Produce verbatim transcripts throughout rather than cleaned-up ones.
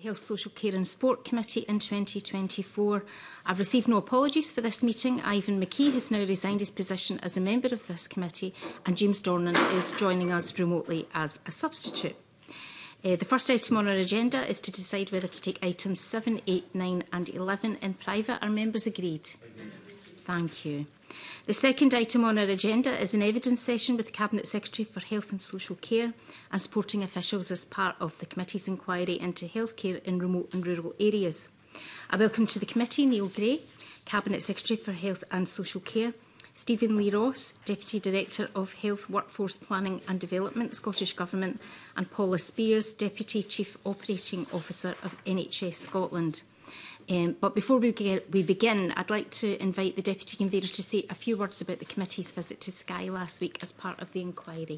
Health, Social Care and Sport Committee in twenty twenty-four. I've received no apologies for this meeting. Ivan McKee has now resigned his position as a member of this committee, and James Dornan is joining us remotely as a substitute. Uh, the first item on our agenda is to decide whether to take items seven, eight, nine and eleven in private. Are members agreed? Thank you. The second item on our agenda is an evidence session with the Cabinet Secretary for Health and Social Care and supporting officials as part of the committee's inquiry into healthcare in remote and rural areas. I welcome to the committee Neil Gray, Cabinet Secretary for Health and Social Care, Stephen Lee Ross, Deputy Director of Health, Workforce Planning and Development, Scottish Government, and Paula Spears, Deputy Chief Operating Officer of N H S Scotland. Um, but before we, get, we begin, I'd like to invite the Deputy Convener to say a few words about the committee's visit to Skye last week as part of the inquiry.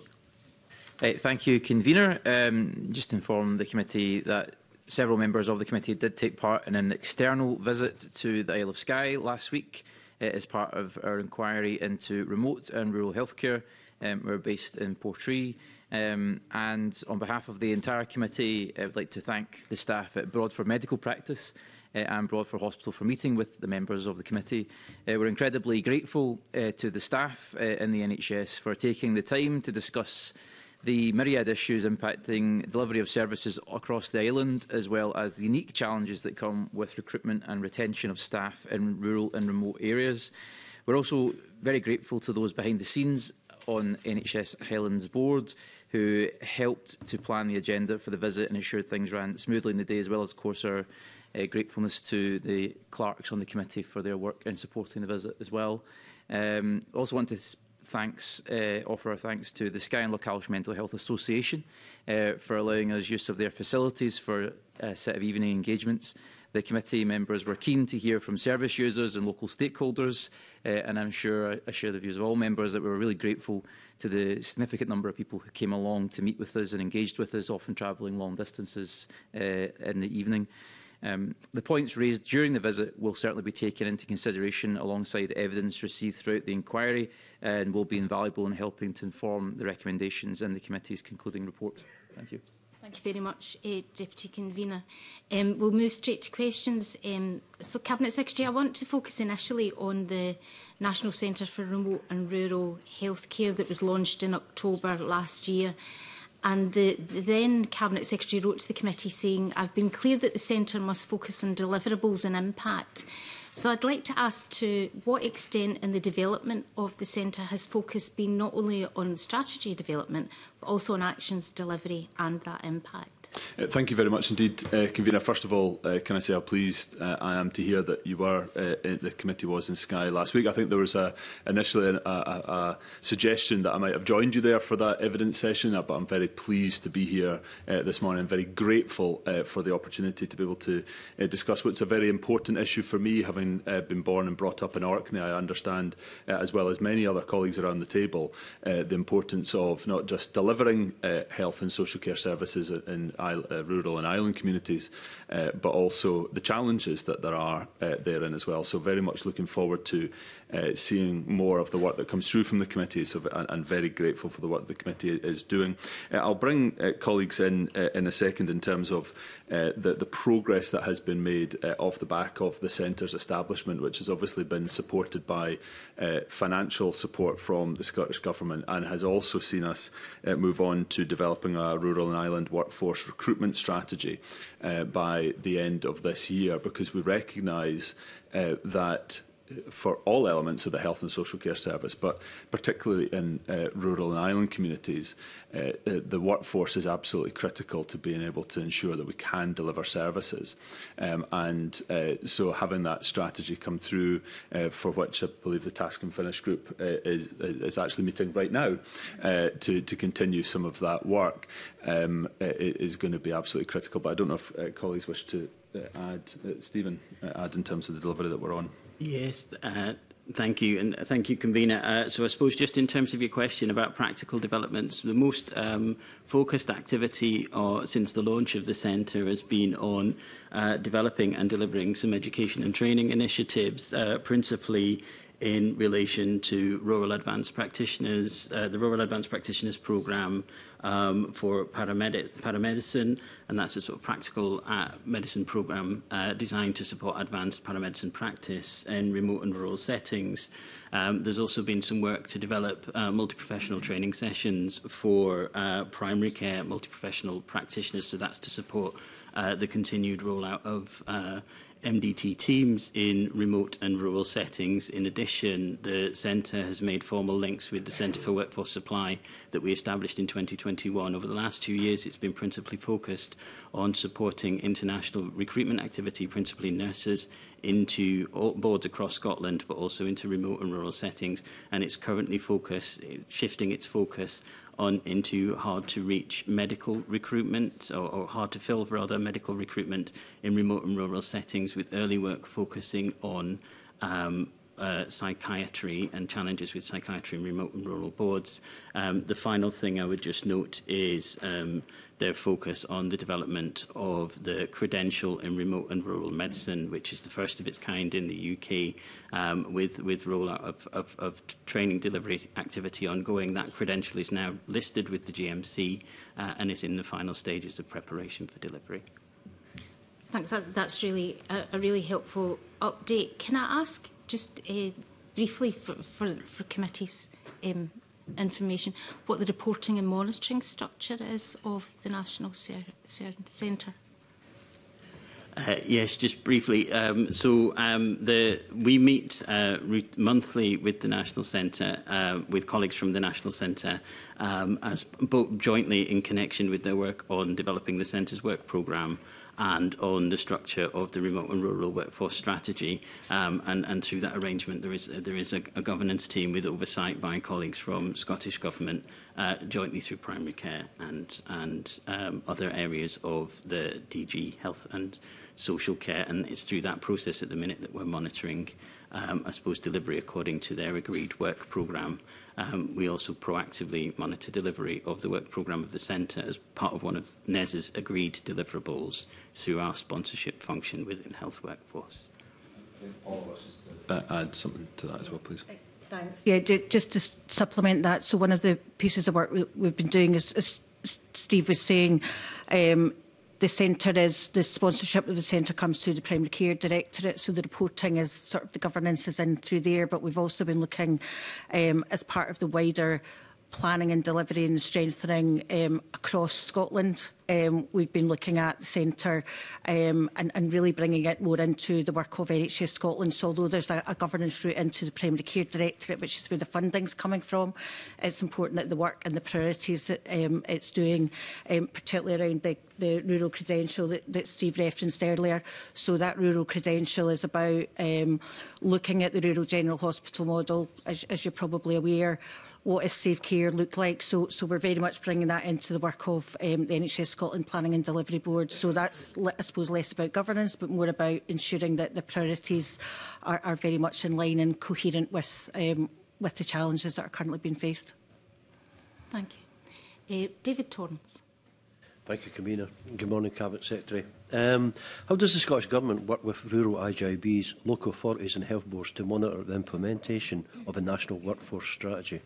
Uh, thank you, Convener. Um, just to inform the committee that several members of the committee did take part in an external visit to the Isle of Skye last week uh, as part of our inquiry into remote and rural healthcare. Um, we're based in Portree. Um, and on behalf of the entire committee, I would like to thank the staff at Broadford Medical Practice uh, and Broadford Hospital for meeting with the members of the committee. Uh, we're incredibly grateful uh, to the staff uh, in the N H S for taking the time to discuss the myriad issues impacting delivery of services across the island, as well as the unique challenges that come with recruitment and retention of staff in rural and remote areas. We're also very grateful to those behind the scenes on N H S Highlands Board who helped to plan the agenda for the visit and ensured things ran smoothly in the day, as well as, of course, our uh, gratefulness to the clerks on the committee for their work in supporting the visit as well. Um, also want to thanks, uh, offer our thanks to the Skye and Lochalsh Mental Health Association uh, for allowing us use of their facilities for a set of evening engagements. The committee members were keen to hear from service users and local stakeholders, uh, and I'm sure I share the views of all members that we were really grateful to the significant number of people who came along to meet with us and engaged with us, often travelling long distances uh, in the evening. Um, the points raised during the visit will certainly be taken into consideration alongside evidence received throughout the inquiry and will be invaluable in helping to inform the recommendations in the committee's concluding report. Thank you. Thank you very much, uh, Deputy Convener. Um, we'll move straight to questions. Um, so, Cabinet Secretary, I want to focus initially on the National Centre for Remote and Rural Healthcare that was launched in October last year. And the, the then Cabinet Secretary wrote to the committee saying, I've been clear that the centre must focus on deliverables and impact. So I'd like to ask to what extent in the development of the centre has focus been not only on strategy development, but also on actions, delivery and that impact? Uh, thank you very much indeed, uh, Convener. First of all, uh, can I say how pleased uh, I am to hear that you were, uh, in, the committee was in Skye last week. I think there was a, initially a, a, a suggestion that I might have joined you there for that evidence session, uh, but I'm very pleased to be here uh, this morning. I'm very grateful uh, for the opportunity to be able to uh, discuss what's a very important issue for me, having uh, been born and brought up in Orkney. I understand, uh, as well as many other colleagues around the table, uh, the importance of not just delivering uh, health and social care services in Uh, rural and island communities, uh, but also the challenges that there are uh, therein as well. So very much looking forward to uh, seeing more of the work that comes through from the committee, so, and, and very grateful for the work the committee is doing. Uh, I'll bring uh, colleagues in uh, in a second in terms of uh, the, the progress that has been made uh, off the back of the centre's establishment, which has obviously been supported by uh, financial support from the Scottish Government and has also seen us uh, move on to developing a rural and island workforce recruitment strategy uh, by the end of this year, because we recognise uh, that for all elements of the health and social care service, but particularly in uh, rural and island communities, uh, uh, the workforce is absolutely critical to being able to ensure that we can deliver services. Um, and uh, so having that strategy come through, uh, for which I believe the Task and Finish group uh, is, is actually meeting right now uh, to, to continue some of that work, um, is going to be absolutely critical. But I don't know if uh, colleagues wish to uh, add, uh, Stephen, uh, add in terms of the delivery that we're on. Yes, uh, thank you, and thank you, Convener. Uh, so I suppose just in terms of your question about practical developments, the most um, focused activity uh, since the launch of the centre has been on uh, developing and delivering some education and training initiatives, uh, principally in relation to rural advanced practitioners, uh, the Rural Advanced Practitioners Programme um, for paramedic paramedicine, and that's a sort of practical uh, medicine programme uh, designed to support advanced paramedicine practice in remote and rural settings. Um, there's also been some work to develop uh, multi-professional training sessions for uh, primary care multi-professional practitioners, so that's to support uh, the continued rollout of uh, M D T teams in remote and rural settings. In addition, the Centre has made formal links with the Centre for Workforce Supply that we established in twenty twenty-one. Over the last two years, it's been principally focused on supporting international recruitment activity, principally nurses, into all boards across Scotland, but also into remote and rural settings. And it's currently focused, shifting its focus on into hard-to-reach medical recruitment, or, or hard-to-fill, rather, medical recruitment in remote and rural settings, with early work focusing on um, uh, psychiatry and challenges with psychiatry in remote and rural boards. Um, the final thing I would just note is um, their focus on the development of the credential in remote and rural medicine, which is the first of its kind in the U K, um, with, with rollout of, of, of training delivery activity ongoing. That credential is now listed with the G M C uh, and is in the final stages of preparation for delivery. Thanks. That, that's really a, a really helpful update. Can I ask just uh, briefly for, for, for committees um, information what the reporting and monitoring structure is of the National Centre? Uh, yes, just briefly. Um, so um, the, we meet uh, monthly with the National Centre, uh, with colleagues from the National Centre, um, as both jointly in connection with their work on developing the Centre's work programme and on the structure of the remote and rural workforce strategy. Um, and, and through that arrangement, there is, there is a, a governance team with oversight by colleagues from Scottish Government, uh, jointly through primary care and, and um, other areas of the D G Health and Social Care. And it's through that process at the minute that we're monitoring, um, I suppose, delivery according to their agreed work programme. Um, we also proactively monitor delivery of the work programme of the Centre as part of one of N E S's agreed deliverables through our sponsorship function within Health Workforce. All of us uh, add something to that as well, please. Thanks. Yeah, just to supplement that, so one of the pieces of work we've been doing is, as Steve was saying, um, the Centre is, the sponsorship of the Centre comes through the Primary Care Directorate, so the reporting is sort of, the governance is in through there, but we've also been looking um, as part of the wider planning and delivery and strengthening um, across Scotland. Um, we've been looking at the Centre um, and, and really bringing it more into the work of N H S Scotland. So although there's a, a governance route into the Primary Care Directorate, which is where the funding's coming from, it's important that the work and the priorities that um, it's doing, um, particularly around the, the rural credential that, that Steve referenced earlier. So that rural credential is about um, looking at the rural general hospital model, as, as you're probably aware. What does safe care look like? So, so we're very much bringing that into the work of um, the N H S Scotland Planning and Delivery Board. So that's, I suppose, less about governance, but more about ensuring that the priorities are, are very much in line and coherent with, um, with the challenges that are currently being faced. Thank you. Uh, David Torrance. Thank you, Convener. Good morning, Cabinet Secretary. Um, how does the Scottish Government work with rural I G I Bs, local authorities and health boards to monitor the implementation of a national workforce strategy?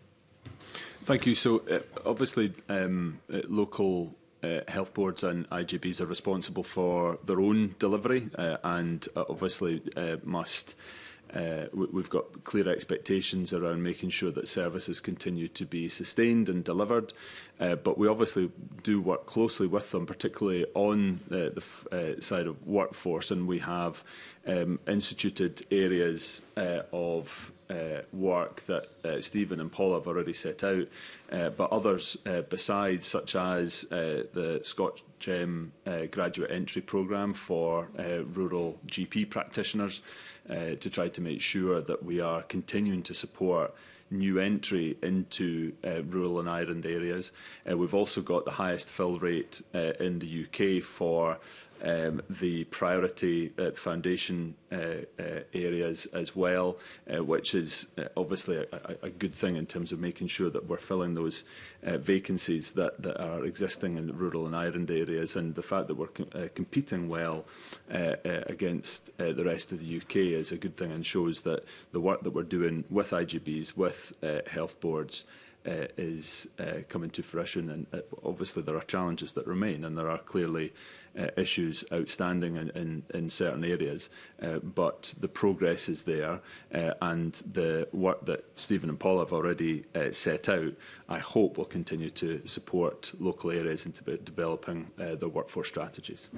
Thank you. So, uh, obviously, um, uh, local uh, health boards and I G Bs are responsible for their own delivery uh, and uh, obviously uh, must Uh, we've got clear expectations around making sure that services continue to be sustained and delivered, uh, but we obviously do work closely with them, particularly on uh, the f uh, side of workforce, and we have um, instituted areas uh, of uh, work that uh, Stephen and Paul have already set out, uh, but others uh, besides, such as uh, the Scotch um, uh, Graduate Entry Programme for uh, rural G P practitioners, Uh, to try to make sure that we are continuing to support new entry into uh, rural and island areas. Uh, we've also got the highest fill rate uh, in the U K for um, the priority uh, foundation uh, uh, areas as well, uh, which is uh, obviously a, a, a good thing in terms of making sure that we're filling those uh, vacancies that, that are existing in rural and island areas, and the fact that we're com uh, competing well uh, uh, against uh, the rest of the U K is a good thing, and shows that the work that we're doing with I G Bs, with uh, health boards, Uh, is uh, coming to fruition. And uh, obviously there are challenges that remain, and there are clearly uh, issues outstanding in, in, in certain areas, uh, but the progress is there, uh, and the work that Stephen and Paul have already uh, set out, I hope will continue to support local areas into developing uh, their workforce strategies.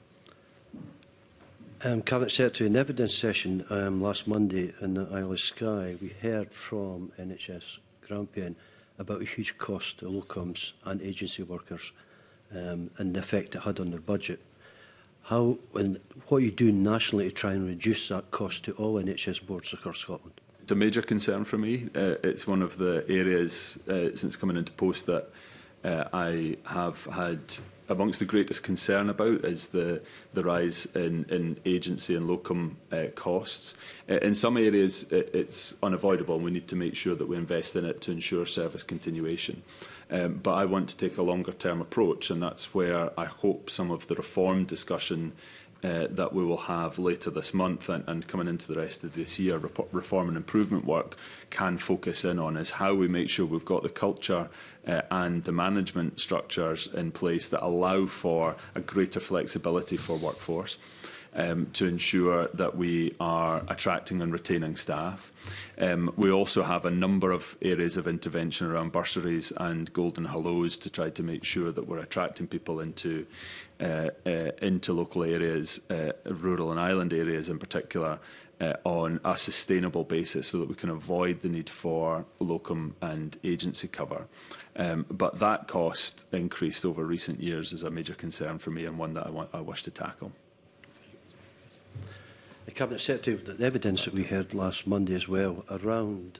Um, Cabinet Secretary, in evidence session um, last Monday in the Isle of Skye, we heard from N H S Grampian about a huge cost to locums and agency workers um, and the effect it had on their budget. How and what are you doing nationally to try and reduce that cost to all N H S boards across Scotland? It's a major concern for me. Uh, it's one of the areas uh, since coming into post that uh, I have had amongst the greatest concern about is the, the rise in, in agency and locum uh, costs. Uh, in some areas, it, it's unavoidable, and we need to make sure that we invest in it to ensure service continuation. Um, but I want to take a longer-term approach, and that's where I hope some of the reform discussion Uh, that we will have later this month and, and coming into the rest of this year, reform and improvement work can focus in on, is how we make sure we've got the culture uh, and the management structures in place that allow for a greater flexibility for workforce, um, to ensure that we are attracting and retaining staff. Um, we also have a number of areas of intervention around bursaries and golden hellos to try to make sure that we're attracting people into uh, uh, into local areas, uh, rural and island areas in particular, uh, on a sustainable basis, so that we can avoid the need for locum and agency cover. Um, but that cost increased over recent years is a major concern for me, and one that I, want, I wish to tackle. The Cabinet Secretary, the evidence that we heard last Monday as well around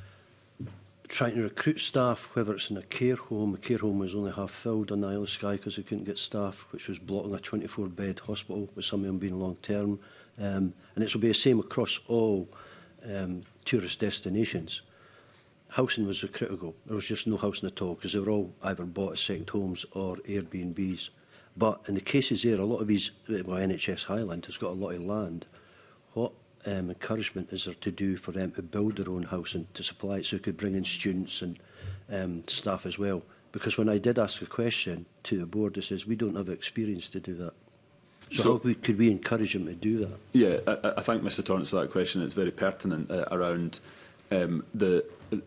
trying to recruit staff, whether it's in a care home. A care home was only half filled on the Isle of Skye because they couldn't get staff, which was blocking a twenty-four bed hospital, with some of them being long-term. Um, and it will be the same across all um, tourist destinations. Housing was critical. There was just no housing at all, because they were all either bought as second homes or Airbnbs. But in the cases there, a lot of these, well, N H S Highland has got a lot of land. What um, encouragement is there to do for them to build their own housing to supply it, so they could bring in students and um, staff as well? Because when I did ask a question to the board, it says we don't have experience to do that. So, so how we, could we encourage them to do that? Yeah, I, I thank Mr Torrance for that question. It's very pertinent uh, around um, the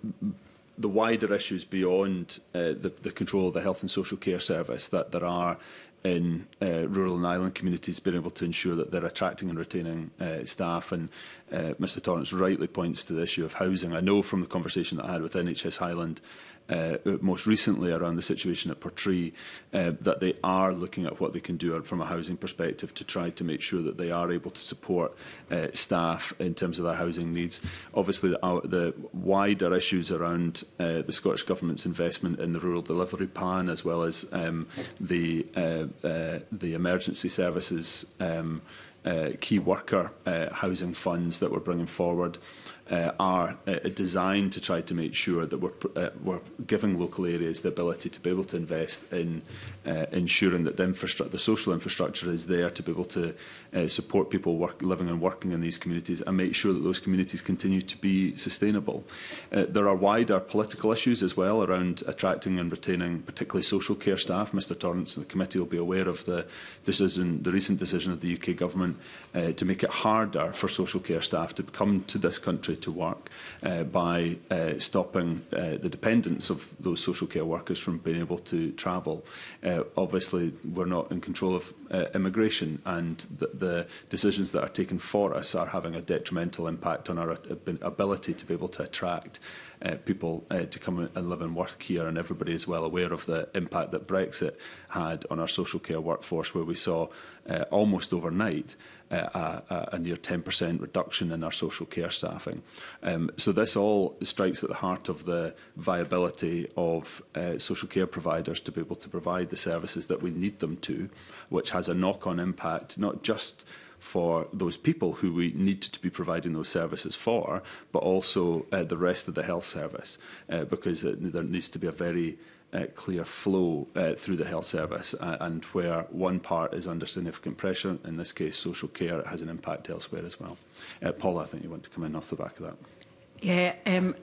the wider issues beyond uh, the, the control of the health and social care service that there are in uh, rural and island communities, being able to ensure that they're attracting and retaining uh, staff. And uh, Mr Torrance rightly points to the issue of housing. I know from the conversation that I had with N H S Highland uh, most recently around the situation at Portree, uh, that they are looking at what they can do from a housing perspective to try to make sure that they are able to support uh, staff in terms of their housing needs. Obviously, the, uh, the wider issues around uh, the Scottish Government's investment in the Rural Delivery Plan, as well as um, the uh, uh, the emergency services um, uh, key worker uh, housing funds that we're bringing forward, Uh, are uh, designed to try to make sure that we're, uh, we're giving local areas the ability to be able to invest in uh, ensuring that the, infrastru the social infrastructure is there to be able to uh, support people work, living and working in these communities, and make sure that those communities continue to be sustainable. Uh, there are wider political issues as well around attracting and retaining particularly social care staff. Mr Torrance and the committee will be aware of the decision, the recent decision of the U K Government uh, to make it harder for social care staff to come to this country to work uh, by uh, stopping uh, the dependence of those social care workers from being able to travel. Uh, obviously, we're not in control of uh, immigration, and the, the decisions that are taken for us are having a detrimental impact on our ability to be able to attract uh, people uh, to come and live and work here, and everybody is well aware of the impact that Brexit had on our social care workforce, where we saw uh, almost overnight Uh, a, a near ten percent reduction in our social care staffing. Um, so this all strikes at the heart of the viability of uh, social care providers to be able to provide the services that we need them to, which has a knock-on impact not just for those people who we need to be providing those services for, but also uh, the rest of the health service, uh, because it, there needs to be a very Uh, clear flow uh, through the health service, uh, and where one part is under significant pressure, in this case social care, it has an impact elsewhere as well. Uh, Paula, I think you want to come in off the back of that. Yeah, um,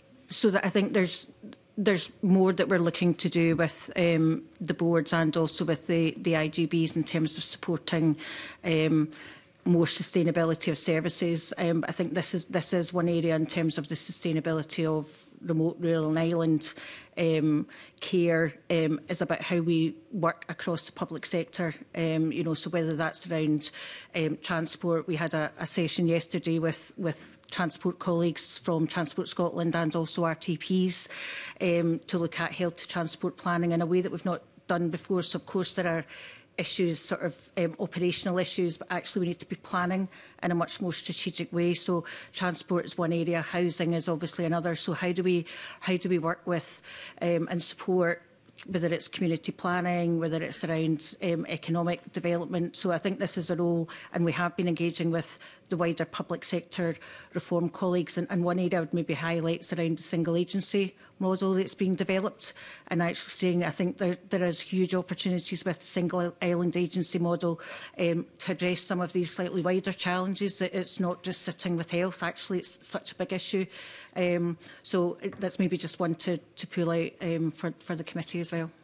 so that I think there's there's more that we're looking to do with um, the boards and also with the, the I G Bs in terms of supporting um, more sustainability of services. Um, I think this is this is one area in terms of the sustainability of remote, rural and island um, care um, is about how we work across the public sector. Um, you know, so whether that's around um, transport, we had a, a session yesterday with with transport colleagues from Transport Scotland and also R T Ps um, to look at health to transport planning in a way that we've not done before. So of course there are issues, sort of um, operational issues, but actually we need to be planning in a much more strategic way. So transport is one area, housing is obviously another. So how do we how do we work with um, and support, whether it's community planning, whether it's around um, economic development. So I think this is a role, and we have been engaging with the wider public sector reform colleagues. And, and one area I would maybe highlight is around the single agency model that's being developed, and actually saying I think there, there is huge opportunities with the single island agency model um, to address some of these slightly wider challenges. That it's not just sitting with health, actually it's such a big issue. Um, so it, that's maybe just one to, to pull out um, for, for the committee as well.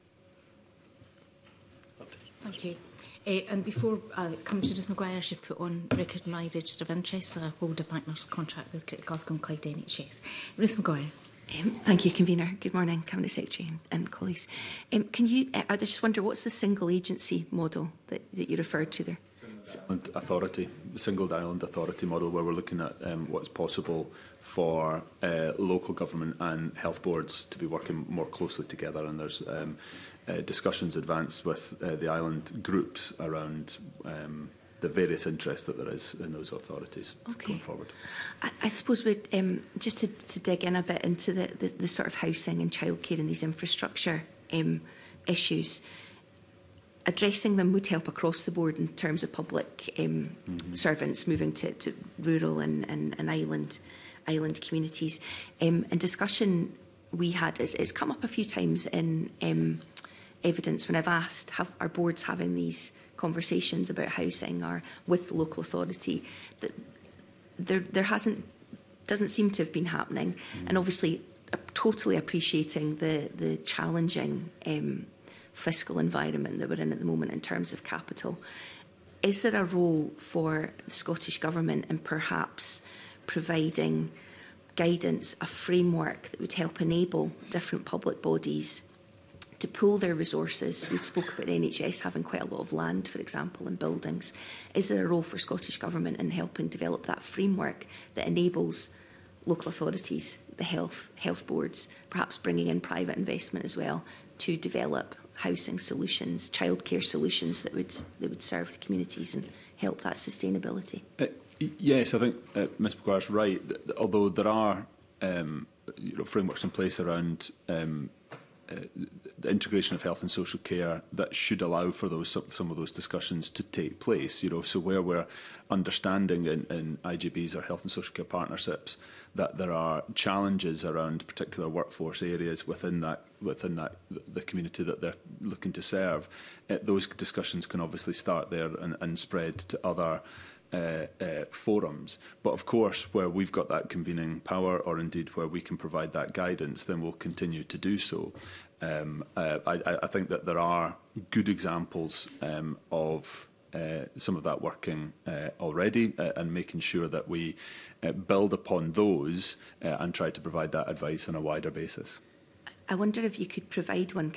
Thank you. Uh, and before I come to Ruth Maguire, I should put on record my register of interest. I hold a bank nurse contract with Glasgow and Clyde N H S. Ruth Maguire. Um, thank you, Convener. Good morning, Cabinet Secretary and, and colleagues. Um, can you, uh, I just wonder, what's the single agency model that, that you referred to there? Island authority, the single island authority model, where we're looking at um, what's possible for uh, local government and health boards to be working more closely together. And there's um, uh, discussions advanced with uh, the island groups around um, the various interests that there is in those authorities okay. going forward. I, I suppose we'd, um, just to, to dig in a bit into the, the, the sort of housing and childcare and these infrastructure um, issues, addressing them would help across the board in terms of public um, mm-hmm. servants moving to, to rural and, and, and island island communities. Um, and discussion we had, is, it's come up a few times in um, evidence when I've asked, have our boards having these conversations about housing or with the local authority, that there there hasn't doesn't seem to have been happening. Mm. And obviously uh, totally appreciating the the challenging um, fiscal environment that we're in at the moment in terms of capital. Is there a role for the Scottish Government in perhaps providing guidance, a framework that would help enable different public bodies to pool their resources? We spoke about the N H S having quite a lot of land, for example, and buildings. Is there a role for Scottish Government in helping develop that framework that enables local authorities, the health health boards, perhaps bringing in private investment as well, to develop housing solutions, childcare solutions that would that would serve the communities and help that sustainability? Uh, yes, I think uh, Miz McGuire's right. Although there are um, you know, frameworks in place around Um, Uh, the integration of health and social care that should allow for those some of those discussions to take place. You know, so where we're understanding in, in I G Bs or health and social care partnerships that there are challenges around particular workforce areas within that within that the community that they're looking to serve, uh, those discussions can obviously start there and, and spread to other Uh, uh, forums. But of course, where we've got that convening power, or indeed where we can provide that guidance, then we'll continue to do so. Um, uh, I, I think that there are good examples um, of uh, some of that working uh, already, uh, and making sure that we uh, build upon those uh, and try to provide that advice on a wider basis. I wonder if you could provide one, because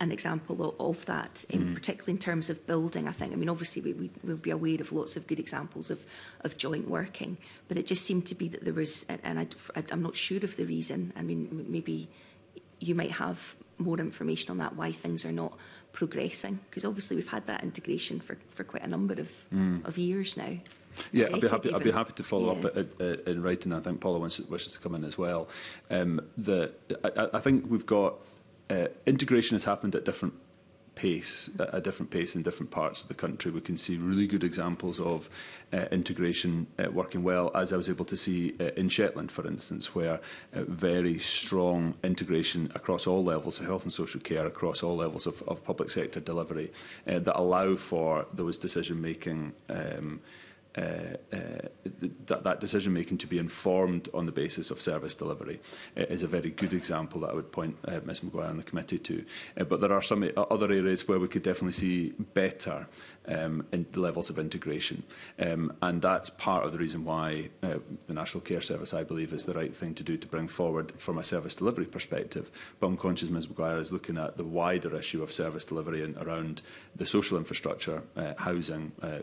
an example of, of that, um, mm. particularly in terms of building, I think. I mean, obviously, we, we, we'll be aware of lots of good examples of, of joint working, but it just seemed to be that there was, and I, I'm not sure of the reason. I mean, maybe you might have more information on that, why things are not progressing, because obviously we've had that integration for, for quite a number of, mm. of years now. Yeah, I'd be happy. I'd be happy to follow yeah. up at, at, in writing. I think Paula wants, wishes to come in as well. Um, the I, I think we've got uh, integration has happened at different pace, at a different pace in different parts of the country. We can see really good examples of uh, integration uh, working well, as I was able to see uh, in Shetland, for instance, where uh, very strong integration across all levels of health and social care, across all levels of, of public sector delivery, uh, that allow for those decision making. Um, Uh, uh, that, that decision making to be informed on the basis of service delivery uh, is a very good example that I would point uh, Miz Maguire and the committee to. Uh, but there are some other areas where we could definitely see better um, in the levels of integration, um, and that's part of the reason why uh, the National Care Service, I believe, is the right thing to do to bring forward from a service delivery perspective. But I'm conscious Miz Maguire is looking at the wider issue of service delivery and around the social infrastructure, uh, housing, uh,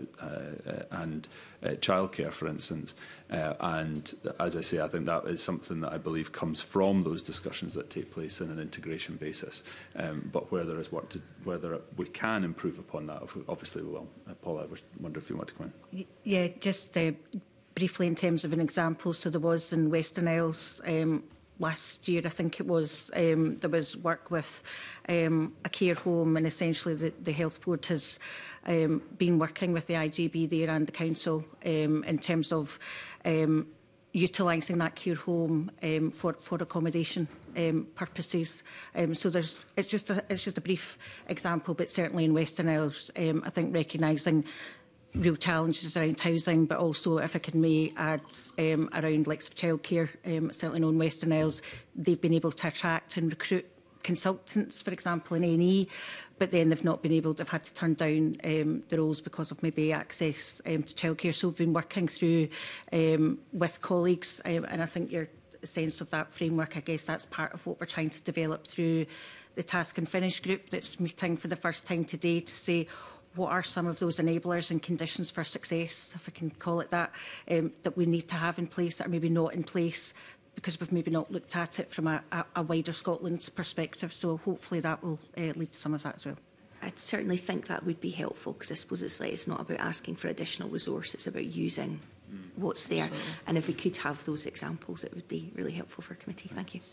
uh, and Uh, childcare, for instance, uh, and as I say, I think that is something that I believe comes from those discussions that take place in an integration basis. Um, but where there is work to, where there, we can improve upon that, obviously we will. Uh, Paula, I wonder if you want to come in. Yeah, just uh, briefly in terms of an example. So there was in Western Isles um, last year, I think it was, um, there was work with um, a care home, and essentially the, the Health Board has um, been working with the I G B there and the Council um, in terms of um, utilising that care home um, for, for accommodation um, purposes. Um, so there's, it's, just a, it's just a brief example, but certainly in Western Isles, um, I think recognising real challenges around housing, but also, if I can may add, um, around likes of childcare. Um, certainly known Western Isles, they've been able to attract and recruit consultants, for example, in A and E, but then they've not been able to, have had to turn down um, the roles because of maybe access um, to childcare. So we've been working through um, with colleagues, um, and I think your sense of that framework, I guess that's part of what we're trying to develop through the Task and Finish group that's meeting for the first time today to say, what are some of those enablers and conditions for success, if I can call it that, um, that we need to have in place that are maybe not in place because we've maybe not looked at it from a, a, a wider Scotland perspective. So hopefully that will uh, lead to some of that as well. I certainly think that would be helpful, because I suppose it's like it's not about asking for additional resource, it's about using mm. what's there. Sorry. And if we could have those examples, it would be really helpful for committee. Thank you.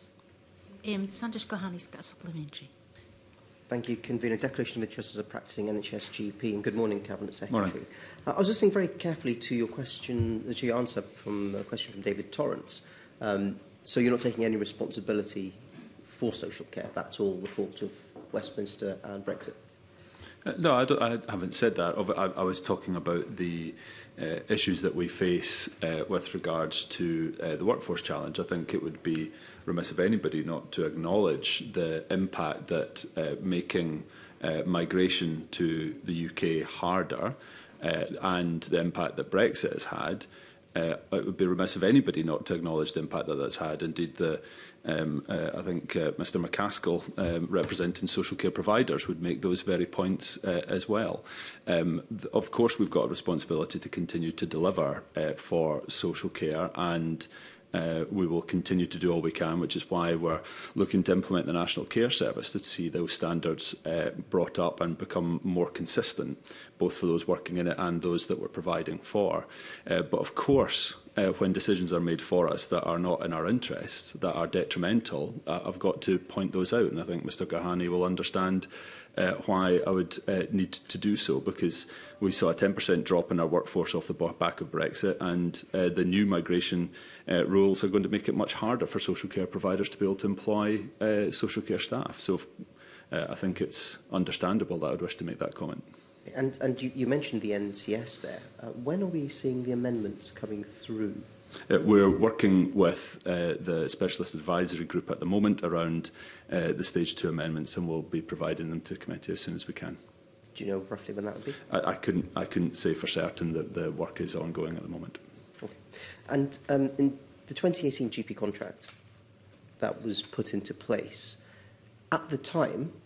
Um, Sandesh Gohani's got a supplementary. Thank you, Convener. Declaration of Interest as a practising N H S G P. And good morning, Cabinet Secretary. Morning. Uh, I was listening very carefully to your question, to your answer from a question from David Torrance. Um, so you're not taking any responsibility for social care. That's all the fault of Westminster and Brexit. Uh, no, I, don't, I haven't said that. I, I was talking about the uh, issues that we face uh, with regards to uh, the workforce challenge. I think it would be remiss of anybody not to acknowledge the impact that uh, making uh, migration to the U K harder uh, and the impact that Brexit has had. Uh, it would be remiss of anybody not to acknowledge the impact that that's had. Indeed, the, um, uh, I think uh, Mr McCaskill, um, representing social care providers, would make those very points uh, as well. Um, th of course, we've got a responsibility to continue to deliver uh, for social care, and Uh, we will continue to do all we can, which is why we're looking to implement the National Care Service to see those standards uh, brought up and become more consistent, both for those working in it and those that we're providing for. Uh, but of course, uh, when decisions are made for us that are not in our interests, that are detrimental, uh, I've got to point those out. And I think Mr Gohani will understand uh, why I would uh, need to do so, because we saw a ten percent drop in our workforce off the back of Brexit, and uh, the new migration uh, rules are going to make it much harder for social care providers to be able to employ uh, social care staff. So uh, I think it's understandable that I would wish to make that comment. And, and you, you mentioned the N C S there. Uh, when are we seeing the amendments coming through? Uh, we're working with uh, the Specialist Advisory Group at the moment around uh, the Stage two amendments, and we'll be providing them to the committee as soon as we can. Do you know roughly when that would be? I, I couldn't. I couldn't say for certain that the work is ongoing at the moment. Okay. And um, in the twenty eighteen G P contract that was put into place, at the time,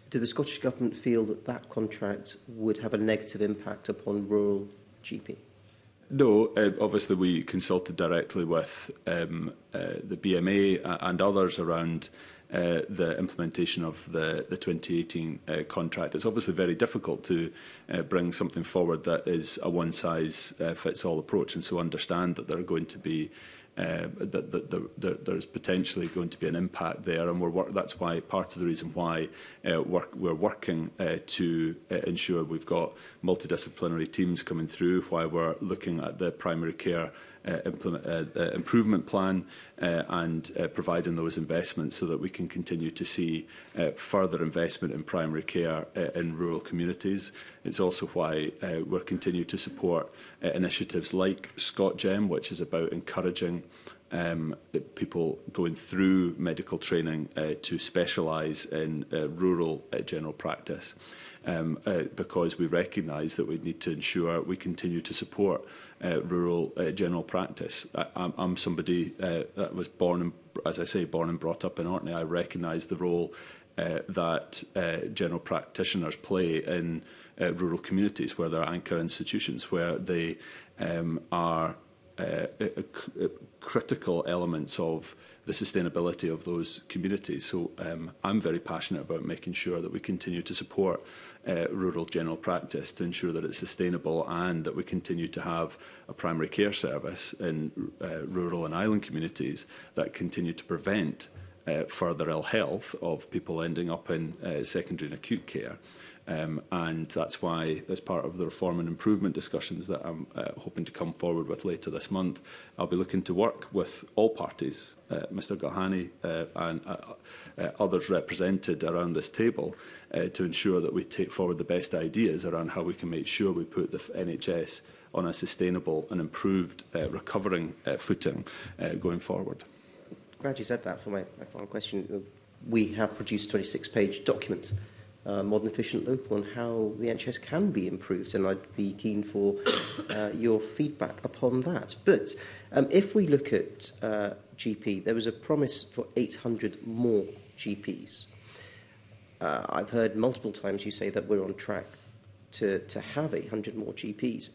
did the Scottish Government feel that that contract would have a negative impact upon rural G P? No, uh, obviously we consulted directly with um, uh, the B M A and others around uh, the implementation of the, the twenty eighteen uh, contract. It's obviously very difficult to uh, bring something forward that is a one-size-fits-all approach, and so understand that there are going to be Uh, that, that, that, that there's potentially going to be an impact there, and we're work that's why part of the reason why uh, work, we're working uh, to uh, ensure we've got multidisciplinary teams coming through, why we're looking at the primary care uh, implement, uh, uh, improvement plan uh, and uh, providing those investments so that we can continue to see uh, further investment in primary care uh, in rural communities. It's also why uh, we're continuing to support uh, initiatives like ScotGem, which is about encouraging um, people going through medical training uh, to specialise in uh, rural uh, general practice. Um, uh, because we recognise that we need to ensure we continue to support uh, rural uh, general practice. I, I'm, I'm somebody uh, that was born, and, as I say, born and brought up in Orkney. I recognise the role uh, that uh, general practitioners play in uh, rural communities, where they're anchor institutions, where they um, are uh, a, a critical elements of the sustainability of those communities. So um, I'm very passionate about making sure that we continue to support uh, rural general practice to ensure that it's sustainable, and that we continue to have a primary care service in uh, rural and island communities that continue to prevent uh, further ill health of people ending up in uh, secondary and acute care. Um, and that's why, as part of the reform and improvement discussions that I'm uh, hoping to come forward with later this month, I'll be looking to work with all parties, uh, Mr Gulhani uh, and uh, uh, others represented around this table, uh, to ensure that we take forward the best ideas around how we can make sure we put the N H S on a sustainable and improved uh, recovering uh, footing uh, going forward. Glad you said that. For my, my final question, we have produced a twenty-six page document, Uh, modern, efficient, local, and how the N H S can be improved, and I'd be keen for uh, your feedback upon that. But um, if we look at uh, G P, there was a promise for eight hundred more G Ps. Uh, I've heard multiple times you say that we're on track to, to have eight hundred more G Ps.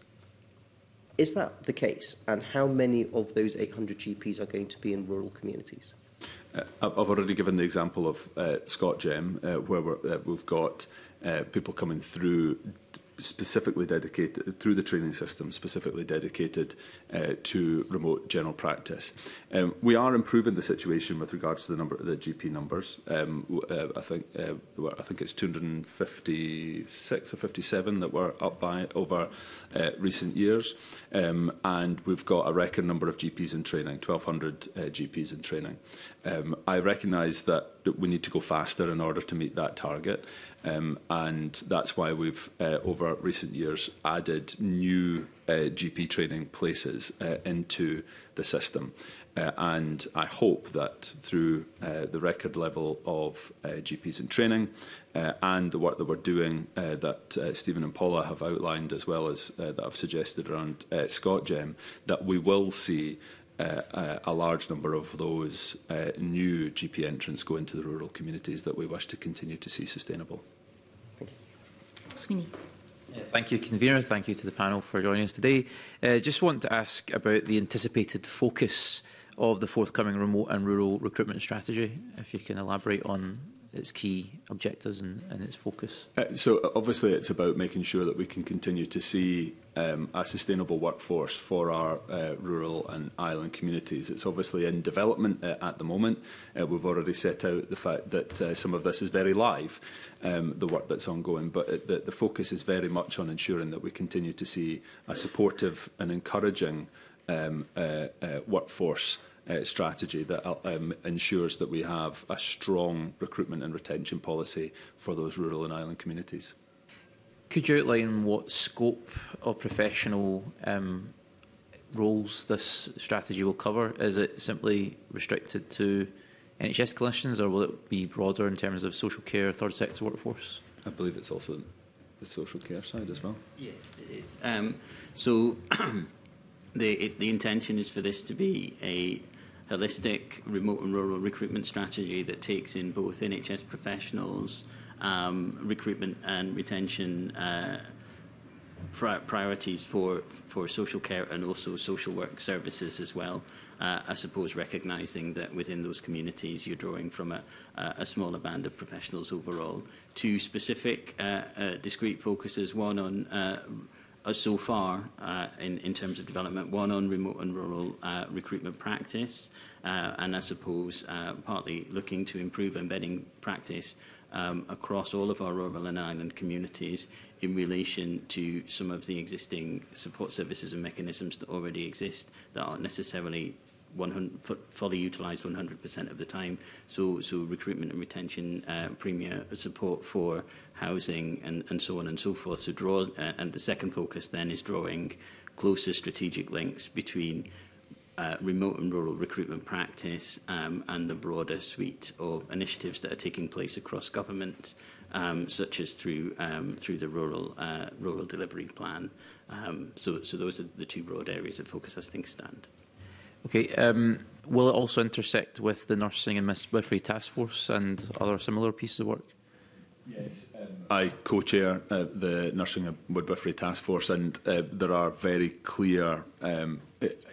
Is that the case? And how many of those eight hundred G Ps are going to be in rural communities? Uh, I've already given the example of uh, ScotGem, uh, where we're, uh, we've got uh, people coming through specifically dedicated through the training system, specifically dedicated uh, to remote general practice. Um, we are improving the situation with regards to the number, the G P numbers. Um, uh, I think uh, I think it's two hundred fifty-six or fifty-seven that we're up by over uh, recent years, um, and we've got a record number of G Ps in training, twelve hundred uh, G Ps in training. Um, I recognise that we need to go faster in order to meet that target, um, and that's why we've, uh, over recent years, added new uh, G P training places uh, into the system. Uh, and I hope that through uh, the record level of uh, G Ps in training uh, and the work that we're doing uh, that uh, Stephen and Paula have outlined, as well as uh, that I've suggested around uh, ScotGem, that we will see Uh, uh, a large number of those uh, new G P entrants go into the rural communities that we wish to continue to see sustainable. Thank you. Sweeney. Yeah, thank you, Convener. Thank you to the panel for joining us today. I uh, just want to ask about the anticipated focus of the forthcoming remote and rural recruitment strategy, if you can elaborate on its key objectives and, and its focus. Uh, so obviously it's about making sure that we can continue to see um, a sustainable workforce for our uh, rural and island communities. It's obviously in development uh, at the moment. Uh, we've already set out the fact that uh, some of this is very live, um, the work that's ongoing, but it, the, the focus is very much on ensuring that we continue to see a supportive and encouraging um, uh, uh, workforce Uh, strategy that um, ensures that we have a strong recruitment and retention policy for those rural and island communities. Could you outline what scope of professional um, roles this strategy will cover? Is it simply restricted to N H S clinicians, or will it be broader in terms of social care, third sector workforce? I believe it's also the social care side as well. Yes, it is. Um, so the, it, the intention is for this to be a holistic remote and rural recruitment strategy that takes in both N H S professionals um, recruitment and retention uh, pri priorities for, for social care and also social work services as well. Uh, I suppose recognising that within those communities you're drawing from a, a smaller band of professionals overall. Two specific uh, uh, discrete focuses, one on uh, uh, so far uh, in, in terms of development, one on remote and rural uh, recruitment practice, uh, and I suppose uh, partly looking to improve embedding practice um, across all of our rural and island communities in relation to some of the existing support services and mechanisms that already exist that aren't necessarily one hundred, fully utilised one hundred percent of the time. So, so recruitment and retention, uh, premier support for housing and, and so on and so forth. So draw, uh, and the second focus then is drawing closer strategic links between uh, remote and rural recruitment practice um, and the broader suite of initiatives that are taking place across government, um, such as through um, through the rural uh, rural delivery plan. Um, so, so those are the two broad areas of focus as things stand. Okay. Um, will it also intersect with the nursing and midwifery task force and other similar pieces of work? Yes. Um, I co-chair uh, the nursing and midwifery task force, and uh, there are very clear um,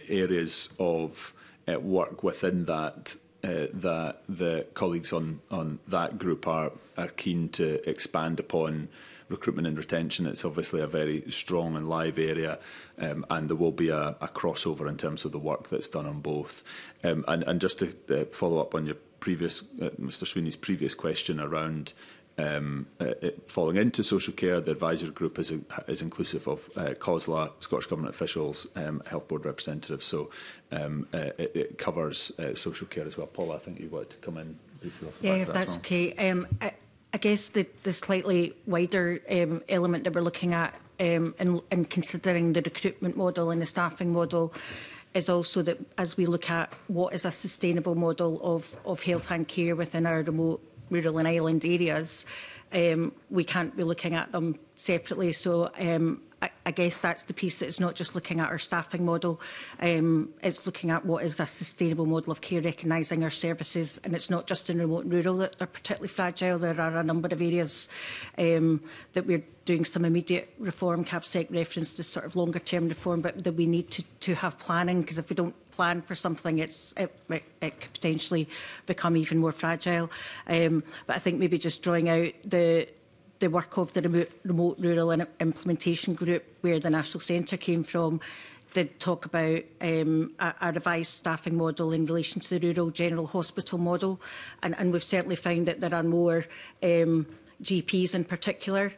areas of uh, work within that uh, that the colleagues on on that group are are keen to expand upon. Recruitment and retention, it's obviously a very strong and live area, um, and there will be a, a crossover in terms of the work that's done on both. Um, and, and just to uh, follow up on your previous, uh, Mr Sweeney's previous question around um, uh, it falling into social care, the advisory group is, a, is inclusive of uh, COSLA, Scottish Government officials, um, Health Board representatives, so um, uh, it, it covers uh, social care as well. Paula, I think you wanted to come in briefly off the yeah, back if of that that's as well. okay. Um, I, I guess the, the slightly wider um, element that we're looking at um, in, in considering the recruitment model and the staffing model is also that as we look at what is a sustainable model of, of health and care within our remote, rural and island areas, um, we can't be looking at them separately. So um, I, I guess that's the piece that it's not just looking at our staffing model, um, it's looking at what is a sustainable model of care, recognising our services, and it's not just in remote and rural that they're particularly fragile. There are a number of areas um, that we're doing some immediate reform. CAPSEC referenced this sort of longer term reform, but that we need to, to have planning, because if we don't plan for something, it's, it, it, it could potentially become even more fragile. Um, but I think maybe just drawing out the the work of the remote, remote rural and implementation group, where the National Centre came from, did talk about um, a, a revised staffing model in relation to the rural general hospital model. And, and we've certainly found that there are more um, G Ps in particular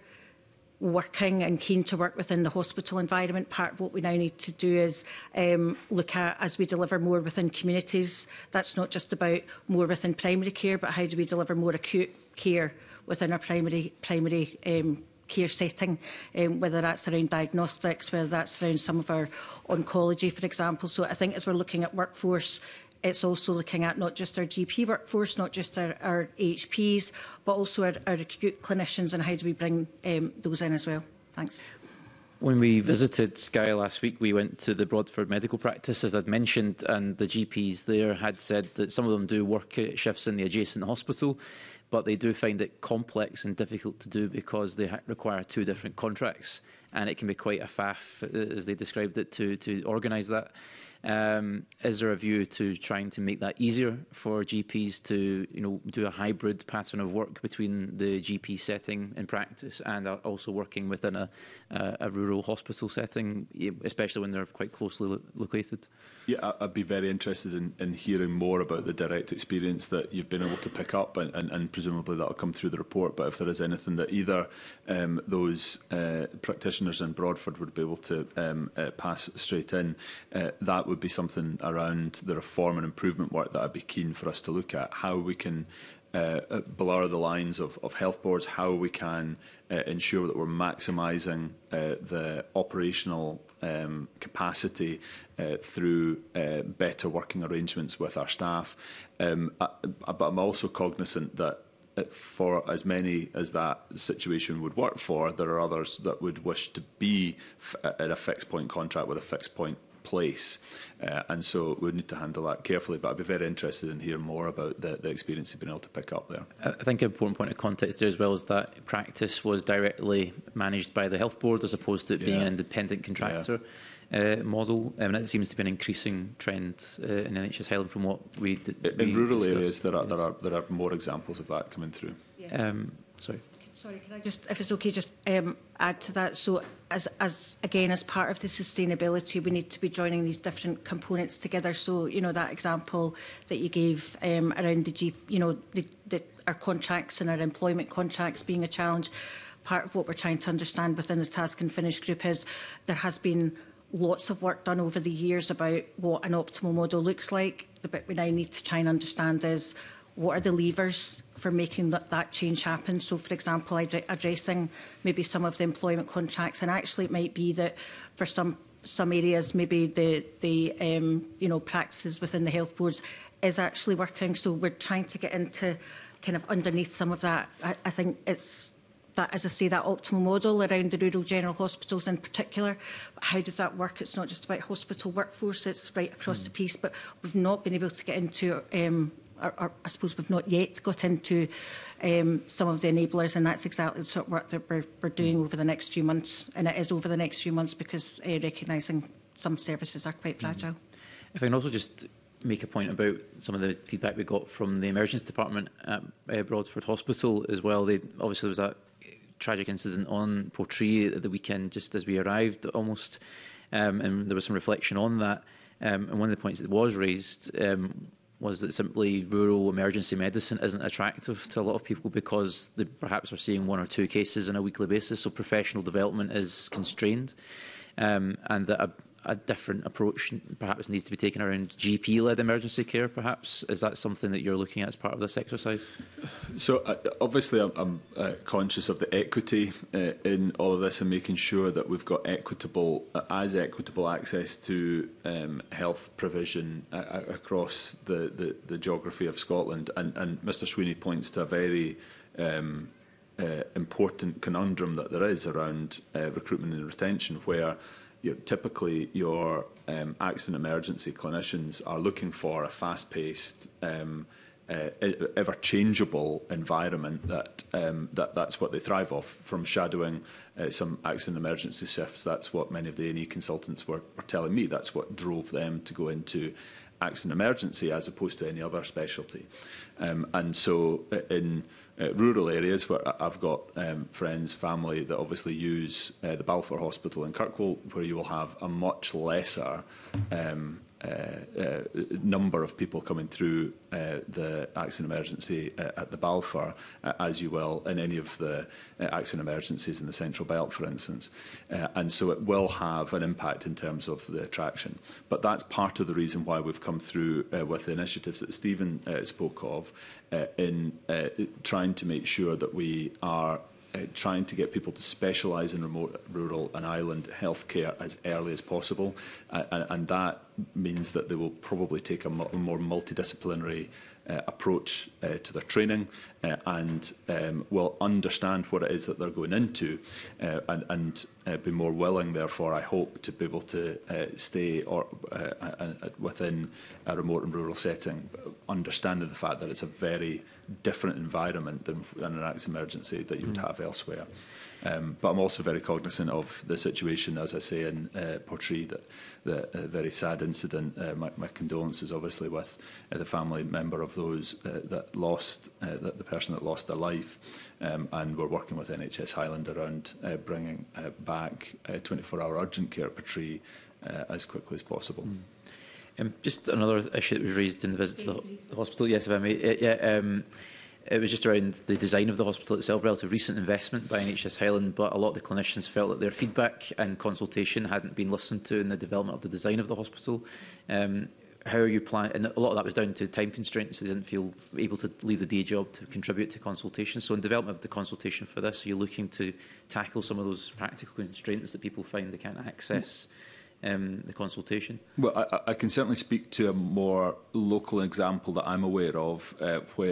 working and keen to work within the hospital environment. Part of what we now need to do is um, look at, as we deliver more within communities, that's not just about more within primary care, but how do we deliver more acute care within our primary primary um, care setting, um, whether that's around diagnostics, whether that's around some of our oncology, for example. So I think as we're looking at workforce, it's also looking at not just our G P workforce, not just our, our H Ps, but also our, our acute clinicians, and how do we bring um, those in as well. Thanks. When we visited Skye last week, we went to the Broadford medical practice, as I'd mentioned, and the G Ps there had said that some of them do work shifts in the adjacent hospital, but they do find it complex and difficult to do because they ha require two different contracts, and it can be quite a faff, as they described it, to, to organise that. Um, is there a view to trying to make that easier for G Ps to, you know, do a hybrid pattern of work between the G P setting in practice and also working within a, a, a rural hospital setting, especially when they're quite closely lo located? Yeah, I'd be very interested in, in hearing more about the direct experience that you've been able to pick up, and, and, and presumably that will come through the report. But if there is anything that either um, those uh, practitioners in Broadford would be able to um, uh, pass straight in, uh, that would be something around the reform and improvement work that I'd be keen for us to look at, how we can uh, blur the lines of, of health boards, how we can uh, ensure that we're maximising uh, the operational um, capacity uh, through uh, better working arrangements with our staff. Um, I, but I'm also cognizant that for as many as that situation would work for, there are others that would wish to be f at a fixed point contract with a fixed point place. Uh, and so we need to handle that carefully. But I'd be very interested in hearing more about the, the experience you've been able to pick up there. I think an important point of context there as well is that practice was directly managed by the Health Board as opposed to it being yeah. an independent contractor. Yeah. Uh, model, um, and it seems to be an increasing trend uh, in N H S Highland from what we did. In we rural discussed. areas, there are, there are there are more examples of that coming through. Yeah. Um, sorry. Sorry, can I just, if it's okay, just um, add to that? So, as, as again, as part of the sustainability, we need to be joining these different components together. So, you know, that example that you gave um, around the, G, you know, the, the, our contracts and our employment contracts being a challenge. Part of what we're trying to understand within the Task and Finish group is there has been lots of work done over the years about what an optimal model looks like. The bit we now need to try and understand is what are the levers for making that, that change happen. So, for example, addressing maybe some of the employment contracts, and actually it might be that for some some areas, maybe the the um, you know practices within the health boards is actually working. So we're trying to get into kind of underneath some of that. I, I think it's that, as I say, that optimal model around the rural general hospitals in particular. But how does that work? It's not just about hospital workforce, it's right across mm. the piece, but we've not been able to get into, um, or, or I suppose we've not yet got into um, some of the enablers, and that's exactly the sort of work that we're, we're doing over the next few months, and it is over the next few months because uh, recognising some services are quite fragile. Mm. If I can also just make a point about some of the feedback we got from the emergency department at uh, Broadford Hospital as well. They, obviously there was that tragic incident on Portree at the weekend just as we arrived almost, um, and there was some reflection on that. Um, and one of the points that was raised um, was that simply rural emergency medicine isn't attractive to a lot of people because they perhaps are seeing one or two cases on a weekly basis, so professional development is constrained, um, and that a a different approach perhaps needs to be taken around G P-led emergency care, perhaps? Is that something that you're looking at as part of this exercise? So, uh, obviously, I'm, I'm uh, conscious of the equity uh, in all of this and making sure that we've got equitable, uh, as equitable access to um, health provision uh, across the, the, the geography of Scotland. And, and Mr Sweeney points to a very um, uh, important conundrum that there is around uh, recruitment and retention, where You know, typically, your um, accident emergency clinicians are looking for a fast-paced, um, uh, ever-changeable environment that, um, that that's what they thrive off. From shadowing uh, some accident emergency shifts, that's what many of the A and E consultants were, were telling me. That's what drove them to go into accident emergency as opposed to any other specialty. Um, and so, in Uh, rural areas where I've got um, friends, family that obviously use uh, the Balfour Hospital in Kirkwall, where you will have a much lesser um, uh, uh, number of people coming through uh, the accident emergency uh, at the Balfour, uh, as you will in any of the uh, accident emergencies in the Central Belt, for instance. Uh, and so it will have an impact in terms of the attraction. But that's part of the reason why we've come through uh, with the initiatives that Stephen uh, spoke of, Uh, in uh, trying to make sure that we are uh, trying to get people to specialise in remote, rural and island healthcare as early as possible. Uh, and, and that means that they will probably take a, mu a more multidisciplinary uh, approach uh, to their training uh, and um, will understand what it is that they're going into uh, and, and uh, be more willing, therefore, I hope, to be able to uh, stay or, uh, uh, within a remote and rural setting, understanding the fact that it's a very different environment than, than an accident emergency that you would have elsewhere. Um, but I'm also very cognizant of the situation, as I say, in uh, Portree, that the uh, very sad incident. Uh, my, my condolences, obviously, with uh, the family member of those uh, that lost, uh, the, the person that lost their life. Um, and we're working with N H S Highland around uh, bringing uh, back uh, twenty-four hour urgent care at Portree uh, as quickly as possible. Mm. Um, just another issue that was raised in the visit to the, the hospital. Yes, if I may. Uh, yeah, um, it was just around the design of the hospital itself, relative recent investment by N H S Highland, but a lot of the clinicians felt that their feedback and consultation hadn't been listened to in the development of the design of the hospital. Um, how are you planning? And a lot of that was down to time constraints. They didn't feel able to leave the day job to contribute to consultation. So in development of the consultation for this, are you looking to tackle some of those practical constraints that people find they can't access Um, the consultation? Well, I, I can certainly speak to a more local example that I'm aware of, uh, where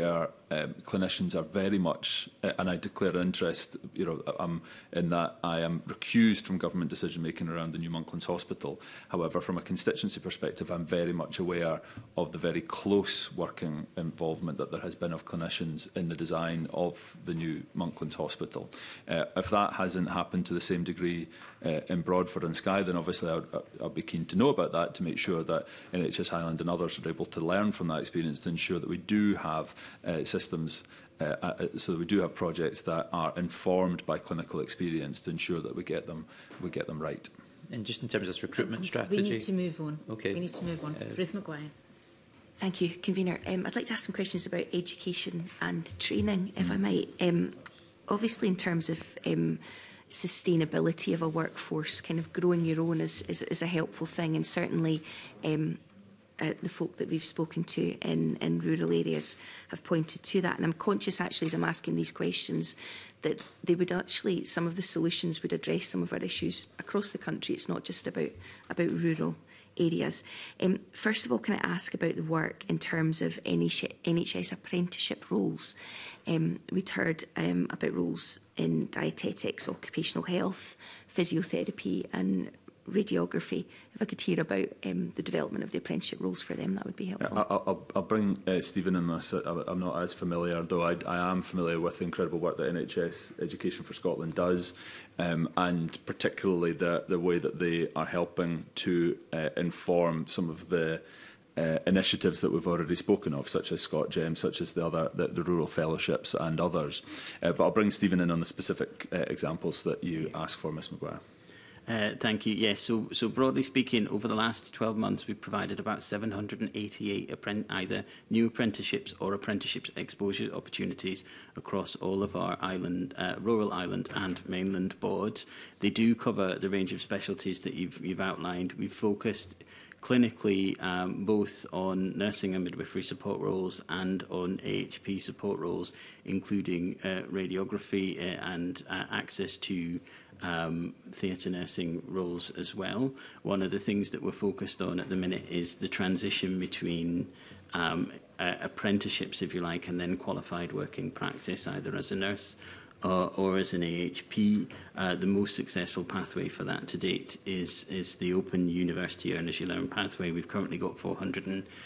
um, clinicians are very much, uh, and I declare an interest, you know, um, in that I am recused from government decision making around the new Monklands Hospital. However, from a constituency perspective, I'm very much aware of the very close working involvement that there has been of clinicians in the design of the new Monklands Hospital. Uh, if that hasn't happened to the same degree uh, in Broadford and Skye, then obviously I'll, I'll be keen to know about that to make sure that N H S Highland and others are able to learn from that experience to ensure that we do have uh, systems, uh, uh, so that we do have projects that are informed by clinical experience to ensure that we get them, we get them right. And just in terms of this recruitment strategy, we need to move on. Okay. We need to move on. Uh, Ruth McGuire. Thank you, Convener. Um, I'd like to ask some questions about education and training, if mm. I might. Um, obviously, in terms of um, sustainability of a workforce, kind of growing your own is, is, is a helpful thing, and certainly um, uh, the folk that we've spoken to in, in rural areas have pointed to that. And I'm conscious, actually, as I'm asking these questions, that they would actually, some of the solutions would address some of our issues across the country. It's not just about, about rural areas. Um, first of all, can I ask about the work in terms of N H S apprenticeship roles? Um, we'd heard um, about roles in dietetics, occupational health, physiotherapy and radiography. If I could hear about um, the development of the apprenticeship roles for them, that would be helpful. I'll, I'll, I'll bring uh, Stephen in this. I, I'm not as familiar, though I, I am familiar with the incredible work that N H S Education for Scotland does, um, and particularly the, the way that they are helping to uh, inform some of the Uh, initiatives that we've already spoken of, such as Scott Gem, such as the other the, the rural fellowships and others. Uh, but I'll bring Stephen in on the specific uh, examples that you asked for, Miz Maguire. Uh, thank you. Yes, so, so broadly speaking, over the last twelve months, we've provided about seven hundred eighty-eight either new apprenticeships or apprenticeships exposure opportunities across all of our island, uh, rural island and mainland boards. They do cover the range of specialties that you've, you've outlined. We've focused clinically um, both on nursing and midwifery support roles and on A H P support roles, including uh, radiography uh, and uh, access to um, theatre nursing roles as well. One of the things that we're focused on at the minute is the transition between um, uh, apprenticeships, if you like, and then qualified working practice, either as a nurse Uh, or as an A H P. Uh, the most successful pathway for that to date is, is the Open University Earn As You Learn pathway. We've currently got four hundred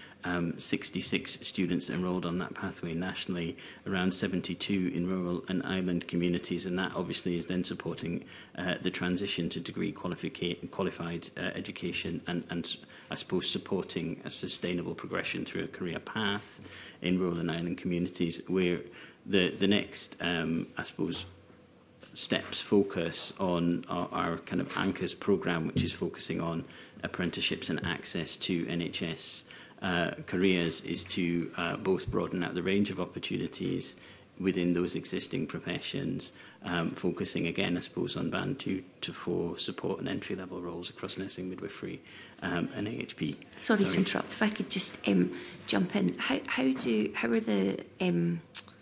sixty-six students enrolled on that pathway nationally, around seventy-two in rural and island communities, and that obviously is then supporting uh, the transition to degree qualified uh, education and, and, I suppose, supporting a sustainable progression through a career path in rural and island communities, where The, the next, um, I suppose, steps focus on our, our kind of Anchors programme, which is focusing on apprenticeships and access to N H S uh, careers, is to uh, both broaden out the range of opportunities within those existing professions, um, focusing again, I suppose, on band two to four support and entry-level roles across nursing, midwifery um, and A H P. Sorry, Sorry to interrupt. If I could just um, jump in. How, how, do, how are the Um,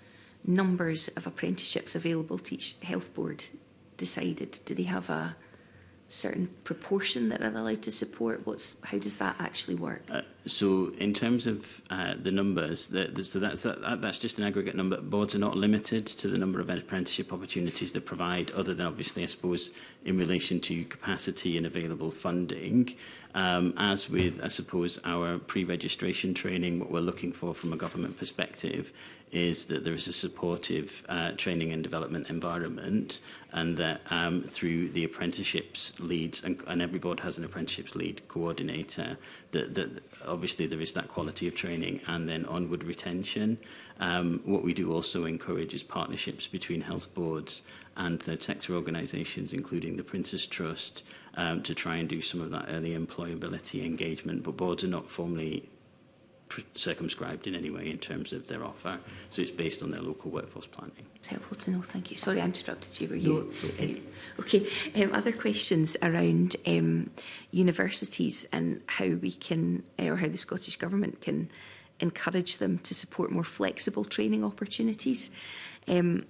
numbers of apprenticeships available to each health board decided? Do they have a certain proportion that are allowed to support? What's, how does that actually work? Uh, so in terms of uh, the numbers, the, the, so that's, that, that's just an aggregate number. Boards are not limited to the number of apprenticeship opportunities they provide, other than obviously, I suppose, in relation to capacity and available funding. Um, as with, I suppose, our pre-registration training, what we're looking for from a government perspective is that there is a supportive uh, training and development environment, and that um, through the apprenticeships leads, and, and every board has an apprenticeships lead coordinator, that, that obviously there is that quality of training and then onward retention. Um, what we do also encourage is partnerships between health boards and third sector organisations, including the Prince's Trust, um, to try and do some of that early employability engagement. But boards are not formally circumscribed in any way in terms of their offer, so it's based on their local workforce planning. It's helpful to know, thank you. Sorry I interrupted you, were you? No, okay. okay. Um, other questions around um, universities and how we can, or how the Scottish Government can encourage them to support more flexible training opportunities. Um,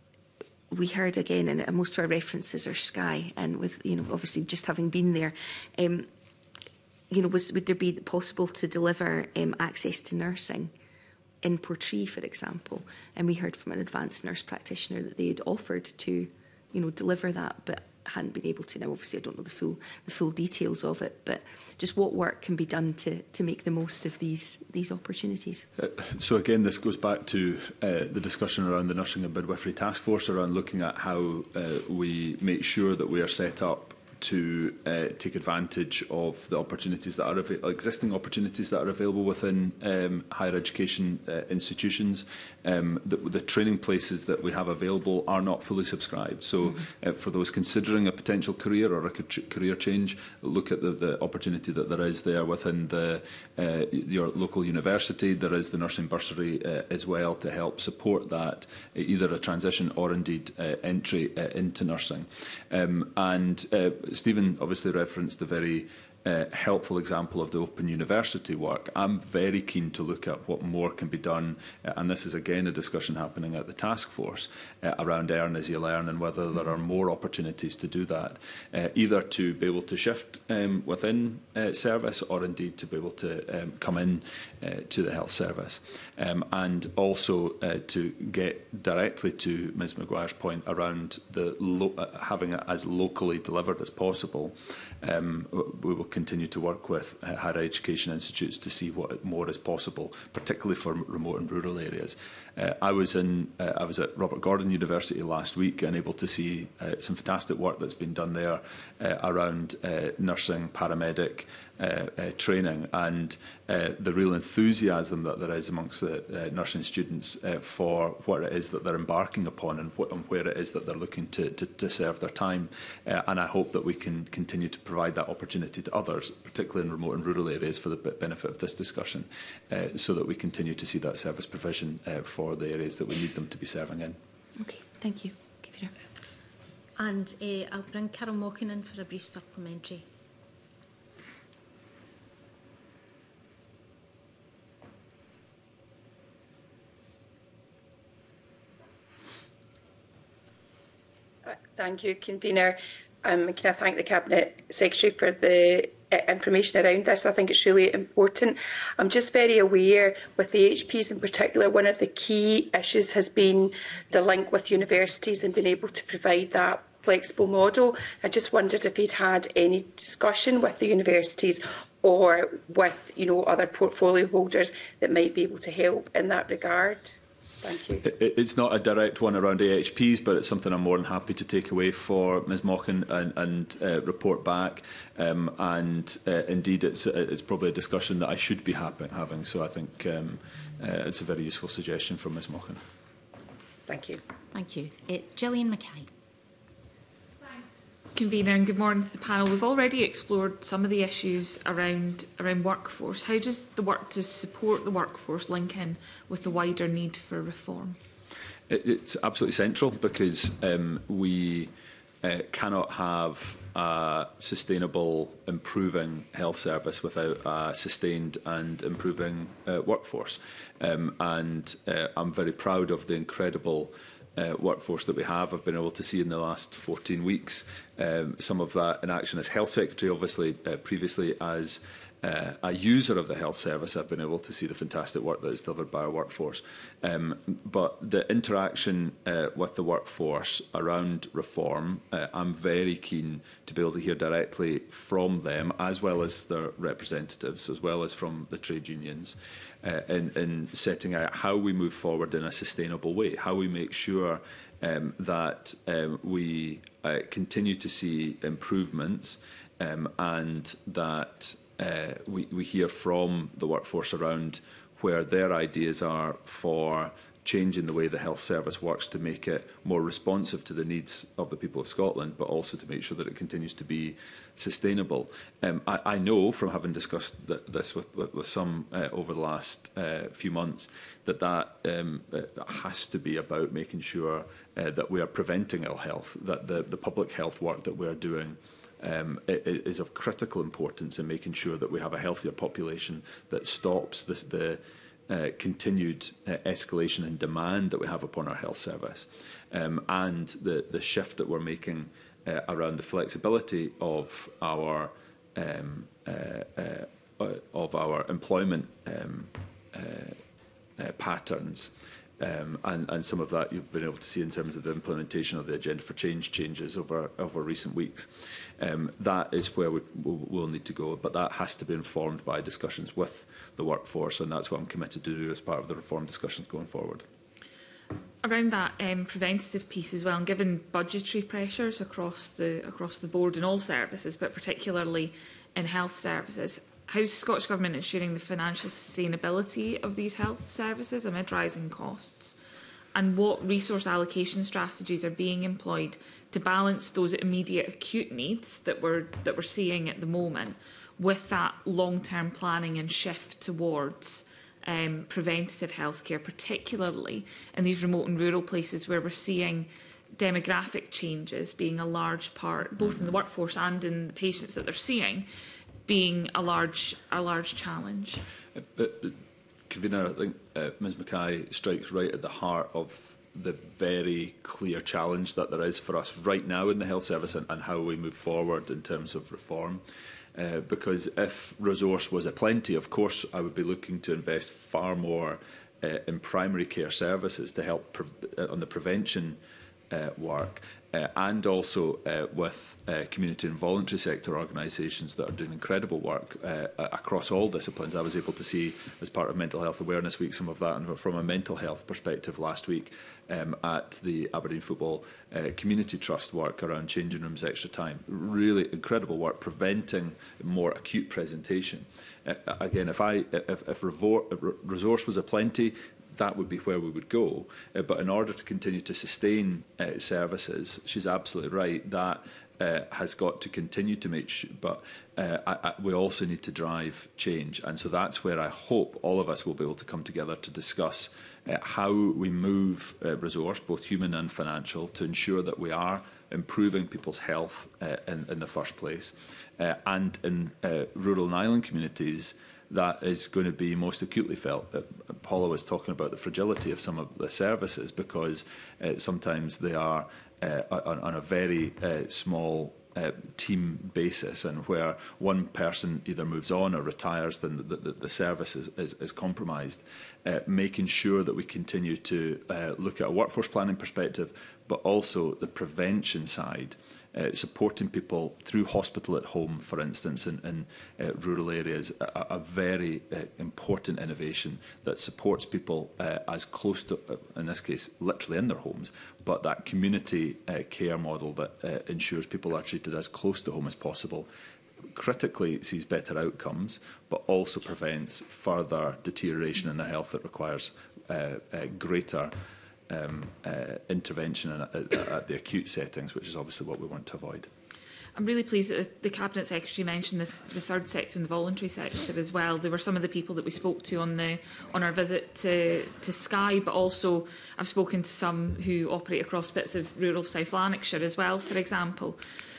we heard again, and most of our references are Skye, and with, you know, obviously just having been there, um, you know, was, would there be possible to deliver um, access to nursing in Portree, for example, and we heard from an advanced nurse practitioner that they had offered to, you know, deliver that, but hadn't been able to. Now, obviously, I don't know the full the full details of it, but just what work can be done to to make the most of these these opportunities. Uh, so again, this goes back to uh, the discussion around the Nursing and Midwifery Task Force, around looking at how uh, we make sure that we are set up to uh, take advantage of the opportunities that are av existing opportunities that are available within um, higher education uh, institutions. Um, the, the training places that we have available are not fully subscribed. So mm-hmm. uh, for those considering a potential career or a career change, look at the, the opportunity that there is there within the, uh, your local university. There is the nursing bursary uh, as well to help support that, uh, either a transition or indeed uh, entry uh, into nursing. Um, and uh, Stephen obviously referenced the very uh, helpful example of the Open University work. I'm very keen to look at what more can be done, uh, and this is again a discussion happening at the task force uh, around Earn as You Learn, and whether there are more opportunities to do that, uh, either to be able to shift um, within uh, service, or indeed to be able to um, come in uh, to the health service, um, and also uh, to get directly to Miz Maguire's point around the lo uh, having it as locally delivered as possible. Um, we will continue to work with uh, higher education institutes to see what more is possible, particularly for remote and rural areas. Uh, I was in, uh, I was at Robert Gordon University last week and able to see uh, some fantastic work that's been done there uh, around uh, nursing, paramedic uh, uh, training, and uh, the real enthusiasm that there is amongst the uh, nursing students uh, for what it is that they're embarking upon, and, wh and where it is that they're looking to, to, to serve their time. Uh, and I hope that we can continue to provide that opportunity to others, particularly in remote and rural areas, for the benefit of this discussion, uh, so that we continue to see that service provision uh, for the areas that we need them to be serving in. Okay, thank you. Kavira. And uh, I'll bring Carol Mockin in for a brief supplementary. Thank you, Convener. Um, can I thank the Cabinet Secretary for the uh, information around this? I think it's really important. I'm just very aware with the H Ps in particular, one of the key issues has been the link with universities and being able to provide that flexible model. I just wondered if you'd had any discussion with the universities or with, you know, other portfolio holders that might be able to help in that regard. Thank you. It, it's not a direct one around A H Ps, but it's something I'm more than happy to take away for Miz Mockin and, and uh, report back. Um, and uh, indeed, it's, it's probably a discussion that I should be happen, having. So I think um, uh, it's a very useful suggestion from Miz Mockin. Thank you. Thank you. Uh, Gillian Mackay. Convener, and good morning to the panel. We've already explored some of the issues around around workforce. How does the work to support the workforce link in with the wider need for reform? It, it's absolutely central, because um, we uh, cannot have a sustainable, improving health service without a sustained and improving uh, workforce. Um, and uh, I'm very proud of the incredible Uh, workforce that we have. I've been able to see in the last fourteen weeks um, some of that in action as Health Secretary, obviously uh, previously as uh, a user of the health service. I've been able to see the fantastic work that is delivered by our workforce. Um, but the interaction uh, with the workforce around reform, uh, I'm very keen to be able to hear directly from them, as well as their representatives, as well as from the trade unions, Uh, in, in setting out how we move forward in a sustainable way, how we make sure um, that um, we uh, continue to see improvements, um, and that uh, we, we hear from the workforce around where their ideas are for changing the way the health service works to make it more responsive to the needs of the people of Scotland, but also to make sure that it continues to be sustainable. Um, I, I know from having discussed th this with, with, with some uh, over the last uh, few months that that um, has to be about making sure uh, that we are preventing ill health, that the, the public health work that we are doing Um, it, it is of critical importance in making sure that we have a healthier population that stops this, the uh, continued uh, escalation in demand that we have upon our health service, um, and the, the shift that we're making uh, around the flexibility of our um, uh, uh, of our employment um, uh, uh, patterns. Um, and, and some of that you've been able to see in terms of the implementation of the Agenda for Change changes over, over recent weeks. Um, that is where we will we'll need to go, but that has to be informed by discussions with the workforce, and that's what I'm committed to do as part of the reform discussions going forward. Around that um, preventative piece as well, and given budgetary pressures across the across the board in all services, but particularly in health services, how's the Scottish Government ensuring the financial sustainability of these health services amid rising costs? And what resource allocation strategies are being employed to balance those immediate acute needs that we're, that we're seeing at the moment with that long-term planning and shift towards um, preventative healthcare, particularly in these remote and rural places where we're seeing demographic changes being a large part, both in the workforce and in the patients that they're seeing, being a large a large challenge. Uh, but, uh, Convener, I think uh, Ms Mackay strikes right at the heart of the very clear challenge that there is for us right now in the health service, and, and how we move forward in terms of reform. Uh, because if resource was aplenty, of course I would be looking to invest far more uh, in primary care services to help pre uh, on the prevention uh, work. Uh, and also uh, with uh, community and voluntary sector organisations that are doing incredible work uh, across all disciplines. I was able to see, as part of Mental Health Awareness Week, some of that, and from a mental health perspective last week um, at the Aberdeen Football uh, Community Trust work around changing rooms extra time. Really incredible work, preventing more acute presentation. Uh, again, if, I, if, if resource was aplenty, that would be where we would go. Uh, but in order to continue to sustain uh, services, she's absolutely right, that uh, has got to continue to make sure, but uh, I, I, we also need to drive change. And so that's where I hope all of us will be able to come together to discuss uh, how we move uh, resource, both human and financial, to ensure that we are improving people's health uh, in, in the first place. Uh, and in uh, rural and island communities, that is going to be most acutely felt. Uh, Paula was talking about the fragility of some of the services, because uh, sometimes they are uh, on, on a very uh, small uh, team basis, and where one person either moves on or retires, then the, the, the service is, is, is compromised. Uh, making sure that we continue to uh, look at a workforce planning perspective, but also the prevention side. Uh, supporting people through hospital at home, for instance, in, in uh, rural areas, a, a very uh, important innovation that supports people uh, as close to, uh, in this case, literally in their homes, but that community uh, care model that uh, ensures people are treated as close to home as possible, critically sees better outcomes, but also prevents further deterioration in their health that requires uh, uh, greater Um, uh, intervention at, at, at the acute settings, which is obviously what we want to avoid. I'm really pleased that the Cabinet Secretary mentioned the, th the third sector and the voluntary sector as well. They were some of the people that we spoke to on the on our visit to, to Skye, but also I've spoken to some who operate across bits of rural South Lanarkshire as well, for example.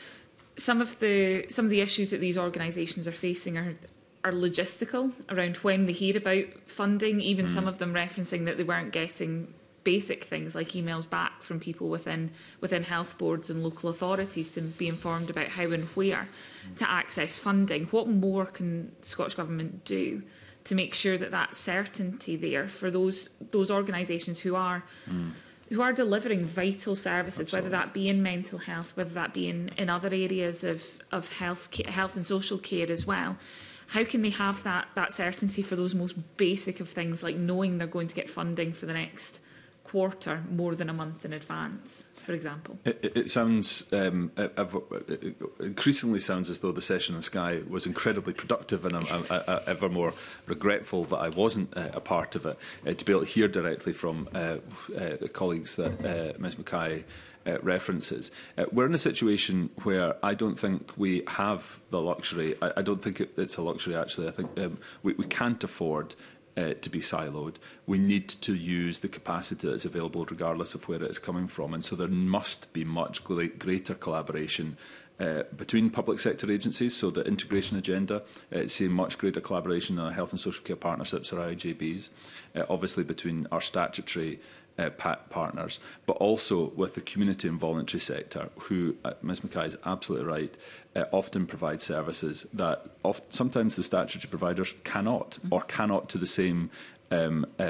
Some of the some of the issues that these organisations are facing are are logistical around when they hear about funding, even mm. some of them referencing that they weren't getting basic things like emails back from people within within health boards and local authorities to be informed about how and where to access funding. What more can the Scottish Government do to make sure that that certainty there for those those organisations who are mm. who are delivering vital services, Absolutely. Whether that be in mental health, whether that be in, in other areas of, of health, health and social care as well? How can they have that, that certainty for those most basic of things, like knowing they're going to get funding for the next quarter more than a month in advance, for example? It, it, it sounds um, ever, it increasingly sounds as though the session in Skye was incredibly productive, and I'm, yes. I'm, I'm ever more regretful that I wasn't uh, a part of it. Uh, to be able to hear directly from uh, uh, the colleagues that uh, Ms Mackay Uh, references. Uh, we're in a situation where I don't think we have the luxury. I, I don't think it, it's a luxury, actually. I think um, we, we can't afford uh, to be siloed. We need to use the capacity that is available regardless of where it is coming from. And so there must be much greater collaboration Uh, between public sector agencies, so the integration agenda, uh, seeing much greater collaboration on health and social care partnerships, or I J Bs, uh, obviously between our statutory uh, partners, but also with the community and voluntary sector, who, uh, Ms Mackay is absolutely right, uh, often provide services that oft sometimes the statutory providers cannot, or cannot to the same um, uh,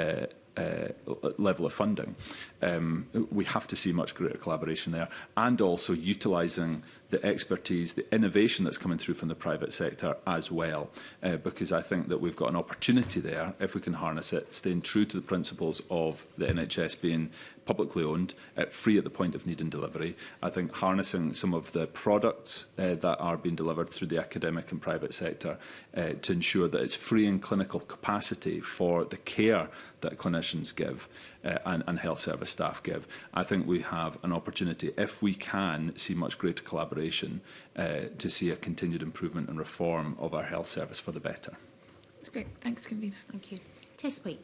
Uh, level of funding, um, we have to see much greater collaboration there, and also utilising the expertise, the innovation that's coming through from the private sector as well, uh, because I think that we've got an opportunity there, if we can harness it, staying true to the principles of the N H S being publicly owned, uh, free at the point of need and delivery. I think harnessing some of the products uh, that are being delivered through the academic and private sector uh, to ensure that it's free in clinical capacity for the care that clinicians give uh, and, and health service staff give. I think we have an opportunity, if we can see much greater collaboration, uh, to see a continued improvement and reform of our health service for the better. That's great. Thanks, Convener. Thank you. Tess White.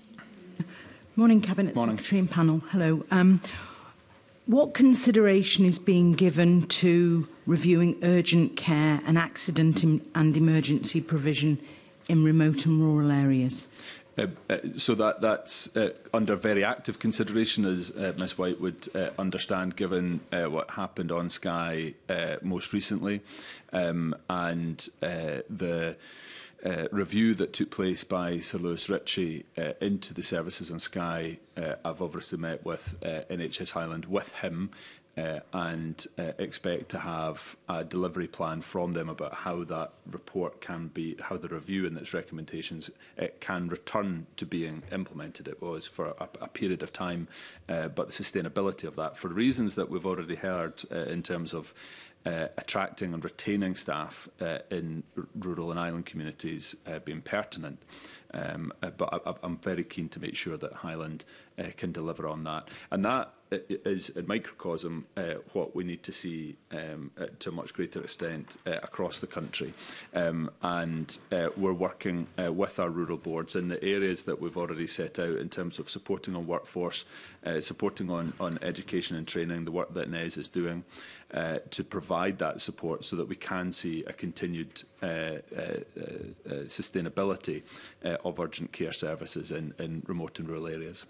Morning, Cabinet Morning. Secretary and panel. Hello. Um, what consideration is being given to reviewing urgent care and accident and emergency provision in remote and rural areas? Uh, uh, so that that's uh, under very active consideration, as uh, Miz White would uh, understand, given uh, what happened on Sky uh, most recently, um, and uh, the uh, review that took place by Sir Lewis Ritchie uh, into the services on Sky. Uh, I've obviously met with uh, N H S Highland with him. Uh, and uh, expect to have a delivery plan from them about how that report can be, how the review and its recommendations uh, can return to being implemented. It was for a, a period of time, uh, but the sustainability of that, for reasons that we've already heard uh, in terms of uh, attracting and retaining staff uh, in rural and island communities uh, being pertinent. Um, uh, but I, I'm very keen to make sure that Highland uh, can deliver on that. And that is, in microcosm, uh, what we need to see um, uh, to a much greater extent uh, across the country. Um, and uh, we're working uh, with our rural boards in the areas that we've already set out in terms of supporting on workforce, uh, supporting on, on education and training, the work that N E S is doing, uh, to provide that support so that we can see a continued uh, uh, uh, sustainability uh, of urgent care services in, in remote and rural areas.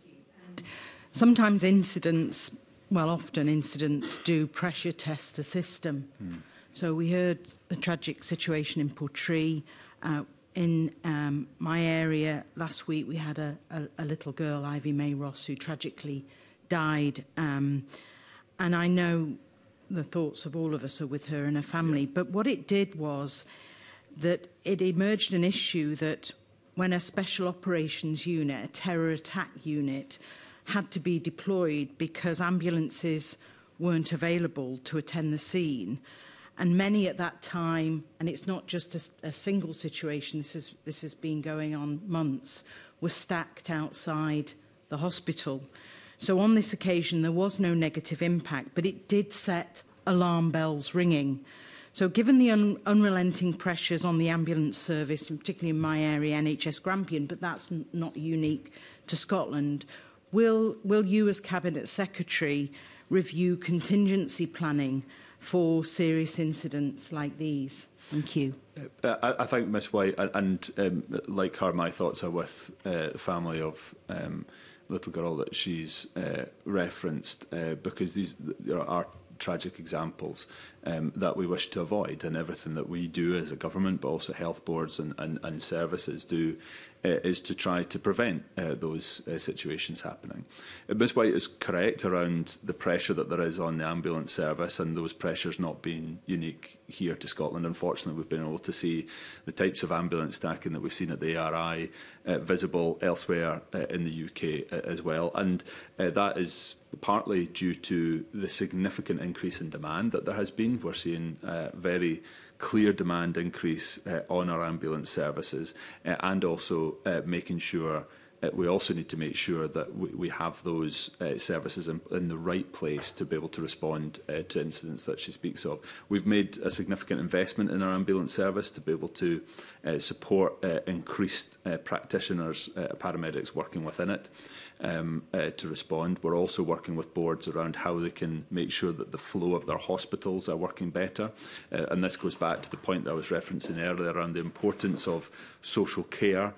Sometimes incidents, well, often incidents do pressure test the system. Mm. So we heard a tragic situation in Portree. Uh, in um, my area last week, we had a, a, a little girl, Ivy May Ross, who tragically died. Um, and I know the thoughts of all of us are with her and her family. But what it did was that it emerged an issue that when a special operations unit, a terror attack unit, had to be deployed because ambulances weren't available to attend the scene. And many at that time, and it's not just a, a single situation, this, is, this has been going on months, were stacked outside the hospital. So on this occasion, there was no negative impact, but it did set alarm bells ringing. So given the un unrelenting pressures on the ambulance service, and particularly in my area, N H S Grampian, but that's n not unique to Scotland, Will, will you, as Cabinet Secretary, review contingency planning for serious incidents like these? Thank you. Uh, I, I think Miz White, and um, like her, my thoughts are with uh, the family of um, little girl that she's uh, referenced, uh, because these there are tragic examples um, that we wish to avoid, and everything that we do as a government, but also health boards and, and, and services do, uh, is to try to prevent uh, those uh, situations happening. Uh, Miz White is correct around the pressure that there is on the ambulance service, and those pressures not being unique here to Scotland. Unfortunately, we've been able to see the types of ambulance stacking that we've seen at the A R I uh, visible elsewhere uh, in the U K uh, as well, and uh, that is partly due to the significant increase in demand that there has been. We're seeing uh, very clear demand increase uh, on our ambulance services, uh, and also uh, making sure uh, we also need to make sure that we, we have those uh, services in, in the right place to be able to respond uh, to incidents that she speaks of. We've made a significant investment in our ambulance service to be able to uh, support uh, increased uh, practitioners, uh, paramedics working within it. Um, uh, to respond. We're also working with boards around how they can make sure that the flow of their hospitals are working better. Uh, and this goes back to the point that I was referencing earlier around the importance of social care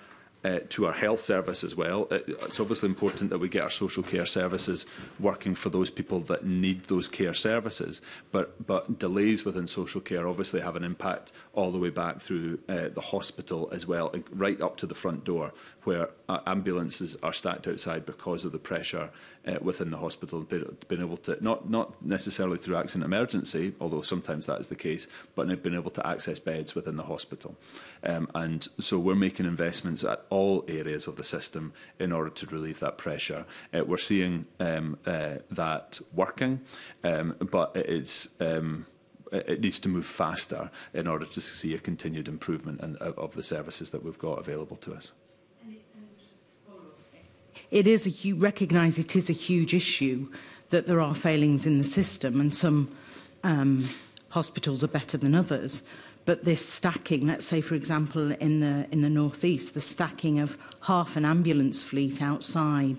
uh, to our health service as well. It, it's obviously important that we get our social care services working for those people that need those care services, but, but delays within social care obviously have an impact all the way back through uh, the hospital as well, right up to the front door, where uh, ambulances are stacked outside because of the pressure uh, within the hospital, being able to, not, not necessarily through accident emergency, although sometimes that is the case, but being able to access beds within the hospital. Um, and so we're making investments at all areas of the system in order to relieve that pressure. Uh, we're seeing um, uh, that working, um, but it's... Um, it needs to move faster in order to see a continued improvement in, of the services that we've got available to us. It is a huge, recognise it is a huge issue that there are failings in the system, and some um, hospitals are better than others. But this stacking, let's say, for example, in the in the northeast, the stacking of half an ambulance fleet outside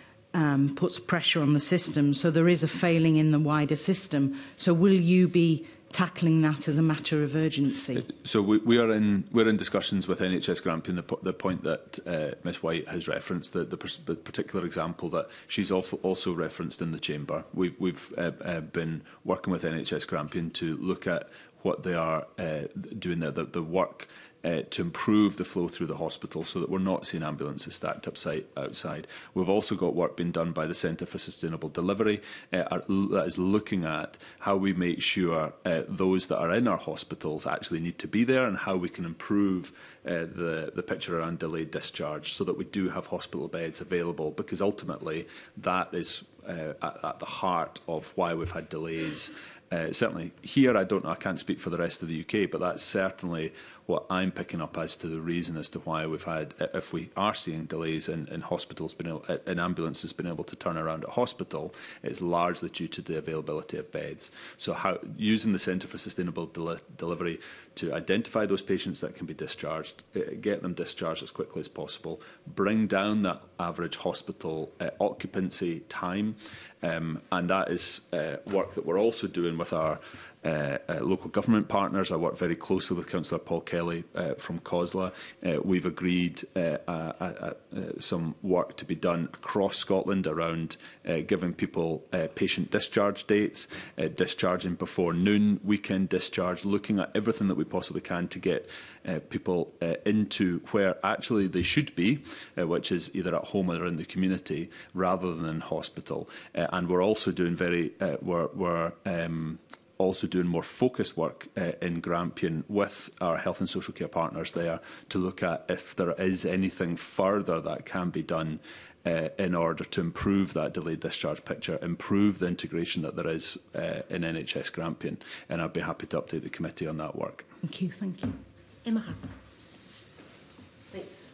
um, puts pressure on the system. So there is a failing in the wider system. So will you be tackling that as a matter of urgency? So we, we are in we're in discussions with N H S Grampian. The, the point that uh, Miss White has referenced, the, the, the particular example that she's also, also referenced in the chamber. We've, we've uh, uh, been working with N H S Grampian to look at what they are uh, doing, the, the, the work Uh, to improve the flow through the hospital so that we're not seeing ambulances stacked upside, outside. We've also got work being done by the Centre for Sustainable Delivery uh, are, that is looking at how we make sure uh, those that are in our hospitals actually need to be there, and how we can improve uh, the, the picture around delayed discharge so that we do have hospital beds available, because ultimately that is uh, at, at the heart of why we've had delays. Uh, certainly here, I don't know, I can't speak for the rest of the U K, but that's certainly what I'm picking up as to the reason as to why we've had, if we are seeing delays in, in hospitals, being able, in ambulances being able to turn around at hospital, it's largely due to the availability of beds. So how, using the Centre for Sustainable Deli Delivery to identify those patients that can be discharged, uh, get them discharged as quickly as possible, bring down that average hospital uh, occupancy time, um, and that is uh, work that we're also doing with our Uh, uh, local government partners. I work very closely with Councillor Paul Kelly uh, from COSLA. Uh, we've agreed uh, uh, uh, uh, some work to be done across Scotland around uh, giving people uh, patient discharge dates, uh, discharging before noon, weekend discharge, looking at everything that we possibly can to get uh, people uh, into where actually they should be, uh, which is either at home or in the community, rather than in hospital. Uh, and we're also doing very, uh, we're, we're um, also doing more focused work uh, in Grampian with our health and social care partners there to look at if there is anything further that can be done uh, in order to improve that delayed discharge picture, improve the integration that there is uh, in N H S Grampian. And I'd be happy to update the committee on that work. Thank you. Thank you. Emma Harper. Thanks.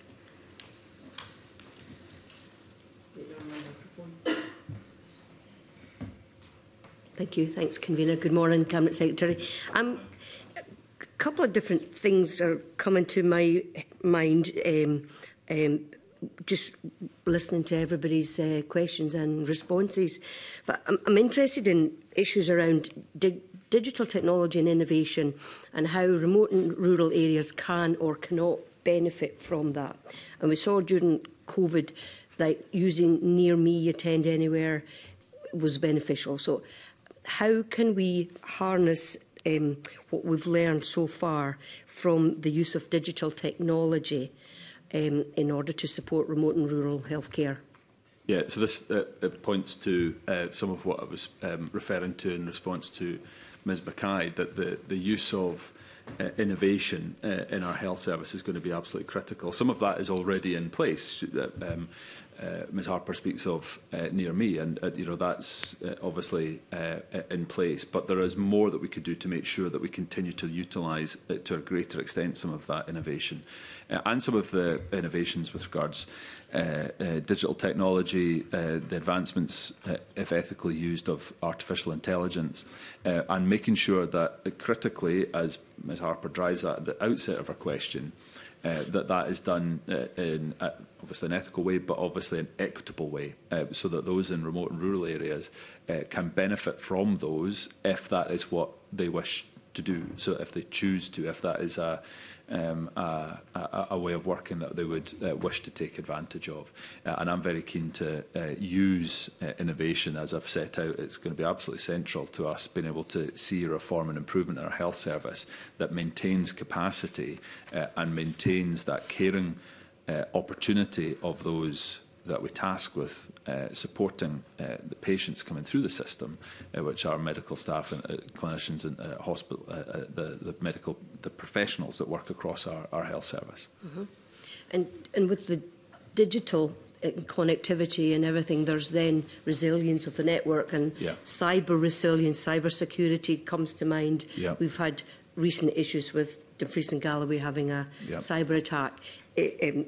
Thank you. Thanks, Convener. Good morning, Cabinet Secretary. Um, a couple of different things are coming to my mind, um, um, just listening to everybody's uh, questions and responses. But I'm, I'm interested in issues around dig digital technology and innovation, and how remote and rural areas can or cannot benefit from that. And we saw during COVID that using Near Me, Attend Anywhere was beneficial. So how can we harness um, what we've learned so far from the use of digital technology um, in order to support remote and rural healthcare? Yeah, so this uh, it points to uh, some of what I was um, referring to in response to Miz Mackay, that the, the use of uh, innovation uh, in our health service is going to be absolutely critical. Some of that is already in place. Um, Uh, Miz Harper speaks of uh, Near Me, and uh, you know that's uh, obviously uh, in place. But there is more that we could do to make sure that we continue to utilise uh, to a greater extent some of that innovation, uh, and some of the innovations with regards uh, uh, digital technology, uh, the advancements, uh, if ethically used, of artificial intelligence, uh, and making sure that uh, critically, as Miz Harper drives at the outset of her question, Uh, that that is done uh, in uh, obviously an ethical way, but obviously an equitable way, uh, so that those in remote and rural areas uh, can benefit from those if that is what they wish to do. So if they choose to, if that is a Um, a, a, a way of working that they would uh, wish to take advantage of. Uh, and I'm very keen to uh, use uh, innovation, as I've set out. It's going to be absolutely central to us being able to see a reform and improvement in our health service that maintains capacity uh, and maintains that caring uh, opportunity of those that we task with uh, supporting uh, the patients coming through the system, uh, which are medical staff and uh, clinicians and uh, hospital, uh, uh, the, the medical, the professionals that work across our, our health service. Mm-hmm. And and with the digital uh, connectivity and everything, there's then resilience of the network and yeah. cyber resilience, cyber security comes to mind. Yeah. We've had recent issues with Dumfries and Galloway having a yeah. cyber attack. It, um,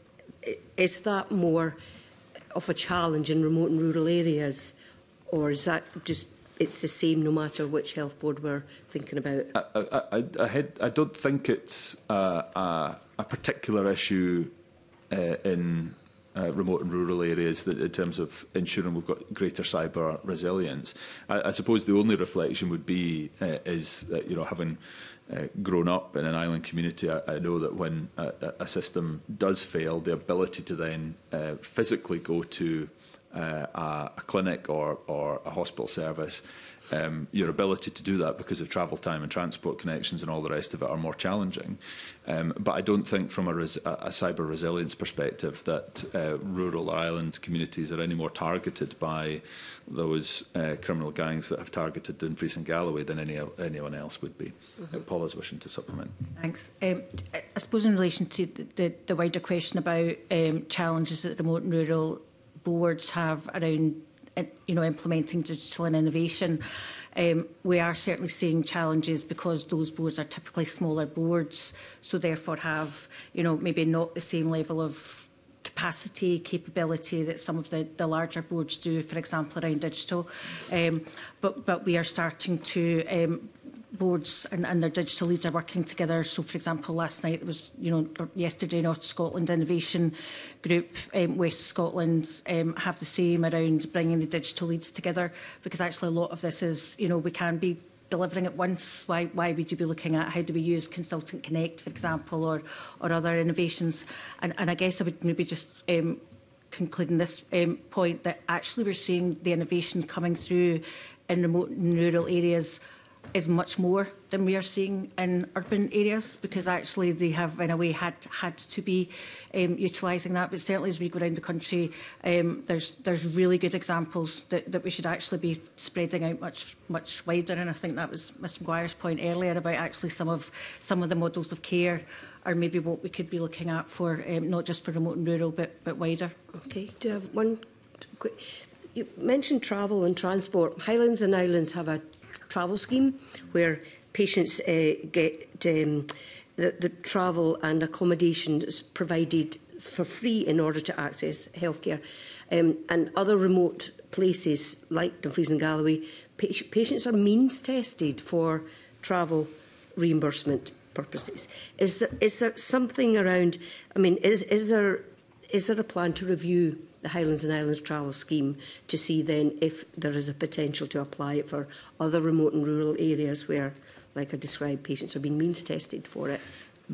Is that more of a challenge in remote and rural areas, or is that just it's the same no matter which health board we're thinking about? I, I, I, I, had, I don't think it's uh, a, a particular issue uh, in uh, remote and rural areas that in terms of ensuring we've got greater cyber resilience. I, I suppose the only reflection would be uh, is uh, you know having Uh, grown up in an island community, I, I know that when a, a system does fail, the ability to then uh, physically go to uh, a, a clinic or, or a hospital service, um, your ability to do that because of travel time and transport connections and all the rest of it are more challenging. Um, but I don't think from a, res a, a cyber resilience perspective that uh, rural or island communities are any more targeted by those uh, criminal gangs that have targeted Dumfries and Galloway than any, anyone else would be. Mm-hmm. Paula's wishing to supplement. Thanks. Um, I suppose in relation to the, the, the wider question about um, challenges that remote and rural boards have around you know, implementing digital and innovation, um, we are certainly seeing challenges because those boards are typically smaller boards, so therefore have, you know, maybe not the same level of capacity, capability that some of the, the larger boards do, for example, around digital. Um, but, but we are starting to um, boards and, and their digital leads are working together. So, for example, last night there was, you know, or yesterday, North Scotland Innovation Group, um, West of Scotland um, have the same around bringing the digital leads together, because actually a lot of this is, you know, we can be delivering at once. Why, why would you be looking at how do we use Consultant Connect, for example, or, or other innovations? And, and I guess I would maybe just um, conclude in this um, point that actually we're seeing the innovation coming through in remote and rural areas is much more than we are seeing in urban areas, because actually they have in a way had had to be um, utilising that. But certainly as we go around the country, um, there's there's really good examples that, that we should actually be spreading out much much wider. And I think that was Miz Maguire's point earlier about actually some of some of the models of care are maybe what we could be looking at for um, not just for remote and rural but but wider. Okay, do you have one quick? You mentioned travel and transport. Highlands and Islands have a travel scheme where patients uh, get um, the, the travel and accommodation is provided for free in order to access healthcare. Um, and other remote places like Dumfries and Galloway, pa patients are means tested for travel reimbursement purposes. Is there, is there something around, I mean, is, is, there, is there a plan to review the Highlands and Islands travel scheme to see then if there is a potential to apply it for other remote and rural areas where, like I described, patients are being means tested for it?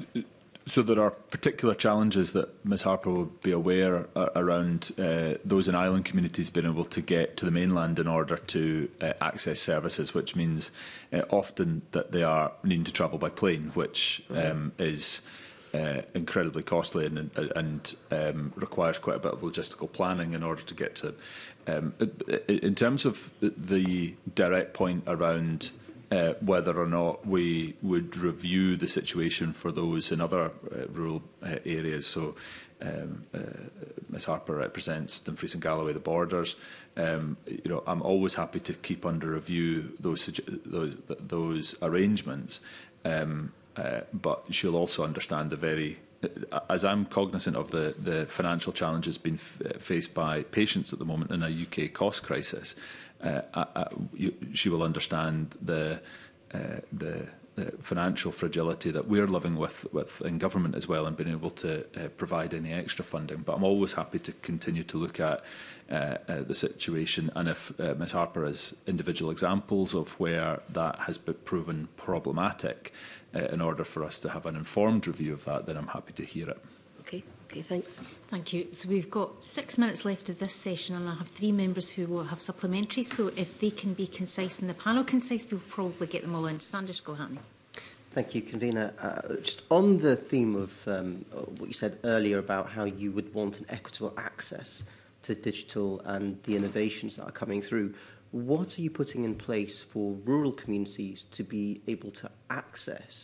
So there are particular challenges that Miz Harper will be aware uh, around uh, those in island communities being able to get to the mainland in order to uh, access services, which means uh, often that they are needing to travel by plane, which um, is Uh, incredibly costly and, and um, requires quite a bit of logistical planning in order to get to. Um, in terms of the direct point around uh, whether or not we would review the situation for those in other uh, rural uh, areas, so um, uh, Miz Harper represents Dumfries and Galloway, the borders. Um, you know, I'm always happy to keep under review those those, those arrangements. Um, Uh, but she'll also understand the very, as I'm cognizant of the, the financial challenges being f faced by patients at the moment in a U K cost crisis, uh, I, I, you, she will understand the, uh, the, uh, financial fragility that we're living with, with in government as well, and being able to uh, provide any extra funding. But I'm always happy to continue to look at uh, uh, the situation, and if uh, Miz Harper has individual examples of where that has been proven problematic, uh, in order for us to have an informed review of that, then I'm happy to hear it. Okay, okay, thanks. Thank you. So we've got six minutes left of this session, and I have three members who will have supplementaries. So if they can be concise and the panel concise, we'll probably get them all in. Sanders Gohani. Thank you, Convener. Uh, just on the theme of um, what you said earlier about how you would want an equitable access to digital and the innovations that are coming through, what are you putting in place for rural communities to be able to access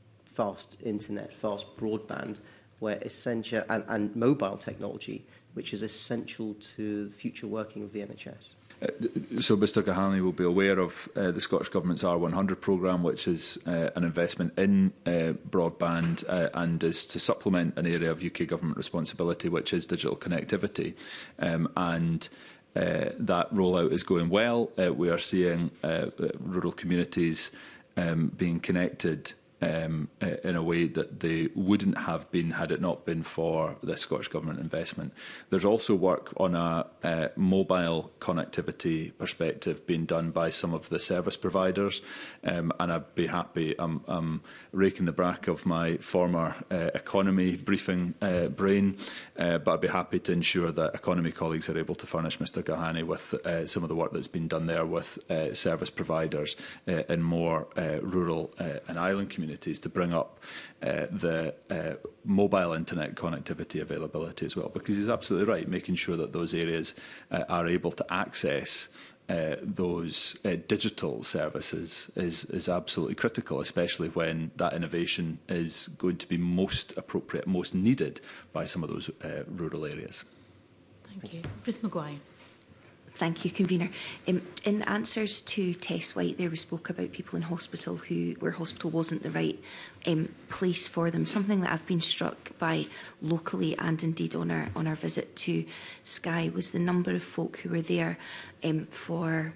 fast internet, fast broadband, where essential and, and mobile technology, which is essential to the future working of the N H S? Uh, so Mr Gohani will be aware of uh, the Scottish Government's R one hundred programme, which is uh, an investment in uh, broadband uh, and is to supplement an area of U K Government responsibility, which is digital connectivity. Um, and uh, that rollout is going well. Uh, we are seeing uh, rural communities um, being connected Um, uh, in a way that they wouldn't have been had it not been for the Scottish Government investment. There's also work on a uh, mobile connectivity perspective being done by some of the service providers, um, and I'd be happy, I'm, I'm raking the brack of my former uh, economy briefing uh, brain, uh, but I'd be happy to ensure that economy colleagues are able to furnish Mr Gohani with uh, some of the work that's been done there with uh, service providers uh, in more uh, rural uh, and island communities, to bring up uh, the uh, mobile internet connectivity availability as well, because he's absolutely right, making sure that those areas uh, are able to access uh, those uh, digital services is, is absolutely critical, especially when that innovation is going to be most appropriate, most needed by some of those uh, rural areas. Thank you. Ruth Maguire. Thank you, Convener. Um, in the answers to Tess White there, we spoke about people in hospital who, where hospital wasn't the right um, place for them. Something that I've been struck by locally and indeed on our, on our visit to Skye was the number of folk who were there um, for,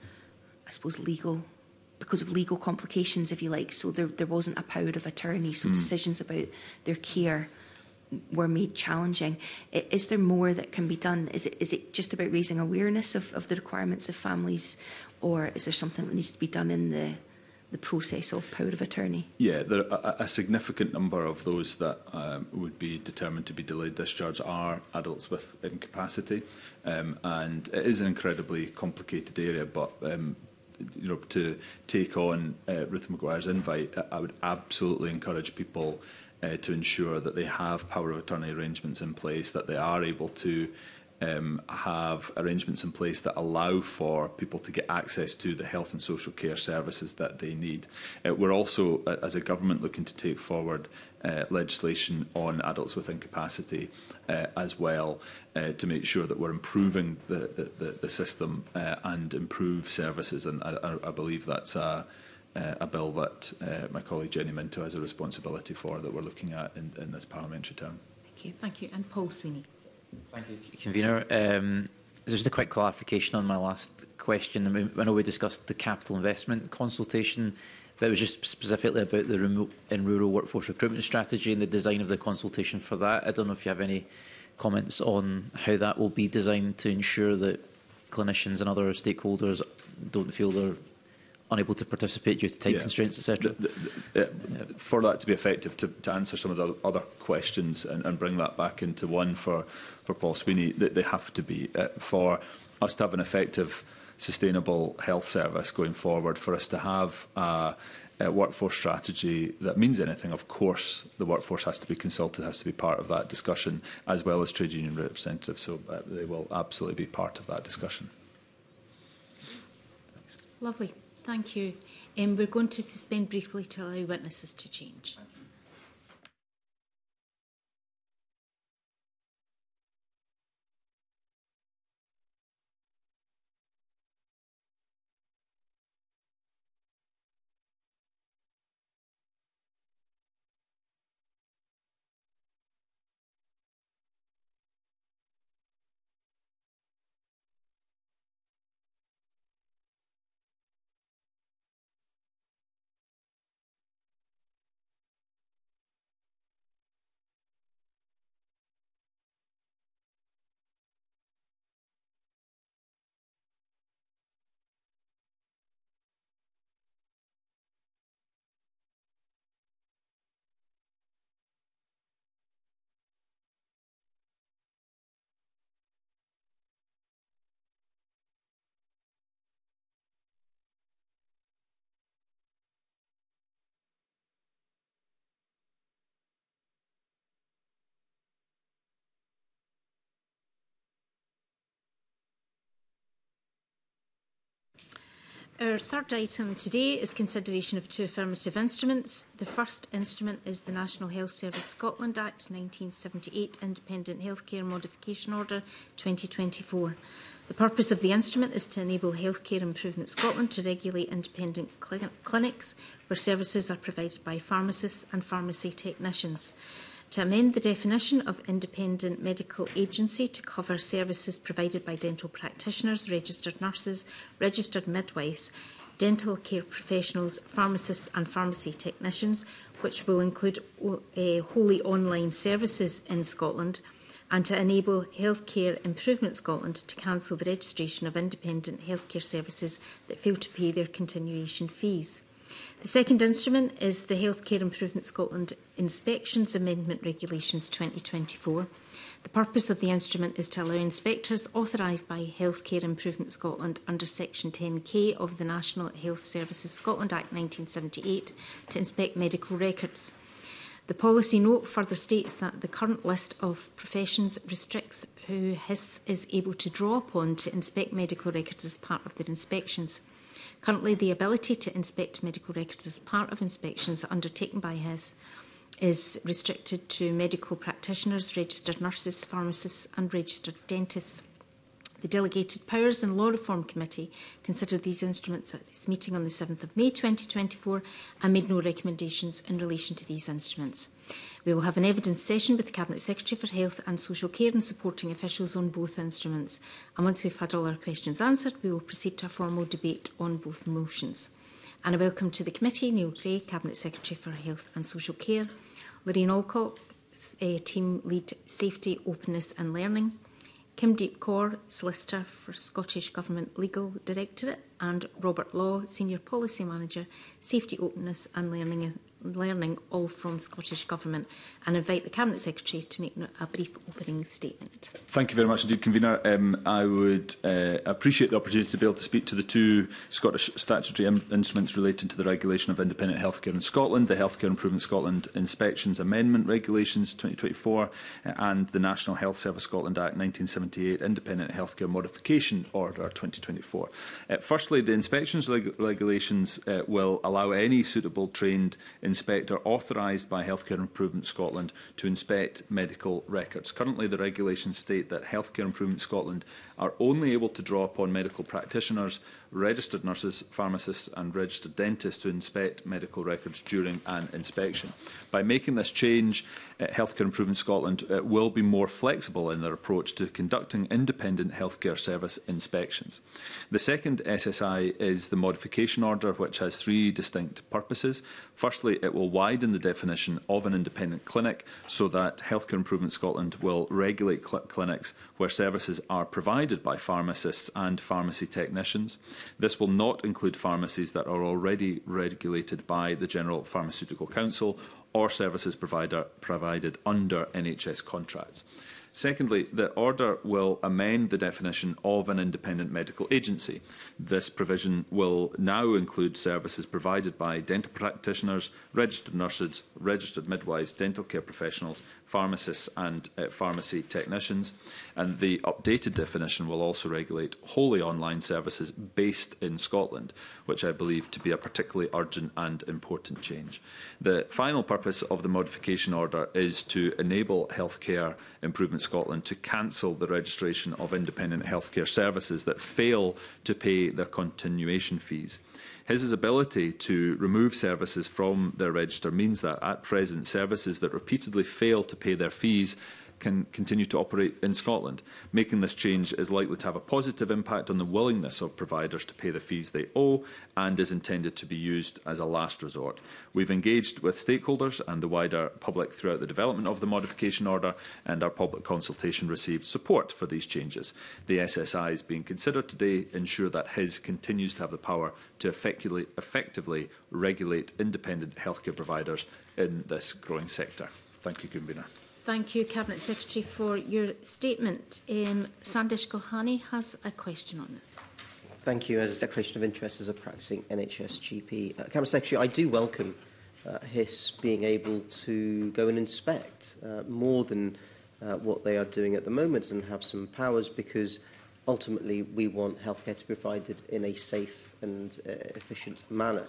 I suppose, legal, because of legal complications, if you like. So there, there wasn't a power of attorney, so mm. decisions about their care were made challenging. Is there more that can be done? Is it, is it just about raising awareness of, of the requirements of families, or is there something that needs to be done in the, the process of power of attorney? Yeah, there are a significant number of those that um, would be determined to be delayed discharge are adults with incapacity, um, and it is an incredibly complicated area, but um, you know, to take on uh, Ruth Maguire's invite, I would absolutely encourage people Uh, to ensure that they have power of attorney arrangements in place, that they are able to um, have arrangements in place that allow for people to get access to the health and social care services that they need. Uh, we're also, uh, as a government, looking to take forward uh, legislation on adults with incapacity uh, as well, uh, to make sure that we're improving the, the, the, the system uh, and improve services. And I, I believe that's a Uh, a bill that uh, my colleague Jenny Minto has a responsibility for, that we're looking at in, in this parliamentary term. Thank you. Thank you. And Paul Sweeney. Thank you, Convener. Um, just a quick clarification on my last question. I, mean, I know we discussed the capital investment consultation, but it was just specifically about the remote and rural workforce recruitment strategy and the design of the consultation for that. I don't know if you have any comments on how that will be designed to ensure that clinicians and other stakeholders don't feel they're unable to participate due to time yeah. constraints, et cetera. For that to be effective, to, to answer some of the other questions and, and bring that back into one for, for Paul Sweeney, they, they have to be. Uh, for us to have an effective, sustainable health service going forward, for us to have a, a workforce strategy that means anything, of course the workforce has to be consulted, has to be part of that discussion, as well as trade union representatives. So uh, they will absolutely be part of that discussion. Thanks. Lovely. Thank you. Um, we're going to suspend briefly to allow witnesses to change. Our third item today is consideration of two affirmative instruments. The first instrument is the National Health Service Scotland Act nineteen seventy-eight Independent Healthcare Modification Order twenty twenty-four. The purpose of the instrument is to enable Healthcare Improvement Scotland to regulate independent cl clinics where services are provided by pharmacists and pharmacy technicians, to amend the definition of independent medical agency to cover services provided by dental practitioners, registered nurses, registered midwives, dental care professionals, pharmacists and pharmacy technicians, which will include uh, wholly online services in Scotland, and to enable Healthcare Improvement Scotland to cancel the registration of independent healthcare services that fail to pay their continuation fees. The second instrument is the Healthcare Improvement Scotland Inspections Amendment Regulations twenty twenty-four. The purpose of the instrument is to allow inspectors authorised by Healthcare Improvement Scotland under Section ten K of the National Health Services Scotland Act nineteen seventy-eight to inspect medical records. The policy note further states that the current list of professions restricts who H I S is able to draw upon to inspect medical records as part of their inspections. Currently, the ability to inspect medical records as part of inspections undertaken by H I S is restricted to medical practitioners, registered nurses, pharmacists and registered dentists. The Delegated Powers and Law Reform Committee considered these instruments at its meeting on the seventh of May twenty twenty-four and made no recommendations in relation to these instruments. We will have an evidence session with the Cabinet Secretary for Health and Social Care and supporting officials on both instruments. And once we've had all our questions answered, we will proceed to a formal debate on both motions. And I welcome to the committee Neil Gray, Cabinet Secretary for Health and Social Care, Lorraine Alcock, uh, Team Lead Safety, Openness and Learning, Kim Deep Kaur, Solicitor for Scottish Government Legal Directorate, and Robert Law, Senior Policy Manager, Safety, Openness and Learning, Learning, all from Scottish Government, and invite the Cabinet Secretary to make a brief opening statement. Thank you very much indeed, Convener. Um, I would uh, appreciate the opportunity to be able to speak to the two Scottish statutory in instruments relating to the regulation of independent healthcare in Scotland, the Healthcare Improvement Scotland Inspections Amendment Regulations twenty twenty-four uh, and the National Health Service Scotland Act nineteen seventy-eight Independent Healthcare Modification Order twenty twenty-four. Uh, firstly, the inspections reg regulations uh, will allow any suitable trained inspector authorised by Healthcare Improvement Scotland to inspect medical records. Currently, the regulations state that Healthcare Improvement Scotland are only able to draw upon medical practitioners, registered nurses, pharmacists and registered dentists to inspect medical records during an inspection. By making this change, uh, Healthcare Improvement Scotland uh, will be more flexible in their approach to conducting independent healthcare service inspections. The second S S I is the Modification Order, which has three distinct purposes. Firstly, it will widen the definition of an independent clinic so that Healthcare Improvement Scotland will regulate cl clinics where services are provided by pharmacists and pharmacy technicians. This will not include pharmacies that are already regulated by the General Pharmaceutical Council or services provider provided under N H S contracts. Secondly, the order will amend the definition of an independent medical agency. This provision will now include services provided by dental practitioners, registered nurses, registered midwives, dental care professionals, pharmacists and uh, pharmacy technicians. And the updated definition will also regulate wholly online services based in Scotland, which I believe to be a particularly urgent and important change. The final purpose of the modification order is to enable Healthcare Improvement Scotland to cancel the registration of independent healthcare services that fail to pay their continuation fees. His ability to remove services from their register means that at present services that repeatedly fail to pay their fees can continue to operate in Scotland. Making this change is likely to have a positive impact on the willingness of providers to pay the fees they owe and is intended to be used as a last resort. We've engaged with stakeholders and the wider public throughout the development of the modification order, and our public consultation received support for these changes. The S S Is being considered today ensure that H I S continues to have the power to effectively, effectively regulate independent healthcare providers in this growing sector. Thank you, Convener. Thank you, Cabinet Secretary, for your statement. Um, Sandesh Gohani has a question on this. Thank you. As a declaration of interest as a practising N H S G P, uh, Cabinet Secretary, I do welcome uh, H I S being able to go and inspect uh, more than uh, what they are doing at the moment and have some powers, because ultimately we want healthcare to be provided in a safe and uh, efficient manner.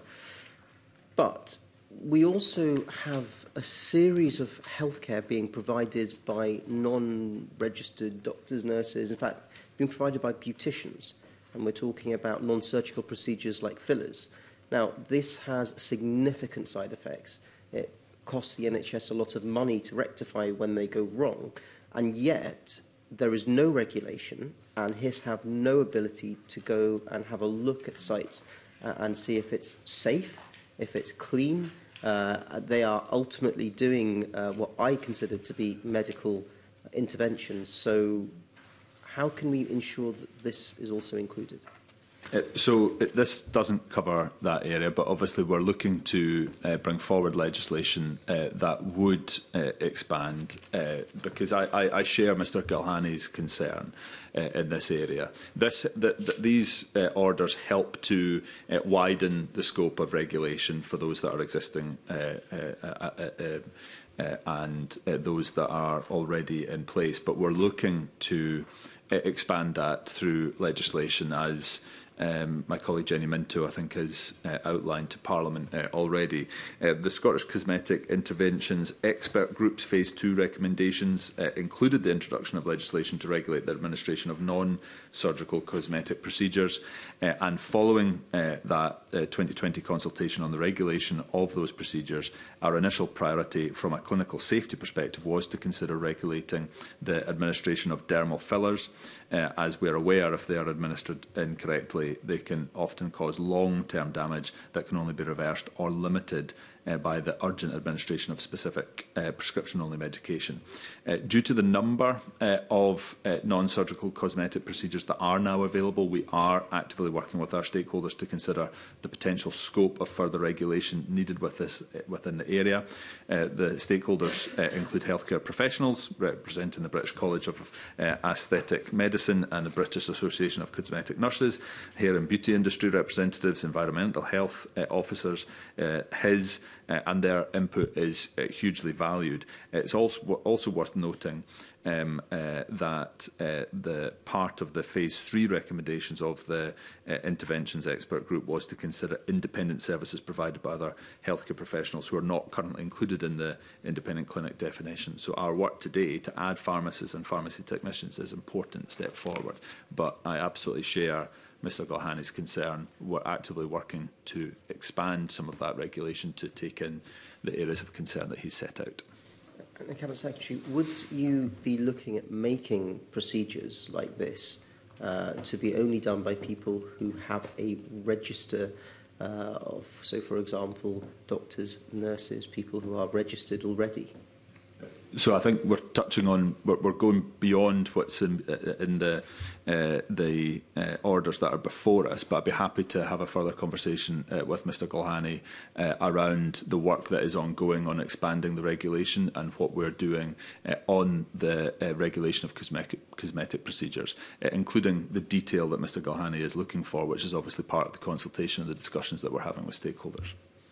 But we also have a series of healthcare being provided by non-registered doctors, nurses, in fact, being provided by beauticians. And we're talking about non-surgical procedures like fillers. Now, this has significant side effects. It costs the N H S a lot of money to rectify when they go wrong, and yet there is no regulation, and H I S have no ability to go and have a look at sites uh, and see if it's safe, if it's clean. Uh, they are ultimately doing uh, what I consider to be medical interventions. So how can we ensure that this is also included? Uh, so it, this doesn't cover that area, but obviously we're looking to uh, bring forward legislation uh, that would uh, expand, uh, because I, I, I share Mr Gilhani's concern uh, in this area. This, the, the, these uh, orders help to uh, widen the scope of regulation for those that are existing uh, uh, uh, uh, uh, uh, and uh, those that are already in place, but we're looking to uh, expand that through legislation as Um, my colleague Jenny Minto, I think, has uh, outlined to Parliament uh, already. Uh, the Scottish Cosmetic Interventions Expert Group's Phase two recommendations uh, included the introduction of legislation to regulate the administration of non-surgical cosmetic procedures. Uh, and following uh, that uh, twenty twenty consultation on the regulation of those procedures, our initial priority from a clinical safety perspective was to consider regulating the administration of dermal fillers. Uh, as we are aware, if they are administered incorrectly, they can often cause long-term damage that can only be reversed or limited uh, by the urgent administration of specific uh, prescription-only medication. Uh, due to the number uh, of uh, non-surgical cosmetic procedures that are now available, we are actively working with our stakeholders to consider the potential scope of further regulation needed with this, uh, within the area. Uh, the stakeholders uh, include healthcare professionals representing the British College of uh, Aesthetic Medicine and the British Association of Cosmetic Nurses, hair and beauty industry representatives, environmental health uh, officers, uh, H I S, uh, and their input is uh, hugely valued. It's also, also worth noting um, uh, that uh, the part of the Phase three recommendations of the uh, Interventions Expert Group was to consider independent services provided by other healthcare professionals who are not currently included in the independent clinic definition. So our work today to add pharmacists and pharmacy technicians is an important step forward. But I absolutely share Mr Gilhani's concern. We're actively working to expand some of that regulation to take in the areas of concern that he's set out. And the Cabinet Secretary, would you be looking at making procedures like this uh, to be only done by people who have a register uh, of, so for example, doctors, nurses, people who are registered already? So I think we're touching on, we're, we're going beyond what's in, in the uh, the uh, orders that are before us, but I'd be happy to have a further conversation uh, with Mr Gilhani uh, around the work that is ongoing on expanding the regulation and what we're doing uh, on the uh, regulation of cosmetic, cosmetic procedures, uh, including the detail that Mr Gilhani is looking for, which is obviously part of the consultation and the discussions that we're having with stakeholders.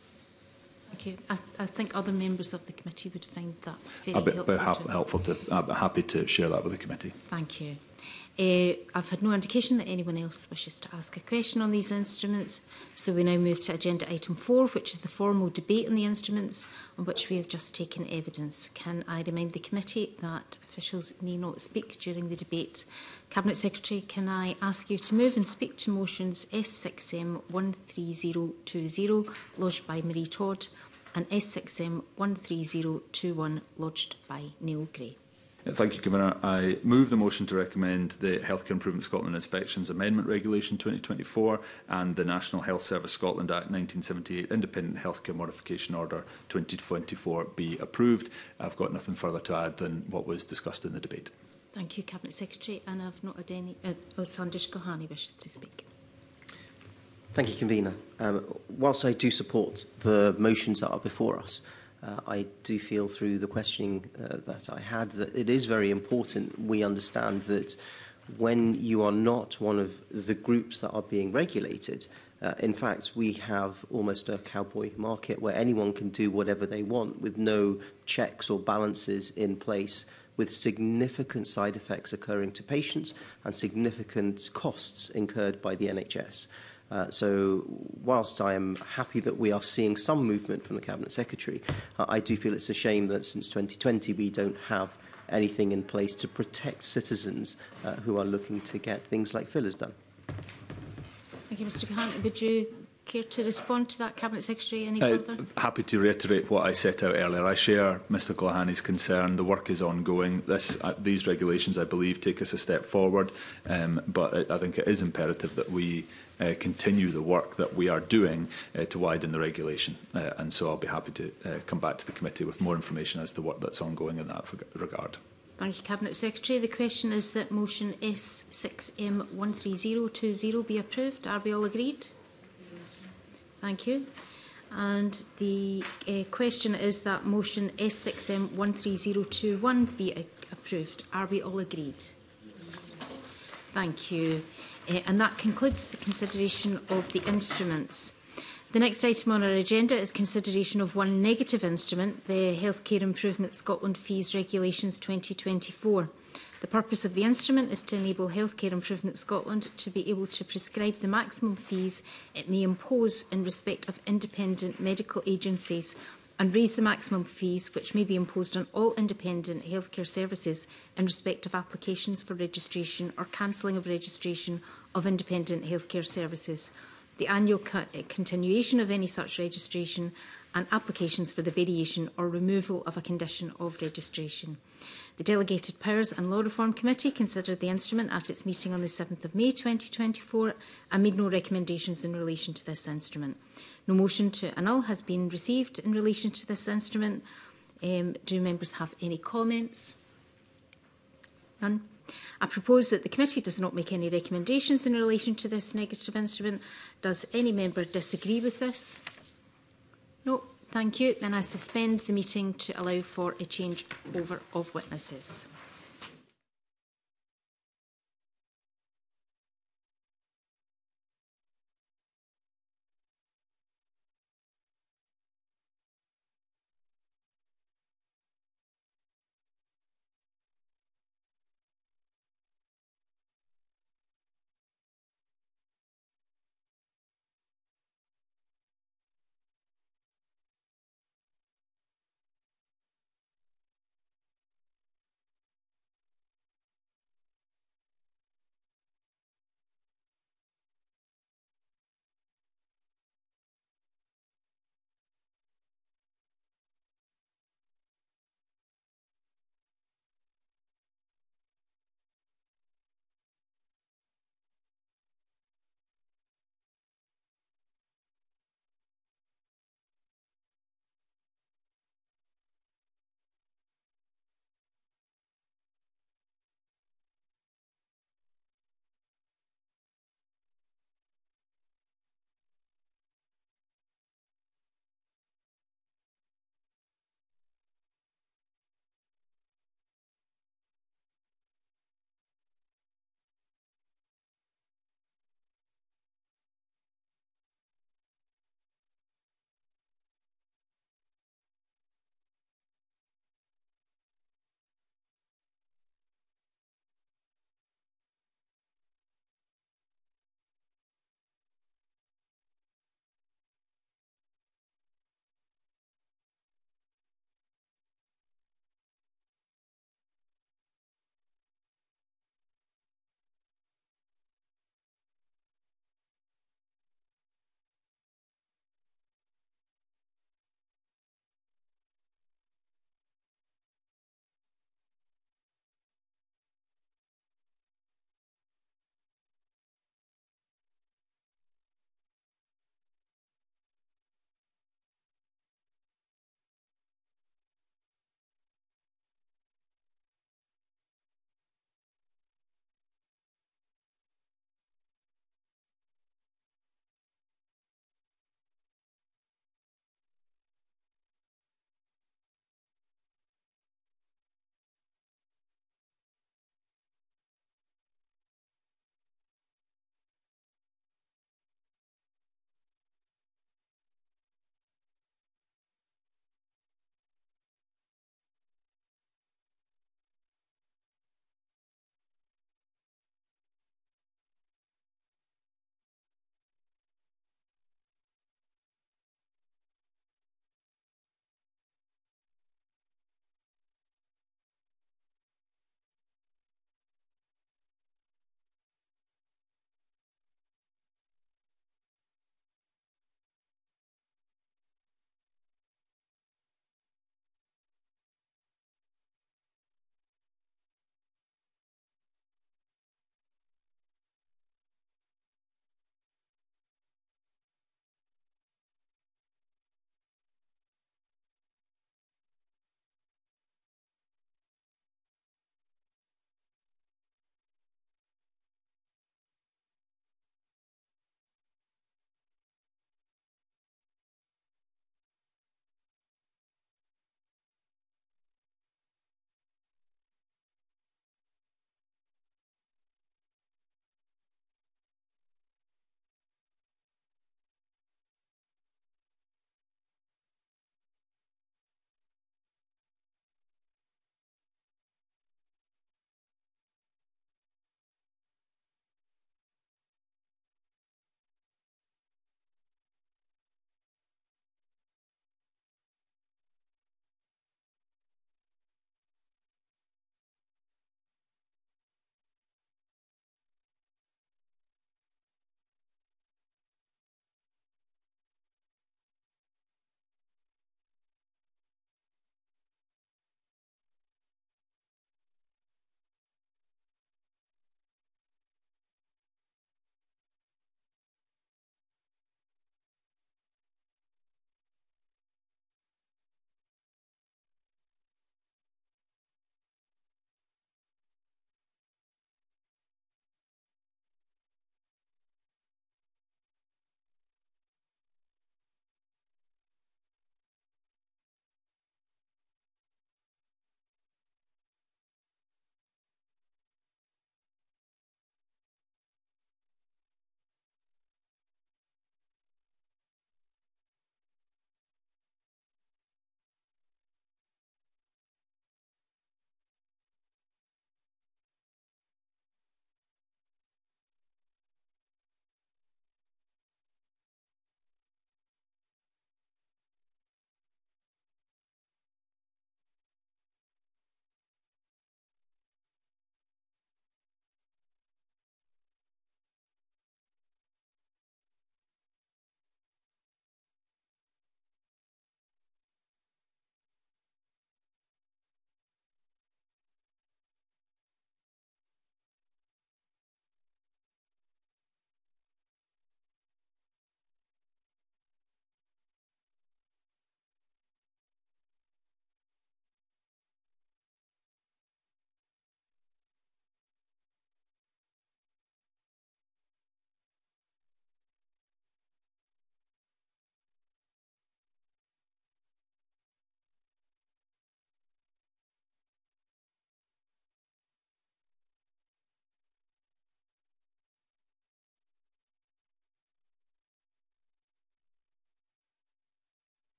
Thank you. I, th I think other members of the committee would find that very I'd be, helpful. be ha to helpful to. I'd be happy to share that with the committee. Thank you. Uh, I've had no indication that anyone else wishes to ask a question on these instruments, so we now move to agenda item four, which is the formal debate on the instruments on which we have just taken evidence. Can I remind the committee that officials may not speak during the debate? Cabinet Secretary, can I ask you to move and speak to motions S six M one three zero two zero lodged by Marie Todd and S six M one three zero two one lodged by Neil Gray? Thank you, Convener. I move the motion to recommend the Healthcare Improvement Scotland Inspections Amendment Regulation twenty twenty-four and the National Health Service Scotland Act nineteen seventy-eight Independent Healthcare Modification Order twenty twenty-four be approved. I've got nothing further to add than what was discussed in the debate. Thank you, Cabinet Secretary. And I've not had any... Uh, oh, Sandesh Gilhani wishes to speak. Thank you, Convener. Um, whilst I do support the motions that are before us, Uh, I do feel through the questioning uh, that I had that it is very important we understand that when you are not one of the groups that are being regulated, uh, in fact, we have almost a cowboy market where anyone can do whatever they want with no checks or balances in place, with significant side effects occurring to patients and significant costs incurred by the N H S. Uh, so whilst I am happy that we are seeing some movement from the Cabinet Secretary, uh, I do feel it's a shame that since twenty twenty we don't have anything in place to protect citizens uh, who are looking to get things like fillers done. Thank you, Mr Cahan. Would you care to respond to that, Cabinet Secretary, any Uh, further? happy to reiterate what I set out earlier. I share Mr Glahani's concern. The work is ongoing. This, uh, these regulations, I believe, take us a step forward, um, but I, I think it is imperative that we uh, continue the work that we are doing uh, to widen the regulation. Uh, and so I'll be happy to uh, come back to the committee with more information as to what that's ongoing in that regard. Thank you, Cabinet Secretary. The question is that motion S six M one three zero two zero be approved. Are we all agreed? Thank you. And the uh, question is that motion S six M one three zero two one be uh, approved. Are we all agreed? Thank you. Uh, and that concludes the consideration of the instruments. The next item on our agenda is consideration of one negative instrument, the Healthcare Improvement Scotland Fees Regulations twenty twenty-four. The purpose of the instrument is to enable Healthcare Improvement Scotland to be able to prescribe the maximum fees it may impose in respect of independent medical agencies and raise the maximum fees which may be imposed on all independent healthcare services in respect of applications for registration or cancelling of registration of independent healthcare services, the annual co continuation of any such registration and applications for the variation or removal of a condition of registration. The Delegated Powers and Law Reform Committee considered the instrument at its meeting on the seventh of May twenty twenty-four and made no recommendations in relation to this instrument. No motion to annul has been received in relation to this instrument. Um, do members have any comments? None. I propose that the committee does not make any recommendations in relation to this negative instrument. Does any member disagree with this? No. Thank you. Then I suspend the meeting to allow for a change over of witnesses.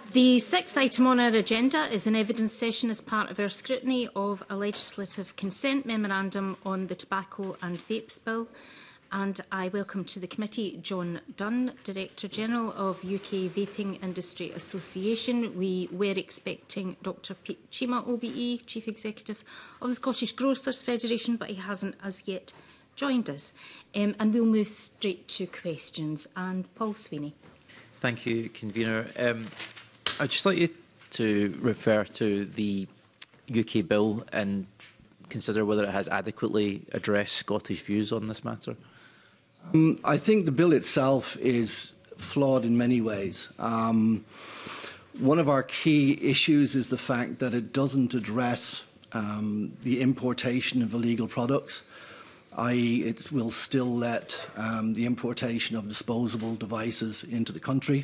The sixth item on our agenda is an evidence session as part of our scrutiny of a legislative consent memorandum on the Tobacco and Vapes Bill. And I welcome to the committee John Dunn, Director General of U K Vaping Industry Association. We were expecting Doctor Pete Chima, O B E, Chief Executive of the Scottish Grocers Federation, but he hasn't as yet joined us. Um, and we'll move straight to questions. And Paul Sweeney. Thank you, Convener. Um, I'd just like you to refer to the U K bill and consider whether it has adequately addressed Scottish views on this matter. Um, I think the bill itself is flawed in many ways. Um, one of our key issues is the fact that it doesn't address um, the importation of illegal products, that is it will still let um, the importation of disposable devices into the country.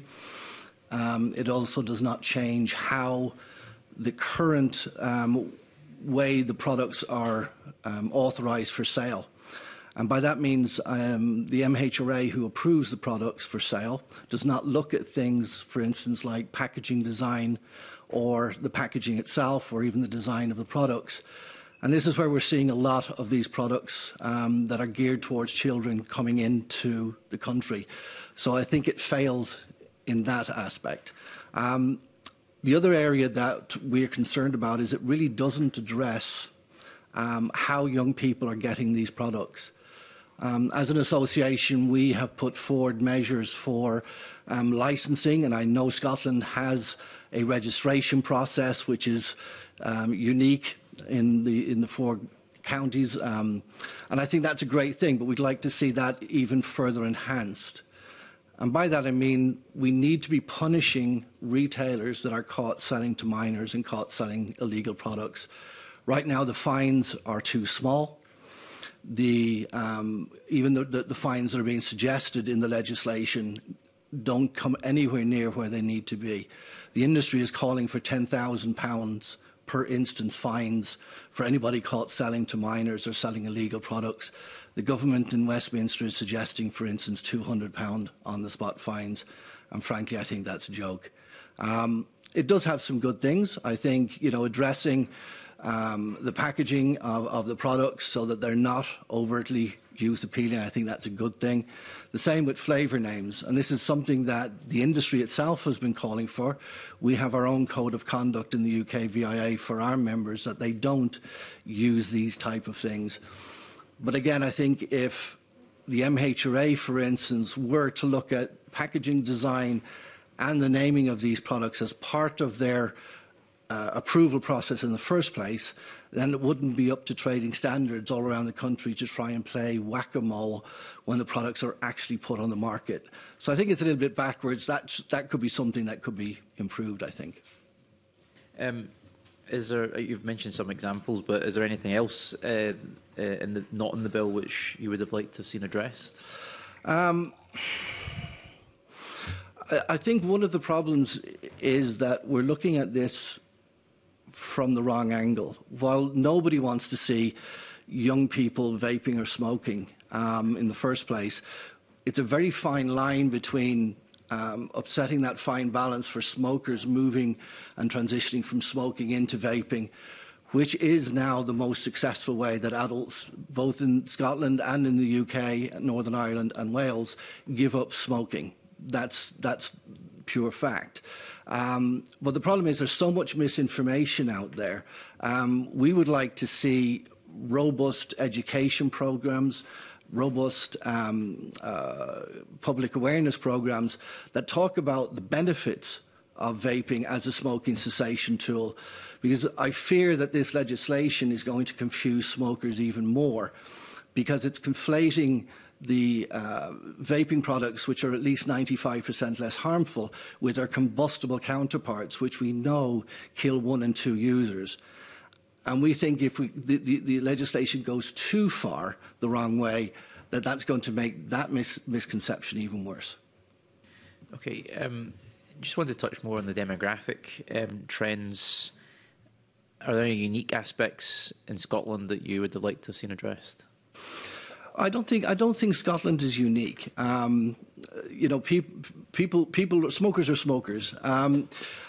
Um, it also does not change how the current um, way the products are um, authorised for sale. And by that means um, the M H R A, who approves the products for sale, does not look at things, for instance, like packaging design or the packaging itself or even the design of the products. And this is where we're seeing a lot of these products um, that are geared towards children coming into the country. So I think it fails in that aspect. Um, the other area that we're concerned about is it really doesn't address um, how young people are getting these products. Um, as an association, we have put forward measures for um, licensing, and I know Scotland has a registration process which is um, unique in the in the four counties, um, and I think that's a great thing. But we'd like to see that even further enhanced. And by that I mean we need to be punishing retailers that are caught selling to minors and caught selling illegal products. Right now, the fines are too small. The, um, even the, the, the fines that are being suggested in the legislation don't come anywhere near where they need to be. The industry is calling for ten thousand pounds per instance fines for anybody caught selling to minors or selling illegal products. The government in Westminster is suggesting, for instance, two hundred pounds on-the-spot fines, and frankly, I think that's a joke. Um, it does have some good things. I think, you know, addressing Um, the packaging of, of the products so that they're not overtly youth appealing, I think that's a good thing. The same with flavour names, and this is something that the industry itself has been calling for. We have our own code of conduct in the U K V I A for our members that they don't use these type of things. But again, I think if the M H R A, for instance, were to look at packaging design and the naming of these products as part of their Uh, approval process in the first place, then it wouldn't be up to trading standards all around the country to try and play whack-a-mole when the products are actually put on the market. So I think it's a little bit backwards. That, that could be something that could be improved, I think. Um, is there, you've mentioned some examples, but is there anything else uh, uh, in the, not in the bill which you would have liked to have seen addressed? Um, I, I think one of the problems is that we're looking at this from the wrong angle. While nobody wants to see young people vaping or smoking um, in the first place, it's a very fine line between um, upsetting that fine balance for smokers moving and transitioning from smoking into vaping, which is now the most successful way that adults, both in Scotland and in the U K, Northern Ireland and Wales, give up smoking. That's, that's pure fact. Um, but the problem is there's so much misinformation out there. Um, we would like to see robust education programs, robust um, uh, public awareness programs that talk about the benefits of vaping as a smoking cessation tool, because I fear that this legislation is going to confuse smokers even more, because it's conflating the uh, vaping products, which are at least ninety-five percent less harmful, with their combustible counterparts, which we know kill one in two users. And we think if we, the, the, the legislation goes too far the wrong way, that that's going to make that mis misconception even worse. Okay, um, just want to touch more on the demographic um, trends. Are there any unique aspects in Scotland that you would have liked to have seen addressed? I don't think I don't think Scotland is unique. Um, you know, pe people, people, smokers are smokers. Um,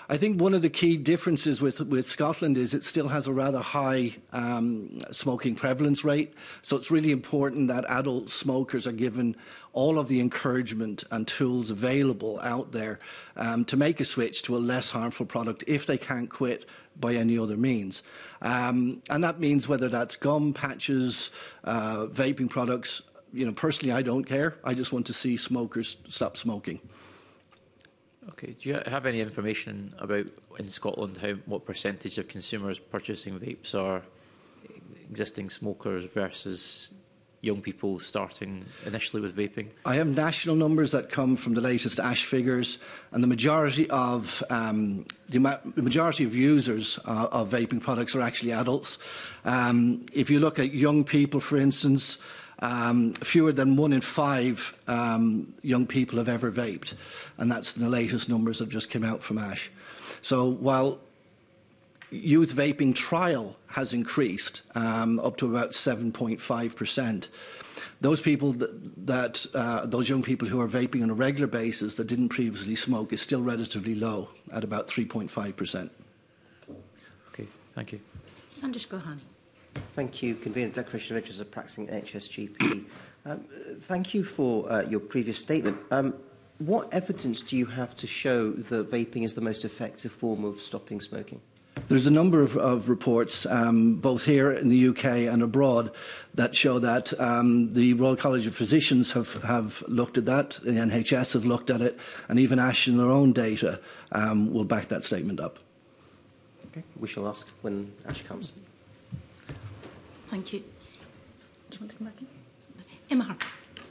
I think one of the key differences with, with Scotland is it still has a rather high um, smoking prevalence rate. So it's really important that adult smokers are given all of the encouragement and tools available out there um, to make a switch to a less harmful product if they can't quit by any other means. Um, and that means whether that's gum, patches, uh, vaping products. You know, personally, I don't care. I just want to see smokers stop smoking. Okay. Do you have any information about in Scotland how what percentage of consumers purchasing vapes are existing smokers versus young people starting initially with vaping? I have national numbers that come from the latest A S H figures, and the majority of um, the, ma the majority of users uh, of vaping products are actually adults. Um, if you look at young people, for instance, Um, fewer than one in five um, young people have ever vaped, and that's the latest numbers that just came out from A S H. So while youth vaping trial has increased um, up to about seven point five percent, those people that, that uh, those young people who are vaping on a regular basis that didn't previously smoke is still relatively low at about three point five percent. Okay, thank you. Sandesh Gohani. Thank you, Convener. Declaration of Interest of Practising H S G P. Um, thank you for uh, your previous statement. Um, what evidence do you have to show that vaping is the most effective form of stopping smoking? There's a number of, of reports, um, both here in the U K and abroad, that show that um, the Royal College of Physicians have, have looked at that, the N H S have looked at it, and even A S H in their own data um, will back that statement up. Okay. We shall ask when A S H comes. Thank you. Do you want to come back in? Emma Harper.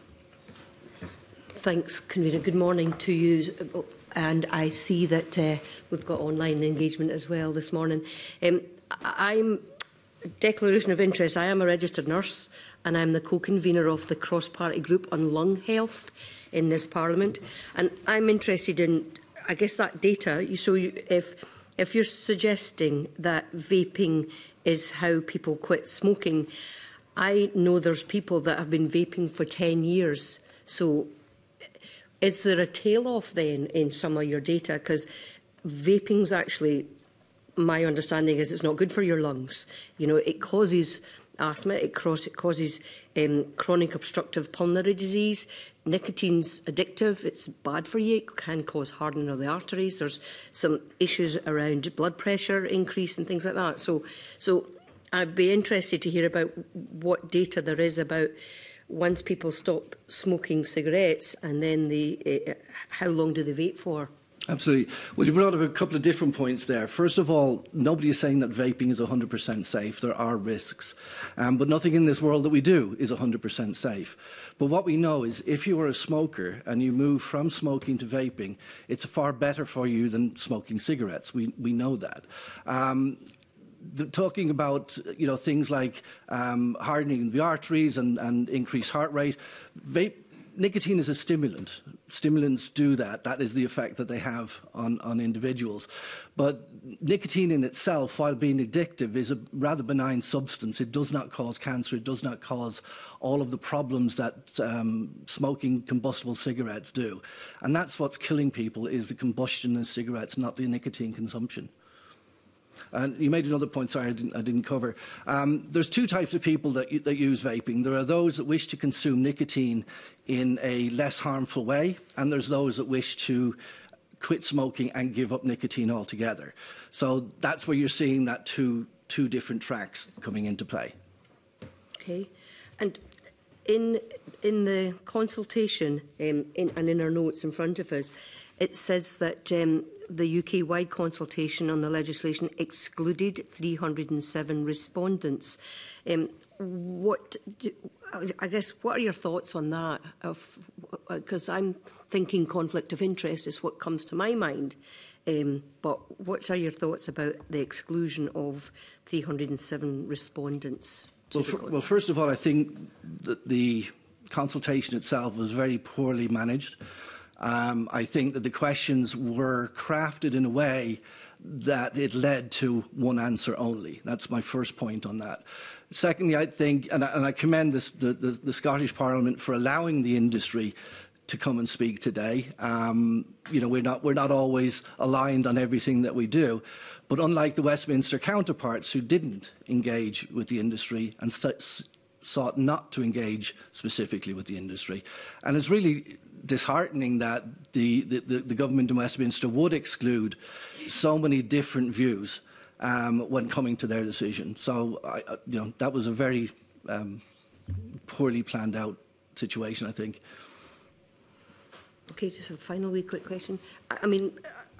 Thanks, Convener. Good morning to you. And I see that uh, we've got online engagement as well this morning. Um, I'm Declaration of Interest. I am a registered nurse, and I'm the co-convener of the cross-party group on lung health in this Parliament. And I'm interested in, I guess, that data. So you, if if you're suggesting that vaping is how people quit smoking, I know there's people that have been vaping for ten years. So is there a tail-off then in some of your data? Because vaping's actually, my understanding is it's not good for your lungs. You know, it causes asthma, it, cross, it causes um, chronic obstructive pulmonary disease. Nicotine's addictive, it's bad for you, it can cause hardening of the arteries. There's some issues around blood pressure increase and things like that. So, so I'd be interested to hear about what data there is about once people stop smoking cigarettes and then the, uh, how long do they vape for? Absolutely. Well, you brought up a couple of different points there. First of all, nobody is saying that vaping is one hundred percent safe. There are risks. Um, but nothing in this world that we do is one hundred percent safe. But what we know is if you are a smoker and you move from smoking to vaping, it's far better for you than smoking cigarettes. We, we know that. Um, The, talking about you know things like um, hardening the arteries and, and increased heart rate, vape, nicotine is a stimulant. Stimulants do that. That is the effect that they have on, on individuals. But nicotine in itself, while being addictive, is a rather benign substance. It does not cause cancer. It does not cause all of the problems that um, smoking combustible cigarettes do. And that's what's killing people, is the combustion in cigarettes, not the nicotine consumption. And you made another point, sorry, I didn't, I didn't cover. Um, there's two types of people that, that use vaping. There are those that wish to consume nicotine in a less harmful way, and there's those that wish to quit smoking and give up nicotine altogether. So that's where you're seeing that two, two different tracks coming into play. Okay. And in, in the consultation um, in, and in our notes in front of us, it says that um, the U K-wide consultation on the legislation excluded three hundred and seven respondents. Um, what, do, I guess, what are your thoughts on that? Because I'm thinking conflict of interest is what comes to my mind. Um, but what are your thoughts about the exclusion of three hundred and seven respondents? Well, for, well, first of all, I think that the consultation itself was very poorly managed. Um, I think that the questions were crafted in a way that it led to one answer only. That's my first point on that. Secondly, I think, and I, and I commend this, the, the, the Scottish Parliament for allowing the industry to come and speak today. Um, you know, we're not, we're not always aligned on everything that we do, but unlike the Westminster counterparts who didn't engage with the industry and sought not to engage specifically with the industry. And it's really disheartening that the, the, the government in Westminster would exclude so many different views um, when coming to their decision. So, I, you know, that was a very um, poorly planned out situation, I think. Okay, just a final wee quick question. I, I mean,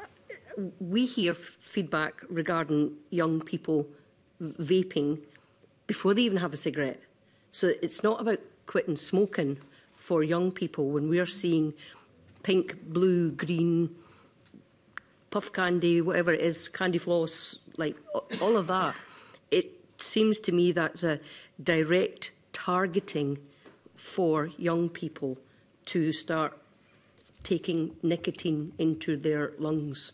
we hear f feedback regarding young people vaping before they even have a cigarette. So it's not about quitting smoking for young people when we're seeing pink, blue, green, puff candy, whatever it is, candy floss, like all of that. It seems to me that's a direct targeting for young people to start taking nicotine into their lungs.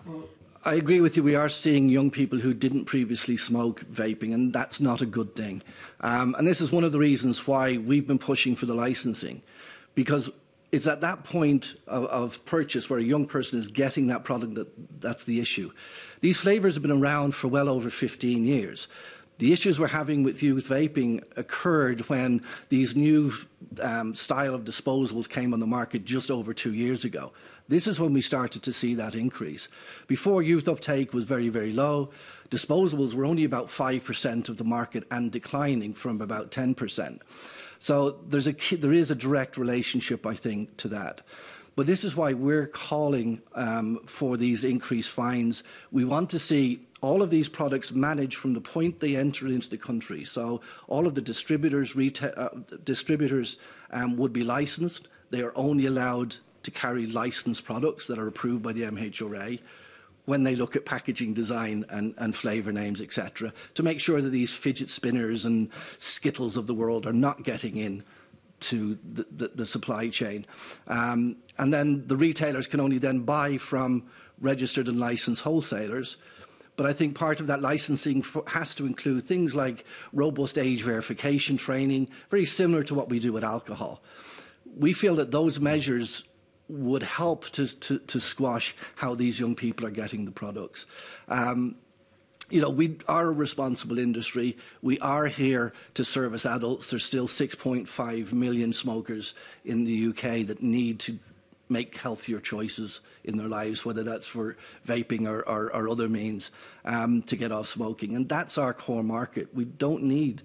I agree with you. We are seeing young people who didn't previously smoke vaping, and that's not a good thing. Um, and this is one of the reasons why we've been pushing for the licensing, because it's at that point of, of purchase where a young person is getting that product that that's the issue. These flavours have been around for well over fifteen years. The issues we're having with youth vaping occurred when these new um, style of disposables came on the market just over two years ago. This is when we started to see that increase. Before, youth uptake was very, very low. Disposables were only about five percent of the market and declining from about ten percent. So there's a, there is a direct relationship, I think, to that. But this is why we're calling um, for these increased fines. We want to see all of these products managed from the point they enter into the country. So all of the distributors, retail, uh, distributors um, would be licensed. They are only allowed to carry licensed products that are approved by the M H R A when they look at packaging design and, and flavour names, et cetera, to make sure that these fidget spinners and Skittles of the world are not getting in to the, the, the supply chain. Um, and then the retailers can only then buy from registered and licensed wholesalers. But I think part of that licensing has to include things like robust age verification training, very similar to what we do with alcohol. We feel that those measures would help to, to, to squash how these young people are getting the products. Um, you know, we are a responsible industry. We are here to service adults. There's still six point five million smokers in the U K that need to make healthier choices in their lives, whether that's for vaping or, or, or other means, um, to get off smoking. And that's our core market. We don't need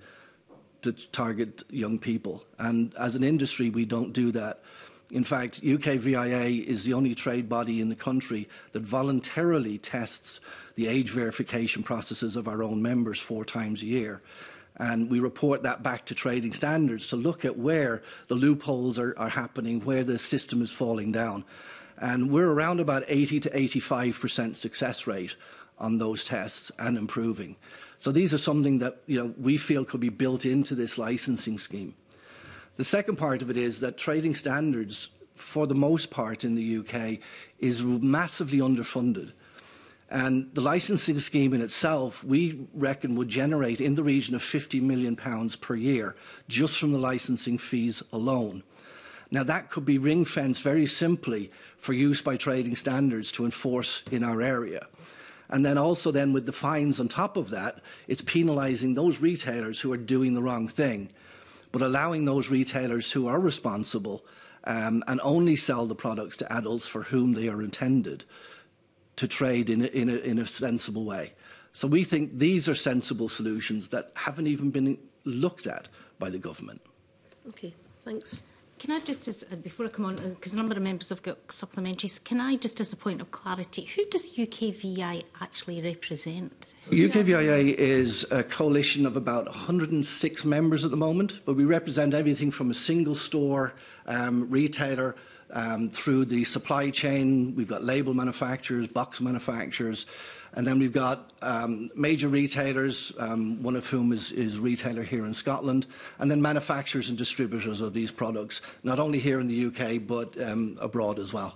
to target young people. And as an industry, we don't do that. In fact, U K V I A is the only trade body in the country that voluntarily tests the age verification processes of our own members four times a year. And we report that back to trading standards to look at where the loopholes are, are happening, where the system is falling down. And we're around about eighty to eighty-five percent success rate on those tests and improving. So these are something that, you know, we feel could be built into this licensing scheme. The second part of it is that trading standards, for the most part in the U K, is massively underfunded. And the licensing scheme in itself, we reckon, would generate in the region of fifty million pounds per year, just from the licensing fees alone. Now, that could be ring-fenced very simply for use by trading standards to enforce in our area. And then also then with the fines on top of that, it's penalising those retailers who are doing the wrong thing, but allowing those retailers who are responsible um, and only sell the products to adults for whom they are intended to trade in a, in, a, in a sensible way. So we think these are sensible solutions that haven't even been looked at by the government. Okay, thanks. Can I just, as, uh, before I come on, because uh, a number of members have got supplementaries, can I just, as a point of clarity, who does U K V I actually represent? U K V I A is a coalition of about one hundred and six members at the moment, but we represent everything from a single store um, retailer um, through the supply chain. We've got label manufacturers, box manufacturers, and then we've got um, major retailers, um, one of whom is, is a retailer here in Scotland, and then manufacturers and distributors of these products, not only here in the U K, but um, abroad as well.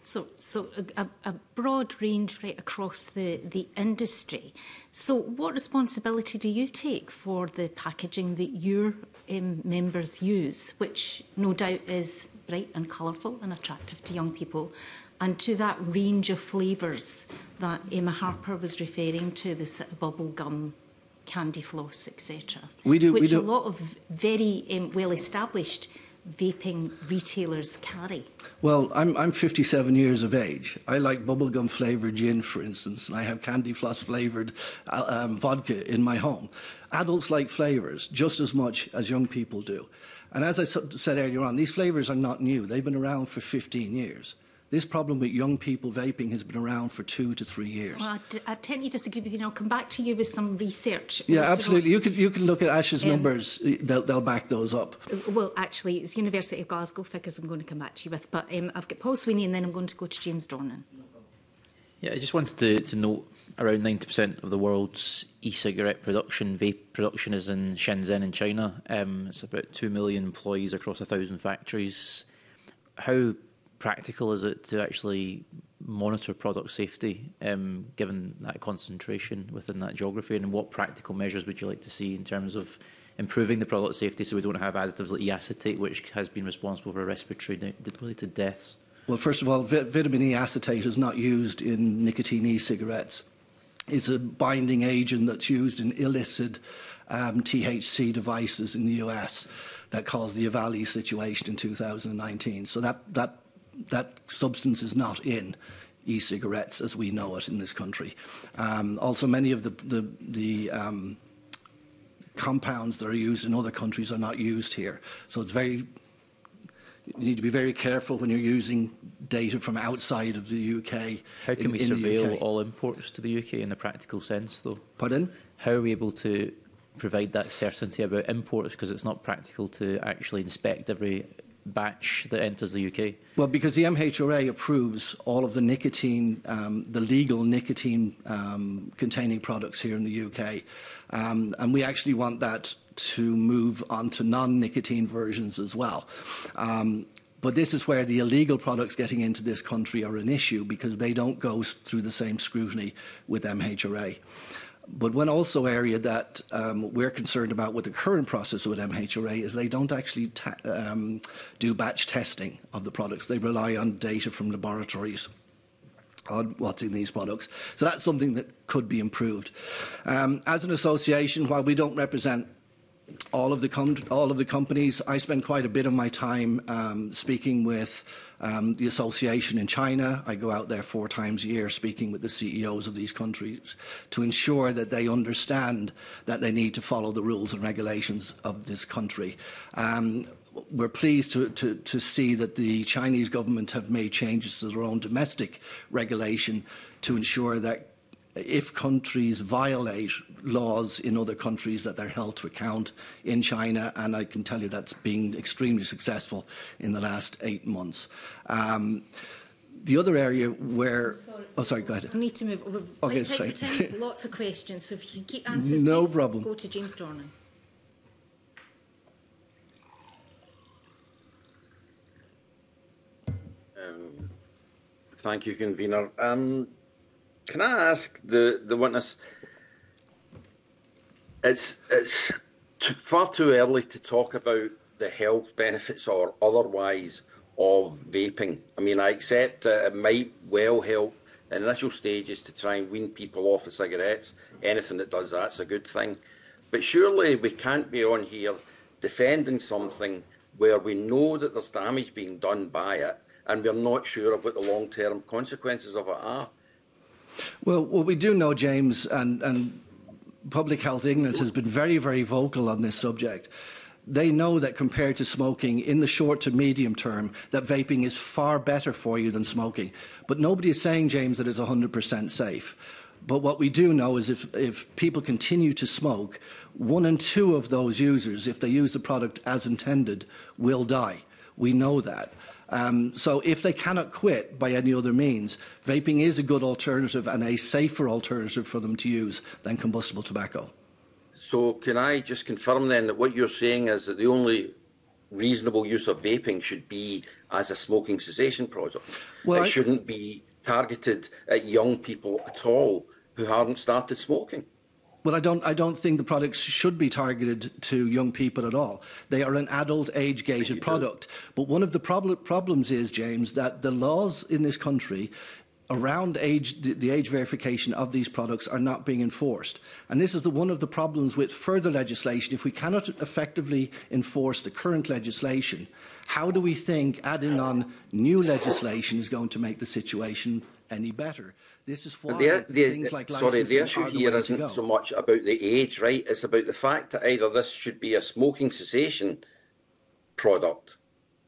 So, so a, a broad range right across the, the industry. So what responsibility do you take for the packaging that your um, members use, which no doubt is bright and colourful and attractive to young people, and to that range of flavours that Emma Harper was referring to, the sort of bubble gum, candy floss, et cetera, we do, which we do. a lot of very um, well-established vaping retailers carry? Well, I'm, I'm fifty-seven years of age. I like bubblegum flavoured gin, for instance, and I have candy floss flavoured uh, um, vodka in my home. Adults like flavours just as much as young people do. And as I said earlier on, these flavours are not new. They've been around for fifteen years. This problem with young people vaping has been around for two to three years. Well, I, d I tend to disagree with you, and I'll come back to you with some research. Yeah, absolutely. You can, you can look at Ash's um, numbers. They'll, they'll back those up. Well, actually, it's University of Glasgow figures I'm going to come back to you with. But um, I've got Paul Sweeney, and then I'm going to go to James Dornan. Yeah, I just wanted to, to note around ninety percent of the world's e-cigarette production, vape production, is in Shenzhen in China. Um, it's about two million employees across a thousand factories. How practical is it to actually monitor product safety, um, given that concentration within that geography? And what practical measures would you like to see in terms of improving the product safety so we don't have additives like E-acetate, which has been responsible for respiratory-related deaths? Well, first of all, vi vitamin E acetate is not used in nicotine e-cigarettes. It's a binding agent that's used in illicit um, T H C devices in the U S that caused the Avali situation in two thousand nineteen. So that, that that substance is not in e-cigarettes as we know it in this country. Um, also, many of the, the, the um, compounds that are used in other countries are not used here. So it's very, you need to be very careful when you're using data from outside of the U K. How can in, we in surveil all imports to the U K in a practical sense, though? Pardon? How are we able to provide that certainty about imports, because it's not practical to actually inspect every batch that enters the U K? Well, because the M H R A approves all of the nicotine, um, the legal nicotine um, containing products here in the U K. Um, and we actually want that to move on to non-nicotine versions as well. Um, but this is where the illegal products getting into this country are an issue, because they don't go through the same scrutiny with M H R A. But one also area that um, we're concerned about with the current process with M H R A is they don't actually ta um, do batch testing of the products. They rely on data from laboratories on what's in these products. So that's something that could be improved. Um, as an association, while we don't represent all of the com all of the companies, I spend quite a bit of my time um, speaking with um, the association in China. I go out there four times a year speaking with the C E Os of these countries to ensure that they understand that they need to follow the rules and regulations of this country. Um, we're pleased to, to, to see that the Chinese government have made changes to their own domestic regulation to ensure that if countries violate laws in other countries, that they're held to account in China, and I can tell you that's been extremely successful in the last eight months. Um, the other area where... Sorry. Oh, sorry, go ahead. I need to move. We're okay, tight sorry. for time. There's lots of questions, so if you can keep answers... No brief, problem. Go to James Dornan. Um, thank you, Convener. Um, Can I ask the, the witness, it's, it's t far too early to talk about the health benefits or otherwise of vaping. I mean, I accept that it might well help in initial stages to try and wean people off of cigarettes. Anything that does that's a good thing. But surely we can't be on here defending something where we know that there's damage being done by it and we're not sure of what the long-term consequences of it are. Well, what we do know, James, and, and Public Health England has been very, very vocal on this subject. They know that compared to smoking, in the short to medium term, that vaping is far better for you than smoking. But nobody is saying, James, that it's one hundred percent safe. But what we do know is if, if people continue to smoke, one in two of those users, if they use the product as intended, will die. We know that. Um, so if they cannot quit by any other means, vaping is a good alternative and a safer alternative for them to use than combustible tobacco. So can I just confirm then that what you're saying is that the only reasonable use of vaping should be as a smoking cessation product. Well, it I... shouldn't be targeted at young people at all who haven't started smoking. Well, I don't, I don't think the products should be targeted to young people at all. They are an adult age-gated product. But one of the prob problems is, James, that the laws in this country around age, the age verification of these products are not being enforced. And this is the, one of the problems with further legislation. If we cannot effectively enforce the current legislation, how do we think adding on new legislation is going to make the situation any better? This is why the, the, things like sorry, the licensing issue are the here way to isn't go. so much about the age, right? It's about the fact that either this should be a smoking cessation product,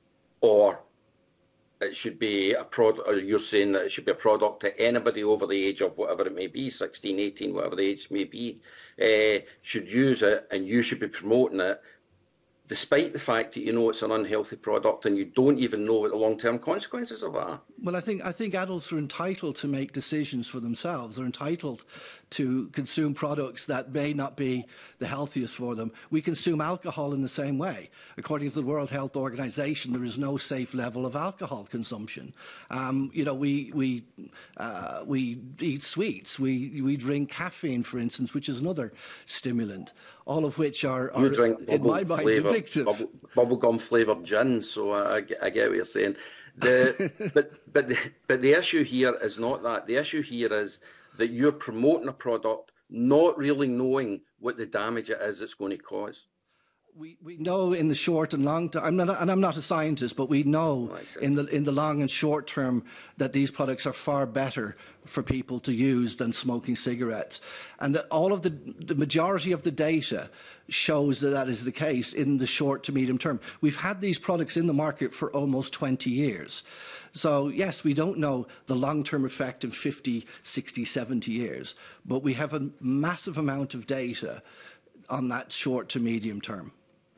or it should be a product, or you're saying that it should be a product to anybody over the age of whatever it may be, sixteen, eighteen, whatever the age may be, uh, should use it, and you should be promoting it, despite the fact that you know it's an unhealthy product and you don't even know what the long-term consequences of it are. Well, I think, I think adults are entitled to make decisions for themselves. They're entitled to consume products that may not be the healthiest for them. We consume alcohol in the same way. According to the World Health Organization, there is no safe level of alcohol consumption. Um, you know, we, we, uh, we eat sweets. We, we drink caffeine, for instance, which is another stimulant, all of which are, are in my mind, addictive. Bubble, bubblegum flavoured gin, so I, I get what you're saying. The, but, but, the, but the issue here is not that. The issue here is that you're promoting a product not really knowing what the damage it is it's going to cause. We, we know in the short and long term, I'm not, and I'm not a scientist, but we know in the, in the long and short term that these products are far better for people to use than smoking cigarettes. And that all of the, the majority of the data shows that that is the case in the short to medium term. We've had these products in the market for almost twenty years. So, yes, we don't know the long-term effect in fifty, sixty, seventy years, but we have a massive amount of data on that short to medium term.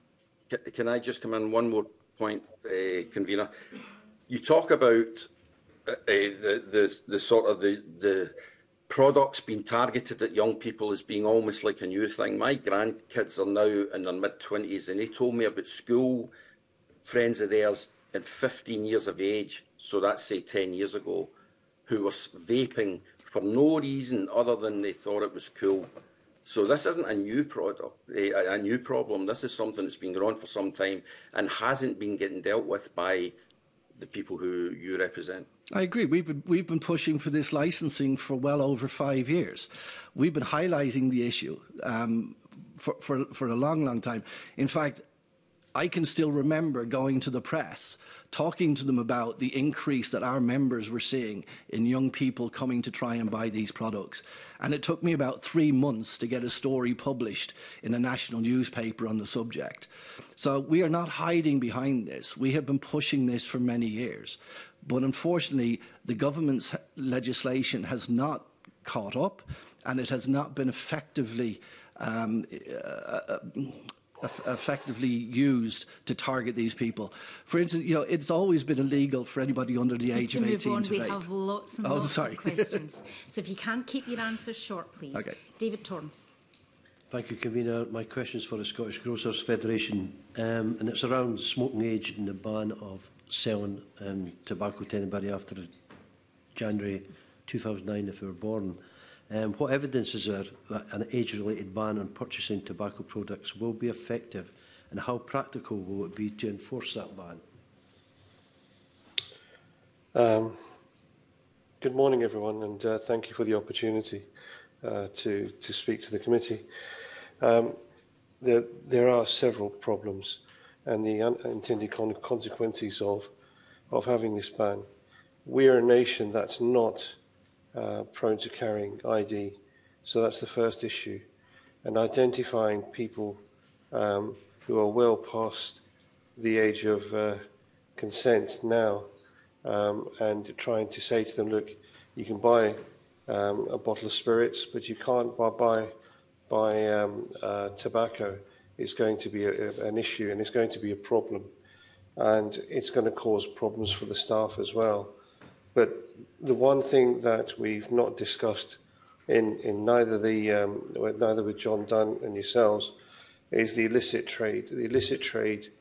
Can I just come in one more point, uh, convener? You talk about uh, the, the the sort of the the products being targeted at young people as being almost like a new thing. My grandkids are now in their mid twenties, and they told me about school friends of theirs at fifteen years of age. So that's say ten years ago, who were vaping for no reason other than they thought it was cool. So this isn't a new product, a, a new problem. This is something that's been going on for some time and hasn't been getting dealt with by the people who you represent. I agree. We've been, we've been pushing for this licensing for well over five years. We've been highlighting the issue um, for, for, for a long, long time. In fact, I can still remember going to the press, talking to them about the increase that our members were seeing in young people coming to try and buy these products. And it took me about three months to get a story published in a national newspaper on the subject. So we are not hiding behind this. We have been pushing this for many years. But unfortunately, the government's legislation has not caught up, and it has not been effectively um, uh, effectively used to target these people. For instance, you know, it's always been illegal for anybody under the age of eighteen on, to we vape. We have lots and oh, lots sorry. of questions. So if you can keep your answers short, please. Okay. David Torrance. Thank you, Convener. My question is for the Scottish Grocers Federation, um, and it's around smoking age and the ban of selling um, tobacco to anybody after January two thousand nine if they were born. Um, what evidence is there that an age-related ban on purchasing tobacco products will be effective, and how practical will it be to enforce that ban? Um, good morning, everyone, and uh, thank you for the opportunity uh, to, to speak to the committee. Um, there, there are several problems and the unintended con consequences of, of having this ban. We are a nation that's not Uh, prone to carrying I D. So that's the first issue. And identifying people um, who are well past the age of uh, consent now um, and trying to say to them, look, you can buy um, a bottle of spirits, but you can't buy, buy, buy um, uh, tobacco. It's going to be a, a, an issue, and it's going to be a problem. And it's going to cause problems for the staff as well. But the one thing that we've not discussed in, in neither the um, neither with John Dunn and yourselves is the illicit trade. The illicit trade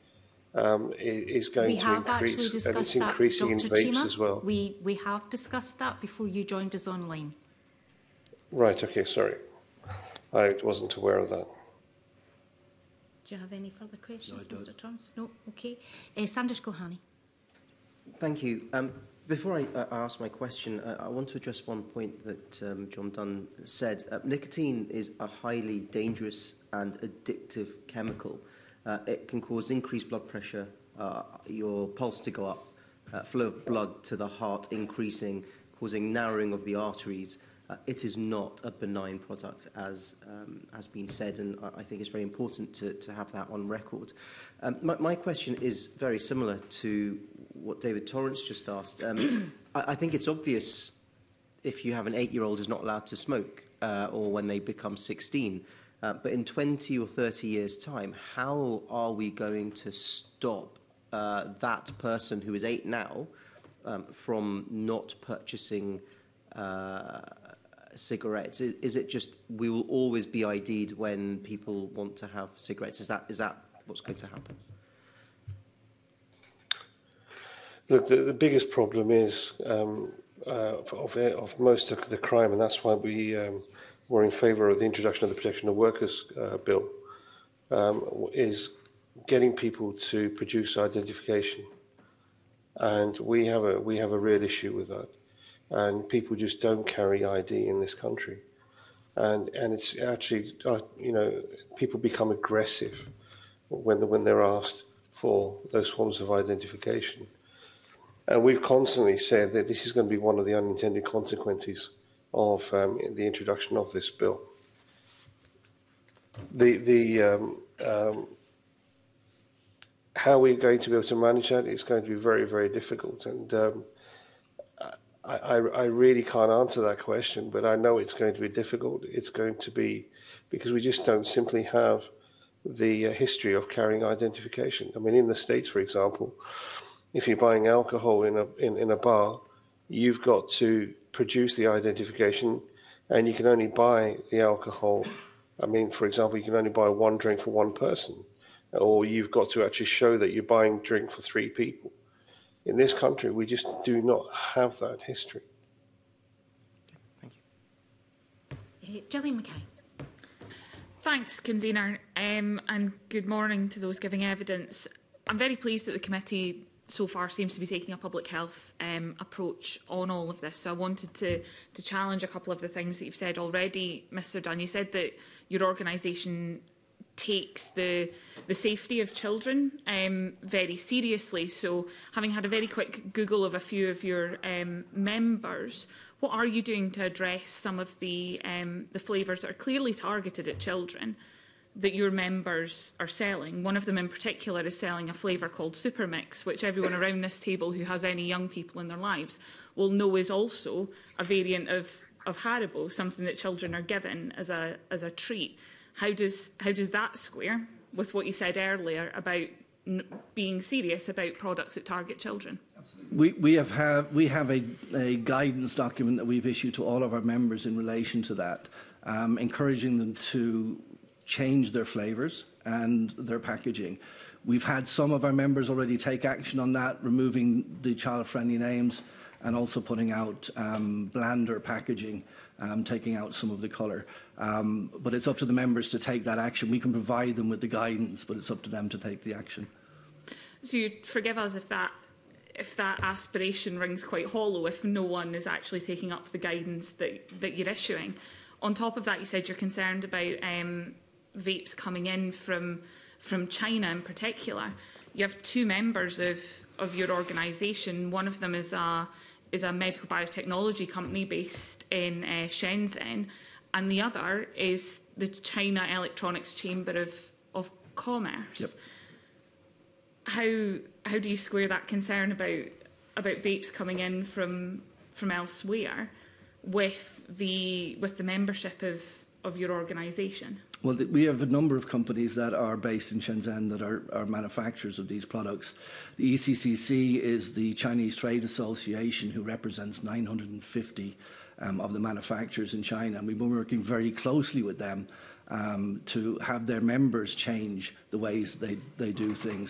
um, is going we to have increase, actually discussed and it's that, increasing in Doctor vapes Chima. as well. We, we have discussed that before you joined us online. Right, okay, sorry. I wasn't aware of that. Do you have any further questions, No, I Mr Thomas? No? Okay. Uh, Sanders Gohani. Thank you. Um, before I, uh, ask my question, uh, I want to address one point that um, John Dunn said. Uh, nicotine is a highly dangerous and addictive chemical. Uh, it can cause increased blood pressure, uh, your pulse to go up, uh, flow of blood to the heart increasing, causing narrowing of the arteries. Uh, it is not a benign product, as um, has been said, and I, I think it's very important to, to have that on record. Um, my, my question is very similar to what David Torrance just asked. Um, I, I think it's obvious if you have an eight-year-old who's not allowed to smoke, uh, or when they become sixteen. Uh, but in twenty or thirty years' time, how are we going to stop uh, that person who is eight now um, from not purchasing uh, cigarettes? Is, is it just we will always be I D'd when people want to have cigarettes? Is that is that what's going to happen? Look, the, the biggest problem is um, uh, of, of most of the crime, and that's why we um, were in favour of the introduction of the Protection of Workers uh, Bill, um, is getting people to produce identification, and we have a we have a real issue with that, and people just don't carry I D in this country, and and it's actually uh, you know people become aggressive when when they're asked for those forms of identification. And we've constantly said that this is going to be one of the unintended consequences of um, the introduction of this bill. The the um, um, how we're going to be able to manage that is going to be very, very difficult. And um, I, I, I really can't answer that question, but I know it's going to be difficult. It's going to be because we just don't simply have the uh, history of carrying identification. I mean, in the States, for example, if you're buying alcohol in a in, in a bar, you've got to produce the identification, and you can only buy the alcohol. I mean, for example, you can only buy one drink for one person, or you've got to actually show that you're buying a drink for three people. In this country, we just do not have that history. Thank you. Uh, Gillian Mackay. Thanks, Convener, um, and good morning to those giving evidence. I'm very pleased that the committee so far seems to be taking a public health um, approach on all of this. So I wanted to, to challenge a couple of the things that you've said already, Mr Dunn. You said that your organisation takes the, the safety of children um, very seriously. So having had a very quick Google of a few of your um, members, what are you doing to address some of the, um, the flavours that are clearly targeted at children that your members are selling? One of them in particular is selling a flavour called Super Mix, which everyone around this table who has any young people in their lives will know is also a variant of, of Haribo, something that children are given as a, as a treat. How does, how does that square with what you said earlier about n being serious about products that target children? We, we have, have, we have a, a guidance document that we've issued to all of our members in relation to that, um, encouraging them to change their flavours and their packaging. We've had some of our members already take action on that, removing the child-friendly names and also putting out um, blander packaging, um, taking out some of the colour. Um, but it's up to the members to take that action. We can provide them with the guidance, but it's up to them to take the action. So you'd forgive us if that, if that aspiration rings quite hollow, if no one is actually taking up the guidance that, that you're issuing. On top of that, you said you're concerned about um, vapes coming in from from China in particular. You have two members of of your organisation. One of them is a is a medical biotechnology company based in uh, Shenzhen, and the other is the China Electronics Chamber of of Commerce. Yep. How how do you square that concern about about vapes coming in from from elsewhere with the with the membership of of your organisation? Well, we have a number of companies that are based in Shenzhen that are, are manufacturers of these products. The E C C C is the Chinese Trade Association, who represents nine hundred fifty um, of the manufacturers in China, and we've been working very closely with them um, to have their members change the ways they, they do things.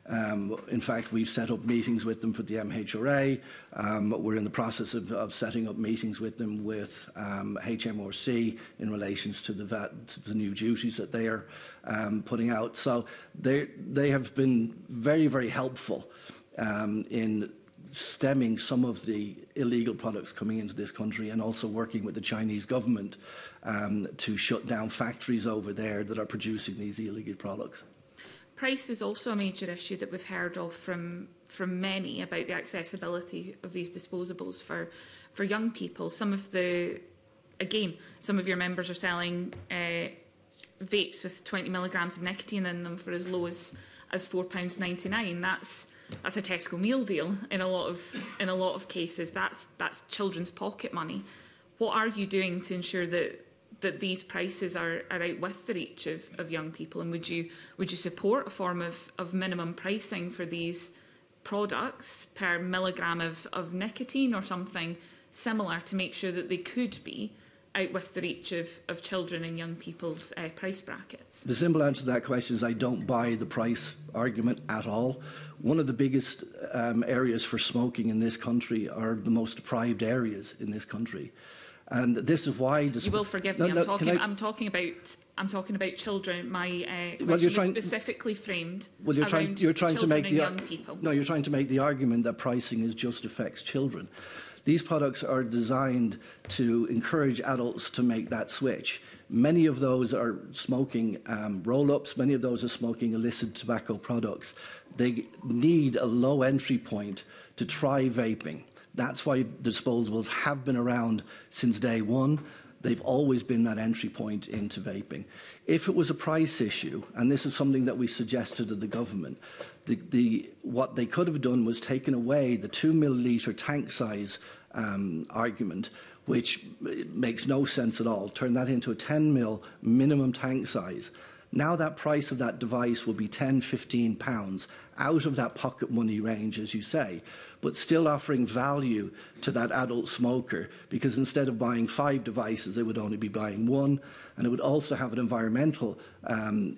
Um, in fact, we've set up meetings with them for the M H R A. Um, we're in the process of, of setting up meetings with them with um, H M R C in relation to the, VAT, to the new duties that they are um, putting out. So they, they have been very, very helpful um, in stemming some of the illegal products coming into this country, and also working with the Chinese government um, to shut down factories over there that are producing these illegal products. Price is also a major issue that we've heard of from from many about the accessibility of these disposables for for young people. Some of the, again, some of your members are selling uh, vapes with twenty milligrams of nicotine in them for as low as as four pounds ninety-nine. That's that's a Tesco meal deal in a lot of in a lot of cases. That's that's children's pocket money. What are you doing to ensure that that these prices are, are out with the reach of, of young people? And would you would you support a form of, of minimum pricing for these products per milligram of, of nicotine or something similar to make sure that they could be out with the reach of, of children and young people's uh, price brackets? The simple answer to that question is I don't buy the price argument at all. One of the biggest um, areas for smoking in this country are the most deprived areas in this country. And this is why... You will forgive me. No, no, I'm talking. I... I'm talking about. I'm talking about children. My uh, question well, you're trying... was specifically framed well, you're around trying, you're trying to make and the young people. No, you're trying to make the argument that pricing is just affects children. These products are designed to encourage adults to make that switch. Many of those are smoking um, roll-ups. Many of those are smoking illicit tobacco products. They need a low entry point to try vaping. That's why the disposables have been around since day one. They've always been that entry point into vaping. If it was a price issue, and this is something that we suggested to the government, the, the, what they could have done was taken away the two millilitre tank size um, argument, which makes no sense at all. Turn that into a ten mil minimum tank size. Now that price of that device will be ten, fifteen pounds out of that pocket money range, as you say, but still offering value to that adult smoker, because instead of buying five devices, they would only be buying one, and it would also have an environmental um,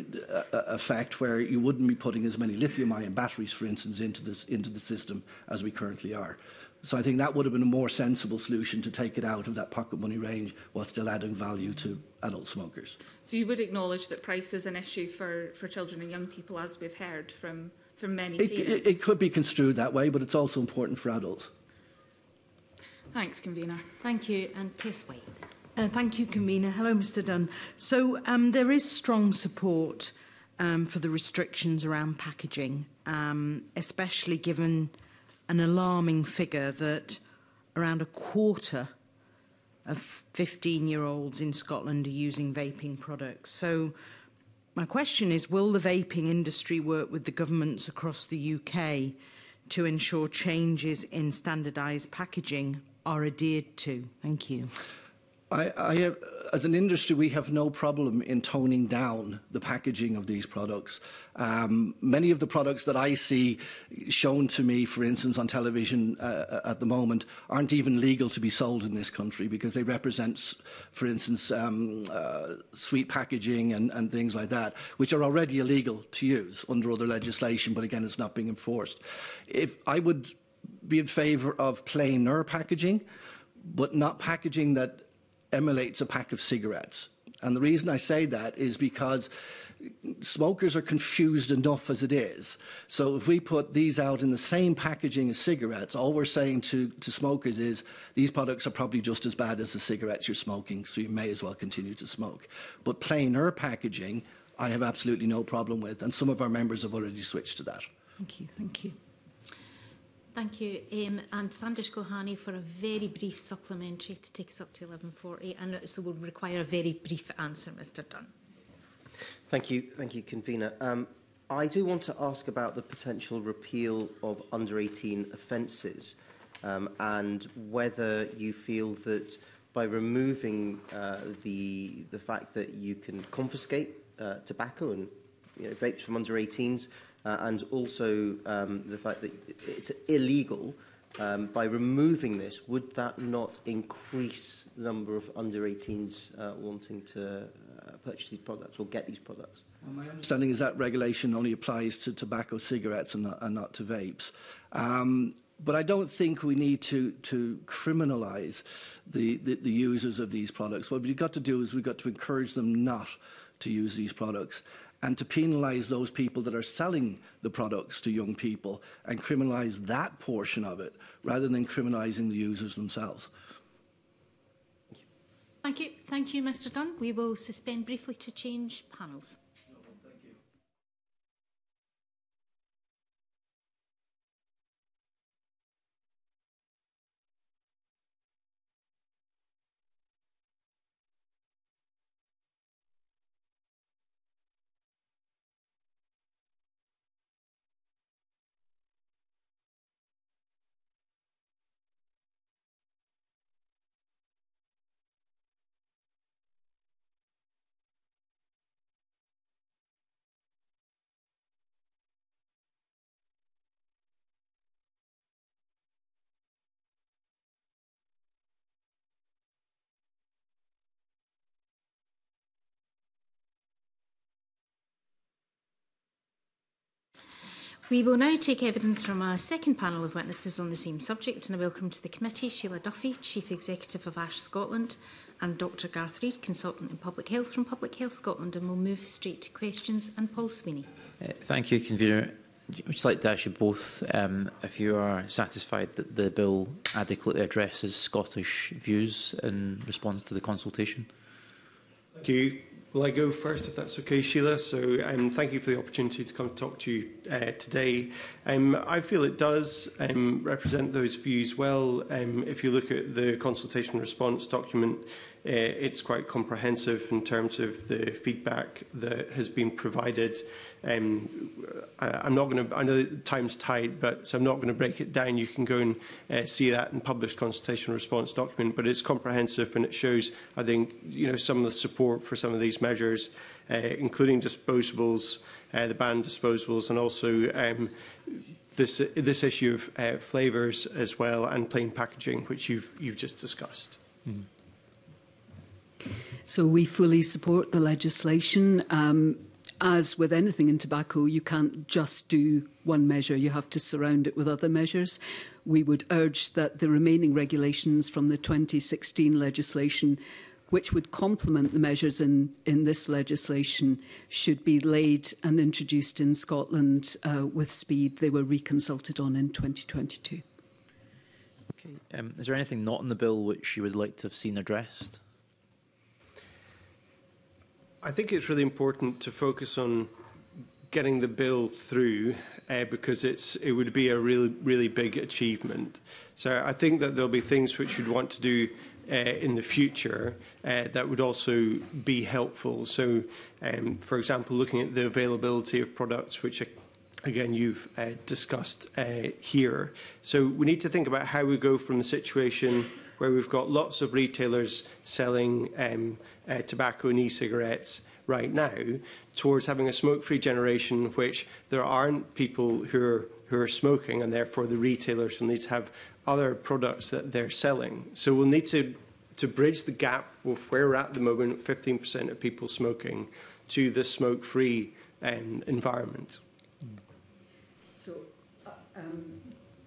effect where you wouldn't be putting as many lithium-ion batteries, for instance, into, this, into the system as we currently are. So I think that would have been a more sensible solution, to take it out of that pocket money range while still adding value to adult smokers. So you would acknowledge that price is an issue for, for children and young people, as we've heard from, from many it, parents? It, it could be construed that way, but it's also important for adults. Thanks, Convener. Thank you. And Tess White. Uh, thank you, Convener. Hello, Mr Dunn. So um, there is strong support um, for the restrictions around packaging, um, especially given an alarming figure that around a quarter of fifteen-year-olds in Scotland are using vaping products. So my question is, will the vaping industry work with the governments across the U K to ensure changes in standardised packaging are adhered to? Thank you. I, I have, as an industry, we have no problem in toning down the packaging of these products. Um, many of the products that I see shown to me, for instance, on television uh, at the moment, aren't even legal to be sold in this country, because they represent, for instance, um, uh, sweet packaging and, and things like that, which are already illegal to use under other legislation, but again, it's not being enforced. If I would be in favour of plainer packaging, but not packaging that emulates a pack of cigarettes. And the reason I say that is because smokers are confused enough as it is. So if we put these out in the same packaging as cigarettes, all we're saying to, to smokers is these products are probably just as bad as the cigarettes you're smoking, so you may as well continue to smoke. But plainer packaging, I have absolutely no problem with, and some of our members have already switched to that. Thank you. Thank you. Thank you. Um, and Sandish Gohani for a very brief supplementary to take us up to eleven forty, and so will require a very brief answer, Mr Dunn. Thank you. Thank you, Convener. Um, I do want to ask about the potential repeal of under eighteen offences, um, and whether you feel that by removing uh, the, the fact that you can confiscate uh, tobacco and you know, vapes from under eighteens, Uh, and also um, the fact that it's illegal, um, by removing this, would that not increase the number of under eighteens uh, wanting to uh, purchase these products or get these products? Well, my understanding is that regulation only applies to tobacco cigarettes and not, and not to vapes. Um, but I don't think we need to, to criminalise the, the, the users of these products. What we've got to do is we've got to encourage them not to use these products and to penalise those people that are selling the products to young people and criminalise that portion of it rather than criminalising the users themselves. Thank you. Thank you, Mr Dunn. We will suspend briefly to change panels. We will now take evidence from a second panel of witnesses on the same subject, and I welcome to the committee Sheila Duffy, Chief Executive of Ash Scotland, and Doctor Garth Reid, Consultant in Public Health from Public Health Scotland, and we'll move straight to questions. And Paul Sweeney. Uh, thank you, Convener. I would just like to ask you both um, if you are satisfied that the bill adequately addresses Scottish views in response to the consultation. Thank you. Will I go first, if that's okay, Sheila? So um, thank you for the opportunity to come talk to you uh, today. Um, I feel it does um, represent those views well. Um, if you look at the consultation response document, uh, it's quite comprehensive in terms of the feedback that has been provided. Um, I, I'm not going to, I know time's tight, but so I'm not going to break it down. You can go and uh, see that in published consultation response document, but it's comprehensive and it shows, I think, you know, some of the support for some of these measures, uh, including disposables, uh, the banned disposables, and also um, this this issue of uh, flavours as well, and plain packaging, which you've you've just discussed. Mm. So we fully support the legislation. Um, As with anything in tobacco, you can't just do one measure. You have to surround it with other measures. We would urge that the remaining regulations from the twenty sixteen legislation, which would complement the measures in, in this legislation, should be laid and introduced in Scotland uh, with speed. They were reconsulted on in twenty twenty-two. Okay. Um, is there anything not in the bill which you would like to have seen addressed? I think it's really important to focus on getting the bill through uh, because it's it would be a really really big achievement. So I think that there'll be things which we'd want to do uh, in the future uh, that would also be helpful. So, um, for example, looking at the availability of products, which are, again you've uh, discussed uh, here. So we need to think about how we go from the situation where we've got lots of retailers selling um, uh, tobacco and e-cigarettes right now, towards having a smoke-free generation, which there aren't people who are, who are smoking, and therefore the retailers will need to have other products that they're selling. So we'll need to, to bridge the gap with where we're at the moment, fifteen percent of people smoking, to the smoke-free um, environment. So, uh, um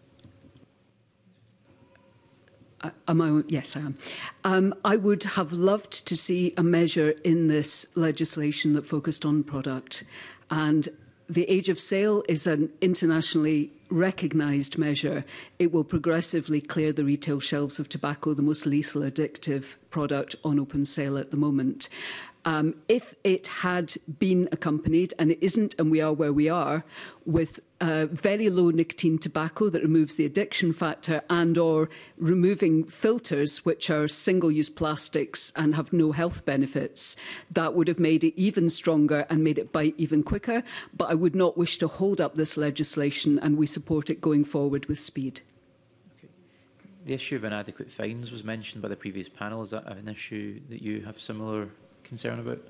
Uh, am I, yes, I am. Um, I would have loved to see a measure in this legislation that focused on product. And the age of sale is an internationally recognised measure. It will progressively clear the retail shelves of tobacco, the most lethal addictive product on open sale at the moment. Um, if it had been accompanied, and it isn't, and we are where we are, with uh, very low nicotine tobacco that removes the addiction factor, and or removing filters, which are single-use plastics and have no health benefits, that would have made it even stronger and made it bite even quicker. But I would not wish to hold up this legislation, and we support it going forward with speed. Okay. The issue of inadequate fines was mentioned by the previous panel. Is that an issue that you have similar concern about?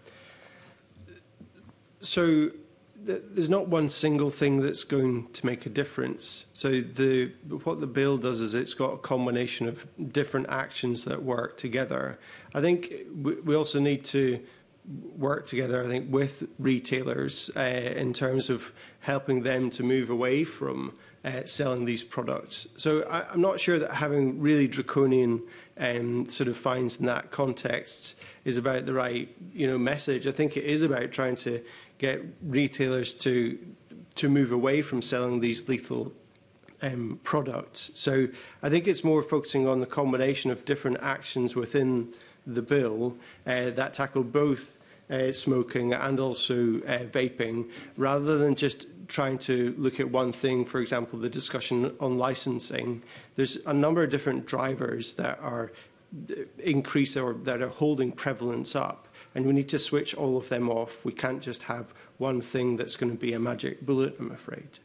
So th there's not one single thing that's going to make a difference. So the what the bill does is it's got a combination of different actions that work together. I think we, we also need to work together, I think, with retailers uh, in terms of helping them to move away from uh, selling these products. So I, I'm not sure that having really draconian um, sort of fines in that context is about the right, you know, message. I think it is about trying to get retailers to to move away from selling these lethal um, products. So I think it's more focusing on the combination of different actions within the bill uh, that tackle both uh, smoking and also uh, vaping, rather than just trying to look at one thing. For example, the discussion on licensing. There's a number of different drivers that are increase or that are holding prevalence up, and we need to switch all of them off. We can't just have one thing that's going to be a magic bullet, I'm afraid.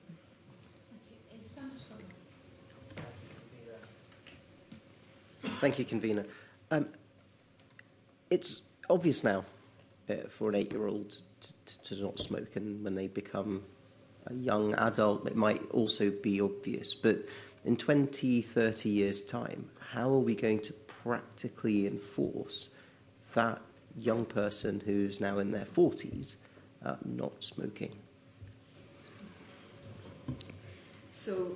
Thank you, Convener. Um, it's obvious now uh, for an eight-year-old to, to, to not smoke, and when they become a young adult, it might also be obvious. But in twenty, thirty years' time, how are we going to practically enforce that young person who's now in their forties uh, not smoking? So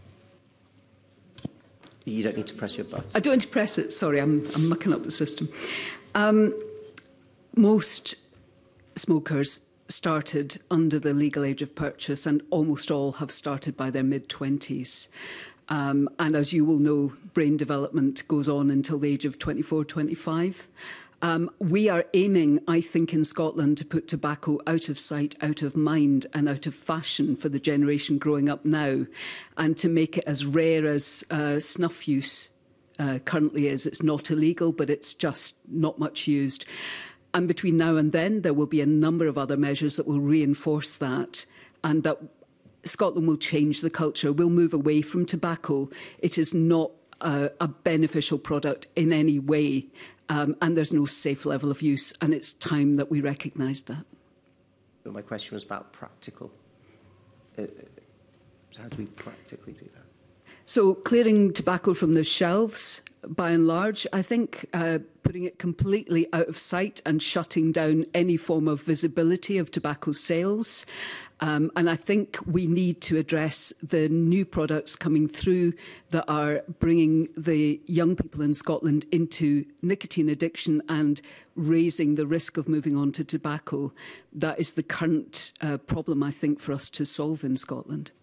you don't need to press your button. I don't need to press it. Sorry, I'm, I'm mucking up the system. Um, most smokers started under the legal age of purchase, and almost all have started by their mid-twenties. Um, and as you will know, brain development goes on until the age of twenty-four, twenty-five. Um, we are aiming, I think, in Scotland to put tobacco out of sight, out of mind and out of fashion for the generation growing up now, and to make it as rare as uh, snuff use uh, currently is. It's not illegal, but it's just not much used. And between now and then, there will be a number of other measures that will reinforce that, and that Scotland will change the culture. We'll move away from tobacco. It is not a, a beneficial product in any way. Um, and there's no safe level of use, and it's time that we recognise that. But my question was about practical. Uh, how do we practically do that? So clearing tobacco from the shelves, by and large, I think uh, putting it completely out of sight and shutting down any form of visibility of tobacco sales. Um, and I think we need to address the new products coming through that are bringing the young people in Scotland into nicotine addiction and raising the risk of moving on to tobacco. That is the current uh, problem, I think, for us to solve in Scotland.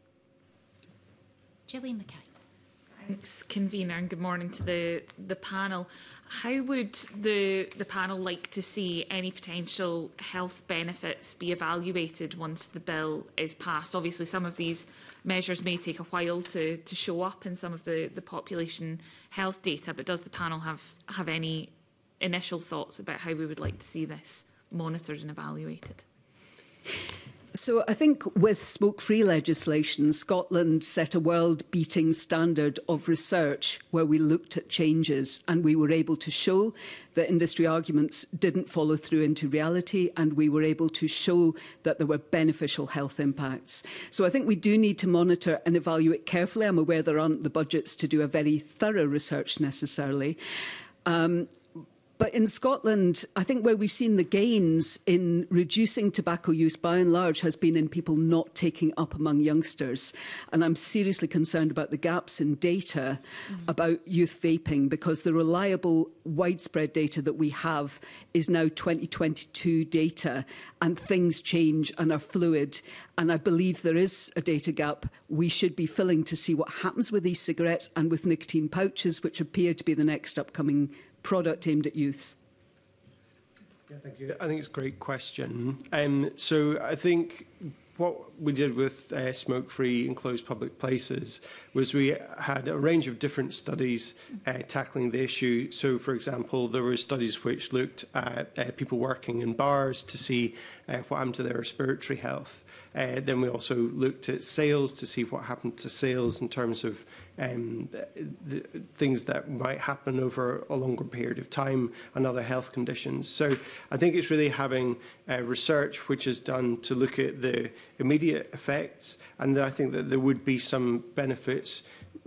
Gillian Mackay. Thanks, Convener, and good morning to the, the panel. How would the, the panel like to see any potential health benefits be evaluated once the bill is passed? Obviously, some of these measures may take a while to, to show up in some of the, the population health data, but does the panel have, have any initial thoughts about how we would like to see this monitored and evaluated? So I think with smoke-free legislation, Scotland set a world-beating standard of research where we looked at changes and we were able to show that industry arguments didn't follow through into reality, and we were able to show that there were beneficial health impacts. So I think we do need to monitor and evaluate carefully. I'm aware there aren't the budgets to do a very thorough research necessarily. Um, But in Scotland, I think where we've seen the gains in reducing tobacco use by and large has been in people not taking up among youngsters. And I'm seriously concerned about the gaps in data mm. about youth vaping, because the reliable, widespread data that we have is now twenty twenty-two data, and things change and are fluid. And I believe there is a data gap we should be filling to see what happens with e-cigarettes and with nicotine pouches, which appear to be the next upcoming product aimed at youth. Yeah, thank you. I think it's a great question. Um, so I think what we did with uh, smoke-free enclosed public places was we had a range of different studies uh, tackling the issue. So, for example, there were studies which looked at uh, people working in bars to see uh, what happened to their respiratory health. Uh, then we also looked at sales to see what happened to sales in terms of um, the, the things that might happen over a longer period of time and other health conditions. So I think it's really having uh, research which is done to look at the immediate effects, and I think that there would be some benefits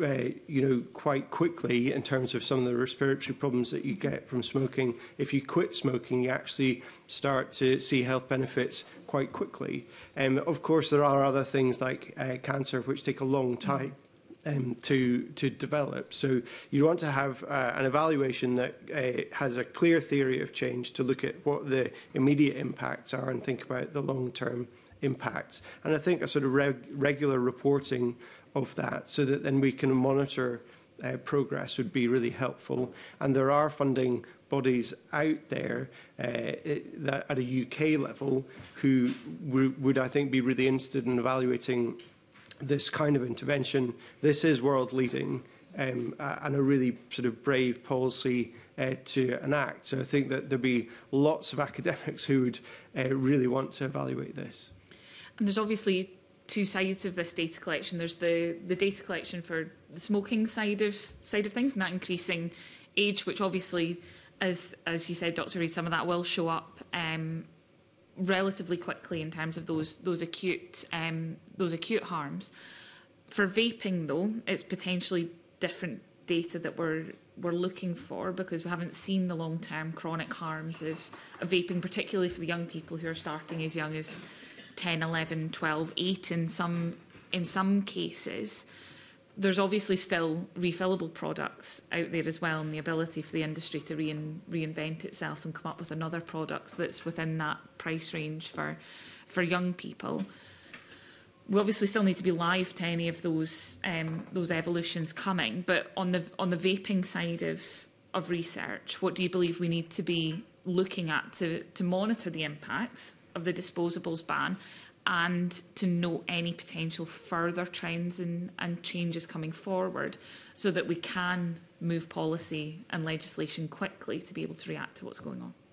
uh, you know, quite quickly in terms of some of the respiratory problems that you get from smoking. If you quit smoking, you actually start to see health benefits quite quickly. Um, of course, there are other things like uh, cancer, which take a long time um, to, to develop. So you want to have uh, an evaluation that uh, has a clear theory of change to look at what the immediate impacts are and think about the long-term impacts. And I think a sort of reg regular reporting of that so that then we can monitor uh, progress would be really helpful. And there are funding bodies out there uh, it, that at a U K level who would, I think, be really interested in evaluating this kind of intervention. This is world leading um, uh, and a really sort of brave policy uh, to enact. So I think that there'll be lots of academics who would uh, really want to evaluate this. And there's obviously two sides of this data collection. There's the, the data collection for the smoking side of side of things, and that increasing age, which obviously, as as you said, Doctor Reid, some of that will show up um, relatively quickly in terms of those those acute um, those acute harms. For vaping, though, it's potentially different data that we're we're looking for, because we haven't seen the long-term chronic harms of, of vaping, particularly for the young people who are starting as young as ten, eleven, twelve, eight in some in some cases. There's obviously still refillable products out there as well, and the ability for the industry to rein, reinvent itself and come up with another product that's within that price range for for young people. We obviously still need to be live to any of those um, those evolutions coming. But on the on the vaping side of of research, what do you believe we need to be looking at to to monitor the impacts of the disposables ban, and to note any potential further trends and, and changes coming forward, so that we can move policy and legislation quickly to be able to react to what's going on?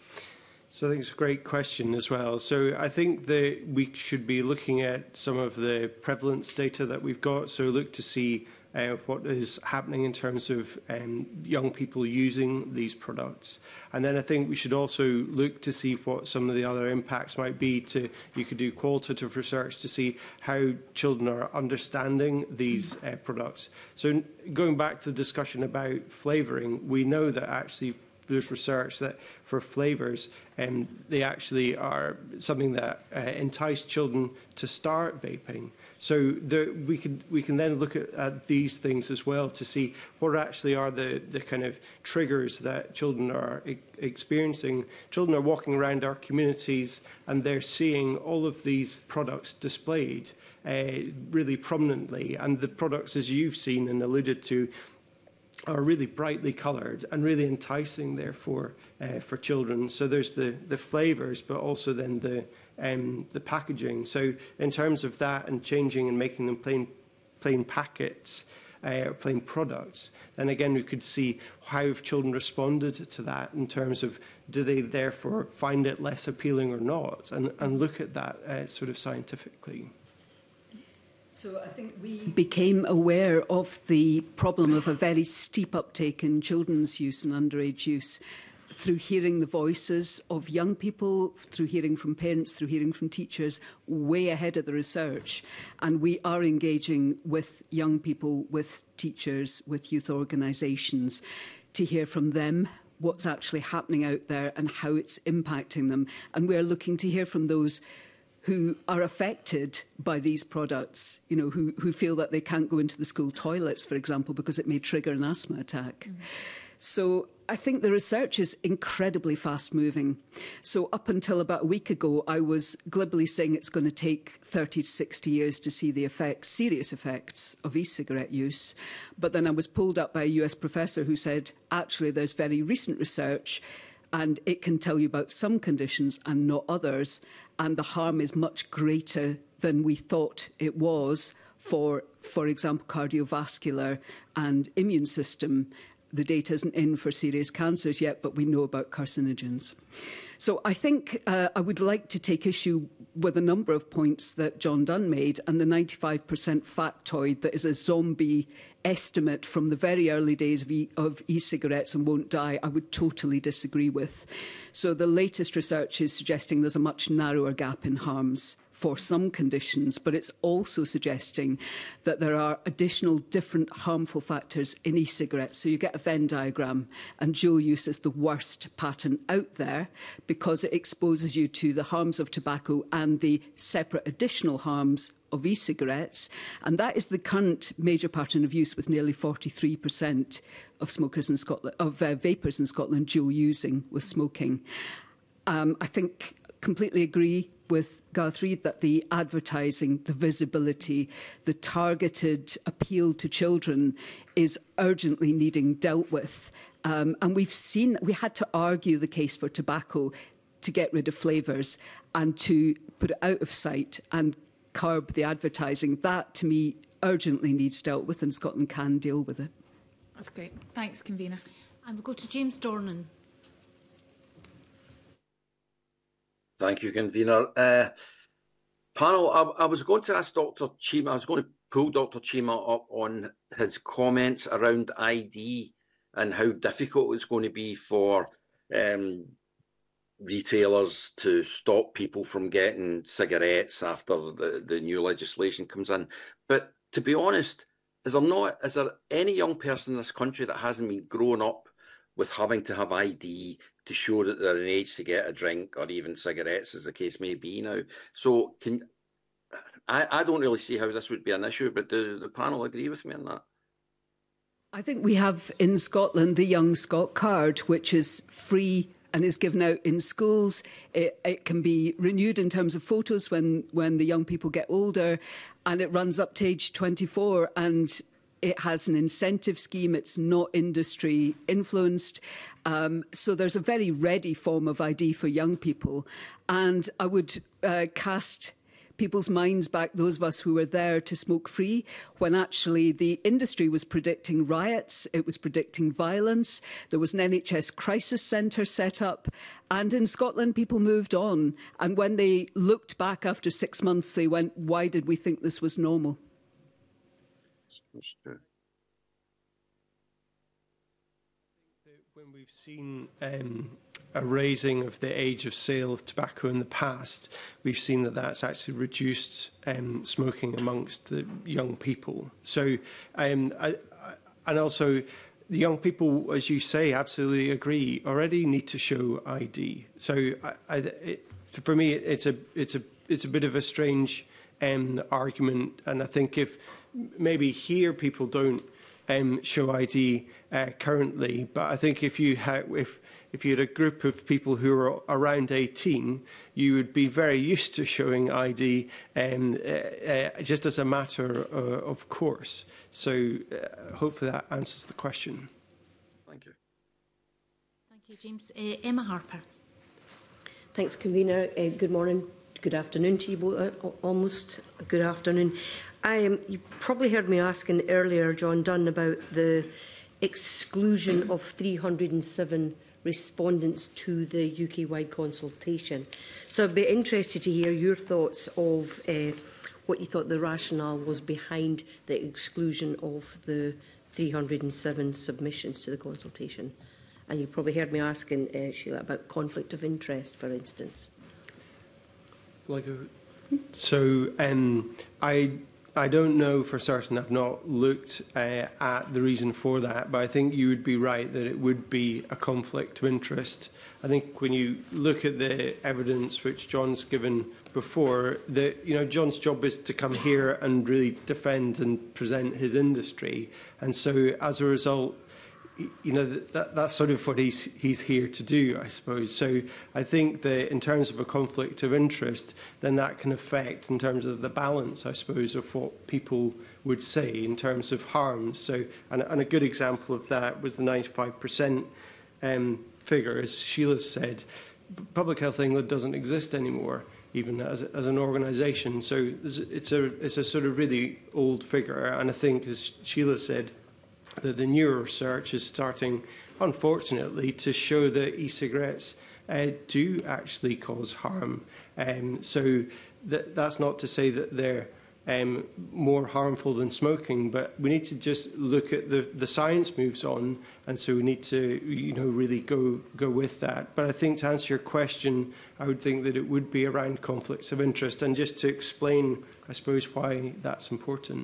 So I think it's a great question as well. So I think that we should be looking at some of the prevalence data that we've got. So look to see uh, what is happening in terms of um, young people using these products. And then I think we should also look to see what some of the other impacts might be. To you could do qualitative research to see how children are understanding these uh, products. So going back to the discussion about flavouring, we know that actually there's research that for flavours, um, they actually are something that uh, entice children to start vaping. So there, we can we can then look at, at these things as well to see what actually are the, the kind of triggers that children are e experiencing. Children are walking around our communities and they're seeing all of these products displayed uh, really prominently. And the products, as you've seen and alluded to, are really brightly coloured and really enticing, therefore, uh, for children. So there's the, the flavours, but also then the, um, the packaging. So in terms of that and changing and making them plain, plain packets, uh, plain products, then again we could see how have children responded to that in terms of do they therefore find it less appealing or not, and, and look at that uh, sort of scientifically. So I think we became aware of the problem of a very steep uptake in children's use and underage use through hearing the voices of young people, through hearing from parents, through hearing from teachers, way ahead of the research. And we are engaging with young people, with teachers, with youth organisations to hear from them what's actually happening out there and how it's impacting them. And we're looking to hear from those who are affected by these products, you know, who, who feel that they can't go into the school toilets, for example, because it may trigger an asthma attack. Mm. So I think the research is incredibly fast-moving. So up until about a week ago, I was glibly saying it's going to take thirty to sixty years to see the effects, serious effects of e-cigarette use. But then I was pulled up by a U S professor who said, actually, there's very recent research and it can tell you about some conditions and not others, and the harm is much greater than we thought it was for, for example, cardiovascular and immune system. The data isn't in for serious cancers yet, but we know about carcinogens. So I think uh, I would like to take issue with a number of points that John Dunn made, and the ninety-five percent factoid that is a zombie estimate from the very early days of, e of e-cigarettes and won't die, I would totally disagree with. So the latest research is suggesting there's a much narrower gap in harms for some conditions, but it's also suggesting that there are additional different harmful factors in e-cigarettes. So you get a Venn diagram, and dual use is the worst pattern out there because it exposes you to the harms of tobacco and the separate additional harms of e-cigarettes. And that is the current major pattern of use, with nearly forty-three percent of smokers in Scotland, of uh, vapers in Scotland, dual using with smoking. Um, I think completely agree with Garth Reid that the advertising, the visibility, the targeted appeal to children is urgently needing dealt with. Um, and we've seen, we had to argue the case for tobacco to get rid of flavours and to put it out of sight and curb the advertising. That, to me, urgently needs dealt with, and Scotland can deal with it. That's great. Thanks, Convener. And we'll go to James Dornan. Thank you, Convener. Uh, panel, I, I was going to ask Doctor Chima, I was going to pull Doctor Chima up on his comments around I D and how difficult it's going to be for um, retailers to stop people from getting cigarettes after the, the new legislation comes in. But to be honest, is there not, is there any young person in this country that hasn't been grown up with having to have I D to show that they're in age to get a drink or even cigarettes, as the case may be now? So can I, I don't really see how this would be an issue, but do the panel agree with me on that? I think we have in Scotland the Young Scot card, which is free and is given out in schools. It, it can be renewed in terms of photos when, when the young people get older, and it runs up to age twenty-four, and it has an incentive scheme. It's not industry influenced. Um, so there's a very ready form of I D for young people. And I would uh, cast people's minds back, those of us who were there to smoke free, when actually the industry was predicting riots, it was predicting violence. There was an N H S crisis centre set up. And in Scotland, people moved on. And when they looked back after six months, they went, why did we think this was normal? When we've seen um, a raising of the age of sale of tobacco in the past, we've seen that that's actually reduced um, smoking amongst the young people. So, um, I, I, and also the young people, as you say, absolutely agree, already need to show I D. So, I, I, it, for me, it's a it's a it's a bit of a strange um, argument, and I think if maybe here people don't um, show I D uh, currently, but I think if you had if if you had a group of people who are around eighteen, you would be very used to showing I D, um, uh, uh, just as a matter uh, of course. So uh, hopefully that answers the question. Thank you. Thank you, James. Uh, Emma Harper. Thanks, Convener. Uh, good morning. Good afternoon to you both, uh, almost good afternoon. I, um, you probably heard me asking earlier, John Dunn, about the exclusion of three hundred and seven respondents to the U K-wide consultation. So I'd be interested to hear your thoughts of uh, what you thought the rationale was behind the exclusion of the three hundred and seven submissions to the consultation. And you probably heard me asking, uh, Sheila, about conflict of interest, for instance. Like a, so um, I I don't know for certain. I've not looked uh, at the reason for that, but I think you would be right that it would be a conflict of interest. I think when you look at the evidence which John's given before, that you know John's job is to come here and really defend and present his industry, and so as a result, you know, that, that's sort of what he's, he's here to do, I suppose. So I think that in terms of a conflict of interest, then that can affect in terms of the balance, I suppose, of what people would say in terms of harms. So, and, and a good example of that was the ninety-five percent um, figure. As Sheila said, Public Health England doesn't exist anymore, even as, as an organisation. So it's a, it's a sort of really old figure. And I think, as Sheila said, that the newer research is starting, unfortunately, to show that e-cigarettes uh, do actually cause harm. Um, so that, that's not to say that they're um, more harmful than smoking, but we need to just look at the, the science moves on, and so we need to, you know, really go, go with that. But I think to answer your question, I would think that it would be around conflicts of interest, and just to explain, I suppose, why that's important.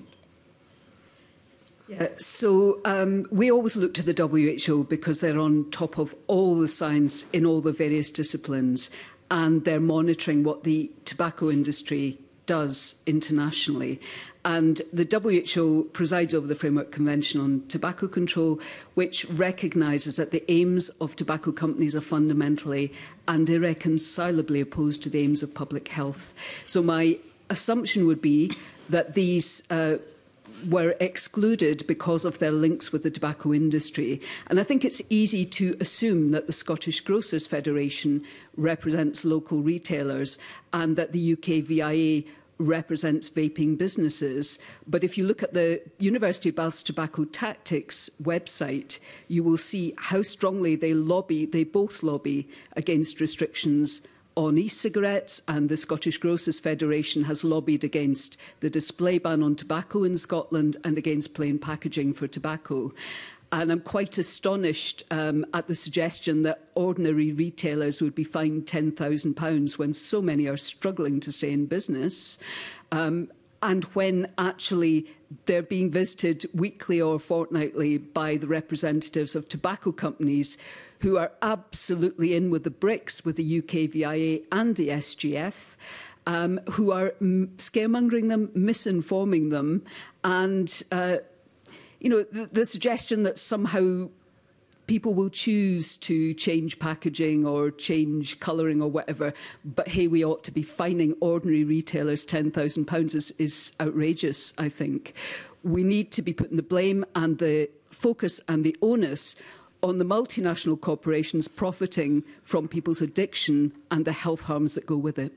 Yeah, so um, we always look to the W H O because they're on top of all the science in all the various disciplines, and they're monitoring what the tobacco industry does internationally. And the W H O presides over the Framework Convention on Tobacco Control, which recognises that the aims of tobacco companies are fundamentally and irreconcilably opposed to the aims of public health. So my assumption would be that these uh, were excluded because of their links with the tobacco industry. And I think it's easy to assume that the Scottish Grocers Federation represents local retailers and that the U K V I A represents vaping businesses. But if you look at the University of Bath's Tobacco Tactics website, you will see how strongly they lobby, they both lobby against restrictions on e-cigarettes, and the Scottish Grocers Federation has lobbied against the display ban on tobacco in Scotland and against plain packaging for tobacco. And I'm quite astonished um, at the suggestion that ordinary retailers would be fined ten thousand pounds when so many are struggling to stay in business, um, and when actually they're being visited weekly or fortnightly by the representatives of tobacco companies who are absolutely in with the bricks with the U K V I A and the S G F, um, who are m scaremongering them, misinforming them, and uh, you know, the, the suggestion that somehow people will choose to change packaging or change colouring or whatever, but hey, we ought to be fining ordinary retailers ten thousand pounds is, is outrageous, I think. We need to be putting the blame and the focus and the onus on the multinational corporations profiting from people's addiction and the health harms that go with it.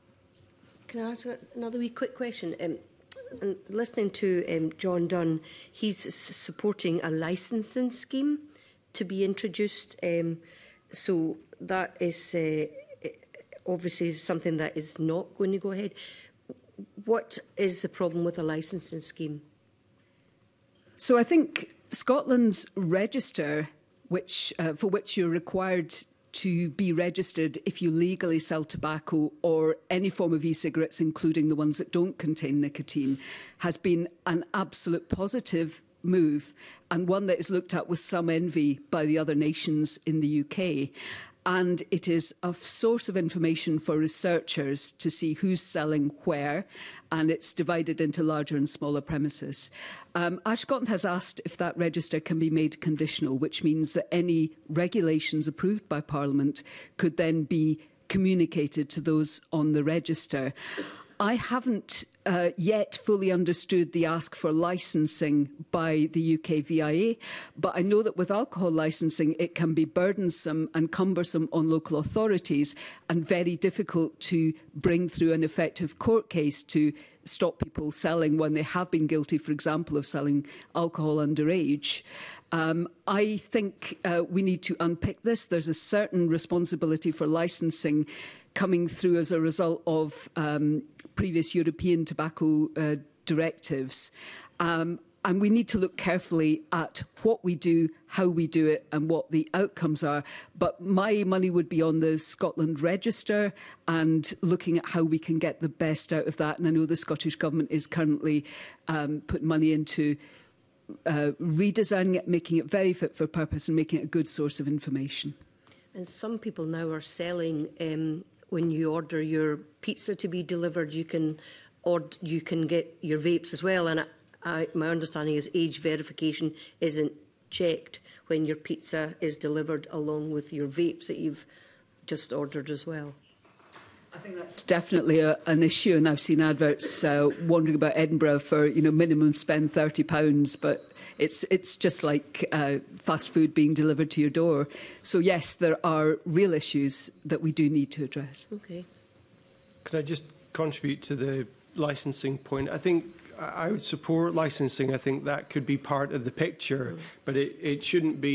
Can I ask another wee quick question? Um, and listening to um, John Dunn, he's s supporting a licensing scheme to be introduced. Um, so that is uh, obviously something that is not going to go ahead. What is the problem with a licensing scheme? So I think Scotland's register, which uh, for which you're required to be registered if you legally sell tobacco or any form of e-cigarettes, including the ones that don't contain nicotine, has been an absolute positive move, and one that is looked at with some envy by the other nations in the U K. And it is a source of information for researchers to see who's selling where, and it's divided into larger and smaller premises. Um, Ash Scotland has asked if that register can be made conditional, which means that any regulations approved by Parliament could then be communicated to those on the register. I haven't uh, yet fully understood the ask for licensing by the U K V I A, but I know that with alcohol licensing it can be burdensome and cumbersome on local authorities and very difficult to bring through an effective court case to stop people selling when they have been guilty, for example, of selling alcohol underage. Um, I think uh, we need to unpick this. There's a certain responsibility for licensing coming through as a result of um, previous European tobacco uh, directives. Um, and we need to look carefully at what we do, how we do it, and what the outcomes are. But my money would be on the Scotland Register and looking at how we can get the best out of that. And I know the Scottish Government is currently um, putting money into uh, redesigning it, making it very fit for purpose and making it a good source of information. And some people now are selling, um, when you order your pizza to be delivered, you can, or you can get your vapes as well. And I, I, my understanding is age verification isn't checked when your pizza is delivered along with your vapes that you've just ordered as well. I think that's definitely a, an issue, and I've seen adverts uh, wandering about Edinburgh for, you know, minimum spend thirty pounds, but it's it's just like uh, fast food being delivered to your door. So yes, there are real issues that we do need to address. Okay. Could I just contribute to the licensing point? I think I would support licensing. I think that could be part of the picture, mm. but it, it shouldn't be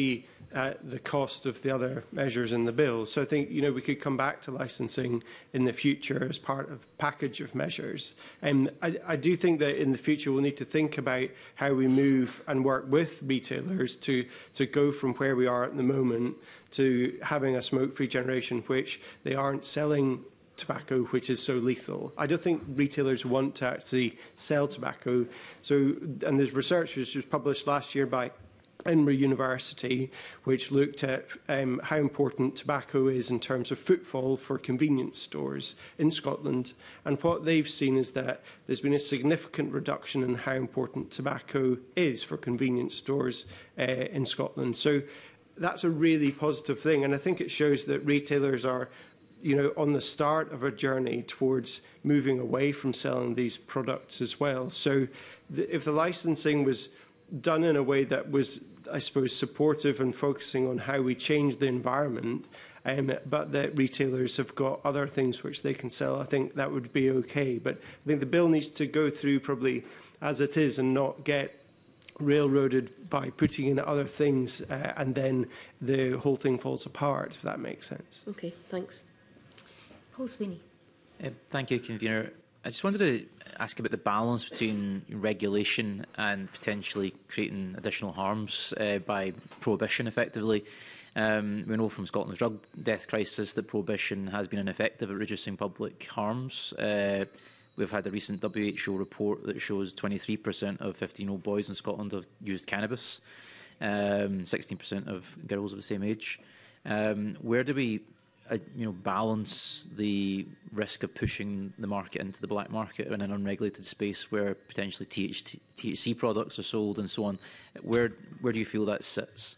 uh, the cost of the other measures in the bill. So I think, you know, we could come back to licensing in the future as part of a package of measures. And I, I do think that in the future we'll need to think about how we move and work with retailers to, to go from where we are at the moment to having a smoke-free generation, which they aren't selling tobacco, which is so lethal. I don't think retailers want to actually sell tobacco. So, and there's research which was published last year by Edinburgh University, which looked at um, how important tobacco is in terms of footfall for convenience stores in Scotland. And what they've seen is that there's been a significant reduction in how important tobacco is for convenience stores uh, in Scotland. So that's a really positive thing. And I think it shows that retailers are, you know, on the start of a journey towards moving away from selling these products as well. So the, if the licensing was done in a way that was, I suppose, supportive and focusing on how we change the environment, um, but that retailers have got other things which they can sell, I think that would be okay. But I think the bill needs to go through probably as it is and not get railroaded by putting in other things uh, and then the whole thing falls apart, if that makes sense. Okay, thanks. Paul Sweeney. Uh, thank you, Convener. I just wanted to ask about the balance between regulation and potentially creating additional harms uh, by prohibition, effectively. Um, we know from Scotland's drug death crisis that prohibition has been ineffective at reducing public harms. Uh, we've had a recent W H O report that shows twenty-three percent of fifteen-year-old boys in Scotland have used cannabis, um, sixteen percent of girls of the same age. Um, where do we Uh, you know, balance the risk of pushing the market into the black market in an unregulated space where potentially T H C products are sold and so on? Where where do you feel that sits?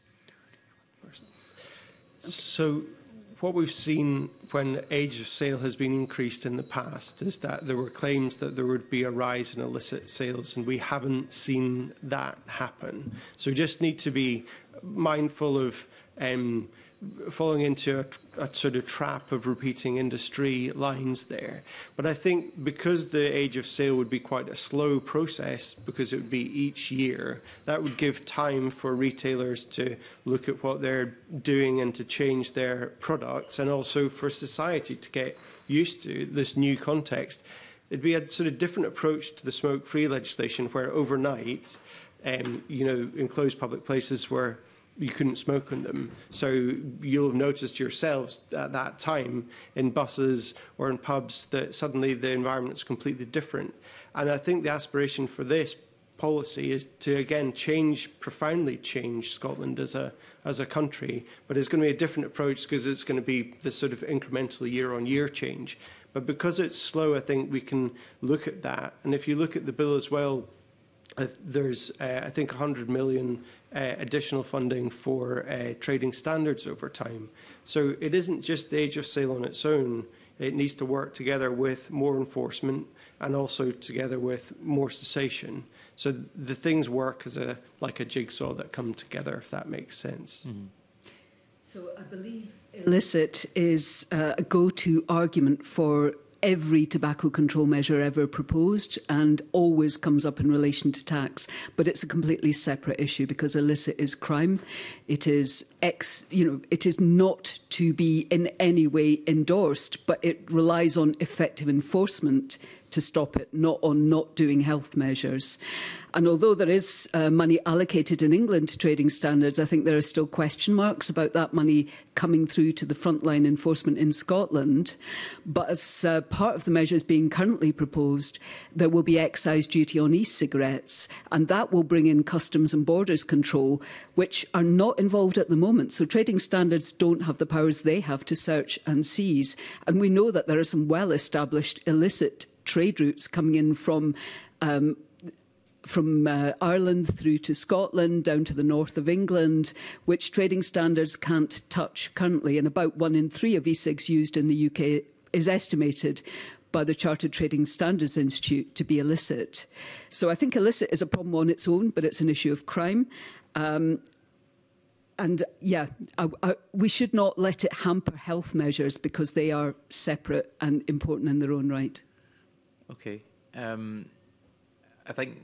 So what we've seen when age of sale has been increased in the past is that there were claims that there would be a rise in illicit sales, and we haven't seen that happen. So we just need to be mindful of um, falling into a, a sort of trap of repeating industry lines there. But I think because the age of sale would be quite a slow process, because it would be each year, that would give time for retailers to look at what they're doing and to change their products, and also for society to get used to this new context. It'd be a sort of different approach to the smoke-free legislation, where overnight, um, you know, enclosed public places were you couldn't smoke in them. So you'll have noticed yourselves at that time in buses or in pubs that suddenly the environment is completely different. And I think the aspiration for this policy is to, again, change, profoundly change Scotland as a, as a country. But it's going to be a different approach because it's going to be this sort of incremental year-on-year change. But because it's slow, I think we can look at that. And if you look at the bill as well, uh, there's, uh, I think, one hundred million Uh, additional funding for uh, trading standards over time. So it isn't just the age of sale on its own. It needs to work together with more enforcement and also together with more cessation. So the things work as a like a jigsaw that come together, if that makes sense. Mm-hmm. So I believe illicit is uh, a go-to argument for every tobacco control measure ever proposed, and always comes up in relation to tax. But it's a completely separate issue, because illicit is crime. It is ex, you know, it is not to be in any way endorsed, but it relies on effective enforcement to stop it, not on not doing health measures. And although there is uh, money allocated in England to trading standards, I think there are still question marks about that money coming through to the frontline enforcement in Scotland. But as uh, part of the measures being currently proposed, there will be excise duty on e-cigarettes, and that will bring in customs and borders control, which are not involved at the moment. So trading standards don't have the powers they have to search and seize. And we know that there are some well-established illicit trade routes coming in from um, from uh, Ireland through to Scotland, down to the north of England, which trading standards can't touch currently. And about one in three of e-cigs used in the U K is estimated by the Chartered Trading Standards Institute to be illicit. So I think illicit is a problem on its own, but it's an issue of crime. Um, And, yeah, I, I, we should not let it hamper health measures, because they are separate and important in their own right. Okay. Um, I think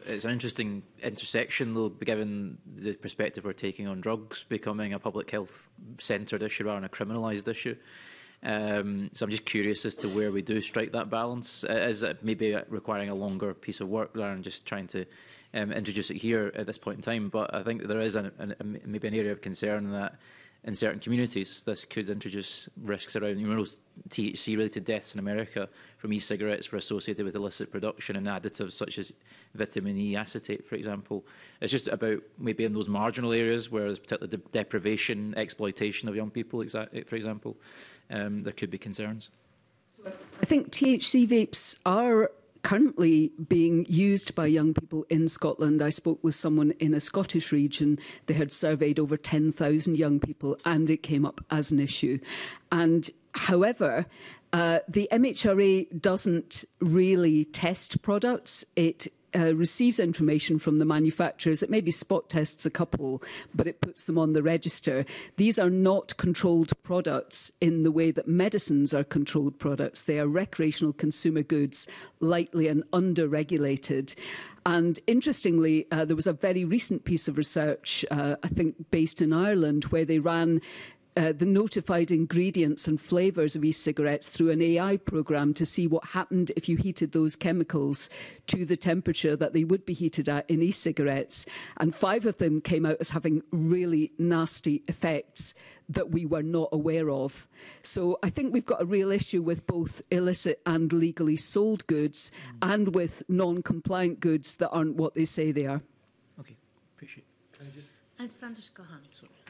it's an interesting intersection, though, given the perspective we're taking on drugs becoming a public health-centred issue rather than a criminalised issue. Um, so I'm just curious as to where we do strike that balance. Is it maybe requiring a longer piece of work rather than just trying to um, introduce it here at this point in time? But I think that there is an, an, a, maybe an area of concern that in certain communities this could introduce risks around, you know, T H C-related deaths in America from e-cigarettes were associated with illicit production and additives such as vitamin E acetate, for example. It's just about maybe in those marginal areas where there's particular de deprivation, exploitation of young people, for example, um, there could be concerns. I think T H C vapes are currently being used by young people in Scotland. I spoke with someone in a Scottish region. They had surveyed over ten thousand young people and it came up as an issue. And however, uh, the M H R A doesn't really test products. It Uh, receives information from the manufacturers. It maybe spot tests a couple, but it puts them on the register. These are not controlled products in the way that medicines are controlled products. They are recreational consumer goods, lightly and under-regulated. And interestingly, uh, there was a very recent piece of research, uh, I think based in Ireland, where they ran Uh, the notified ingredients and flavours of e-cigarettes through an A I programme to see what happened if you heated those chemicals to the temperature that they would be heated at in e-cigarettes. And five of them came out as having really nasty effects that we were not aware of. So I think we've got a real issue with both illicit and legally sold goods mm. and with non-compliant goods that aren't what they say they are. Okay, appreciate it. And Sandesh Gohani.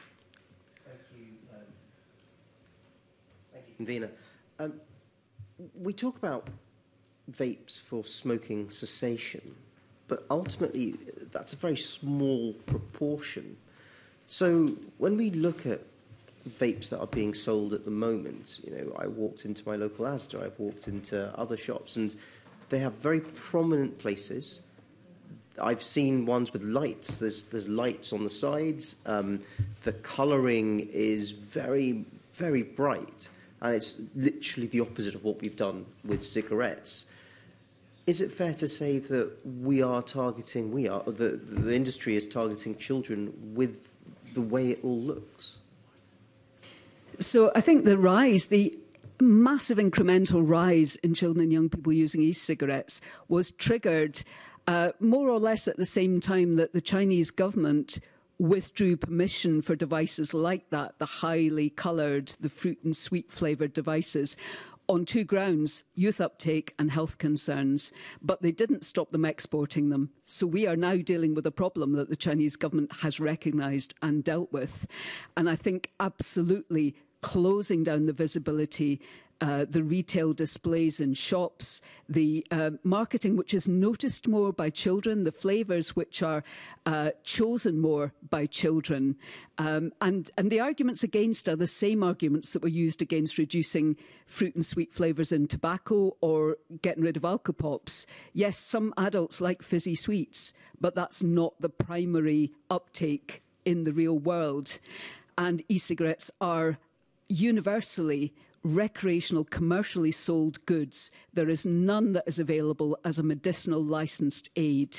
Convener, um, we talk about vapes for smoking cessation, but ultimately that's a very small proportion. So when we look at vapes that are being sold at the moment, you know, I walked into my local Asda, I've walked into other shops, and they have very prominent places. I've seen ones with lights. There's, there's lights on the sides. Um, the colouring is very, very bright. And it's literally the opposite of what we've done with cigarettes. Is it fair to say that we are targeting, we are, the, the industry is targeting children with the way it all looks? So I think the rise, the massive incremental rise in children and young people using e-cigarettes was triggered uh, more or less at the same time that the Chinese government withdrew permission for devices like that, the highly coloured, the fruit and sweet flavoured devices, on two grounds, youth uptake and health concerns. But they didn't stop them exporting them. So we are now dealing with a problem that the Chinese government has recognised and dealt with. And I think absolutely closing down the visibility, Uh, the retail displays in shops, the uh, marketing which is noticed more by children, the flavours which are uh, chosen more by children. Um, and, and the arguments against are the same arguments that were used against reducing fruit and sweet flavours in tobacco or getting rid of alcopops. Yes, some adults like fizzy sweets, but that's not the primary uptake in the real world. And e-cigarettes are universally recreational, commercially sold goods. There is none that is available as a medicinal licensed aid.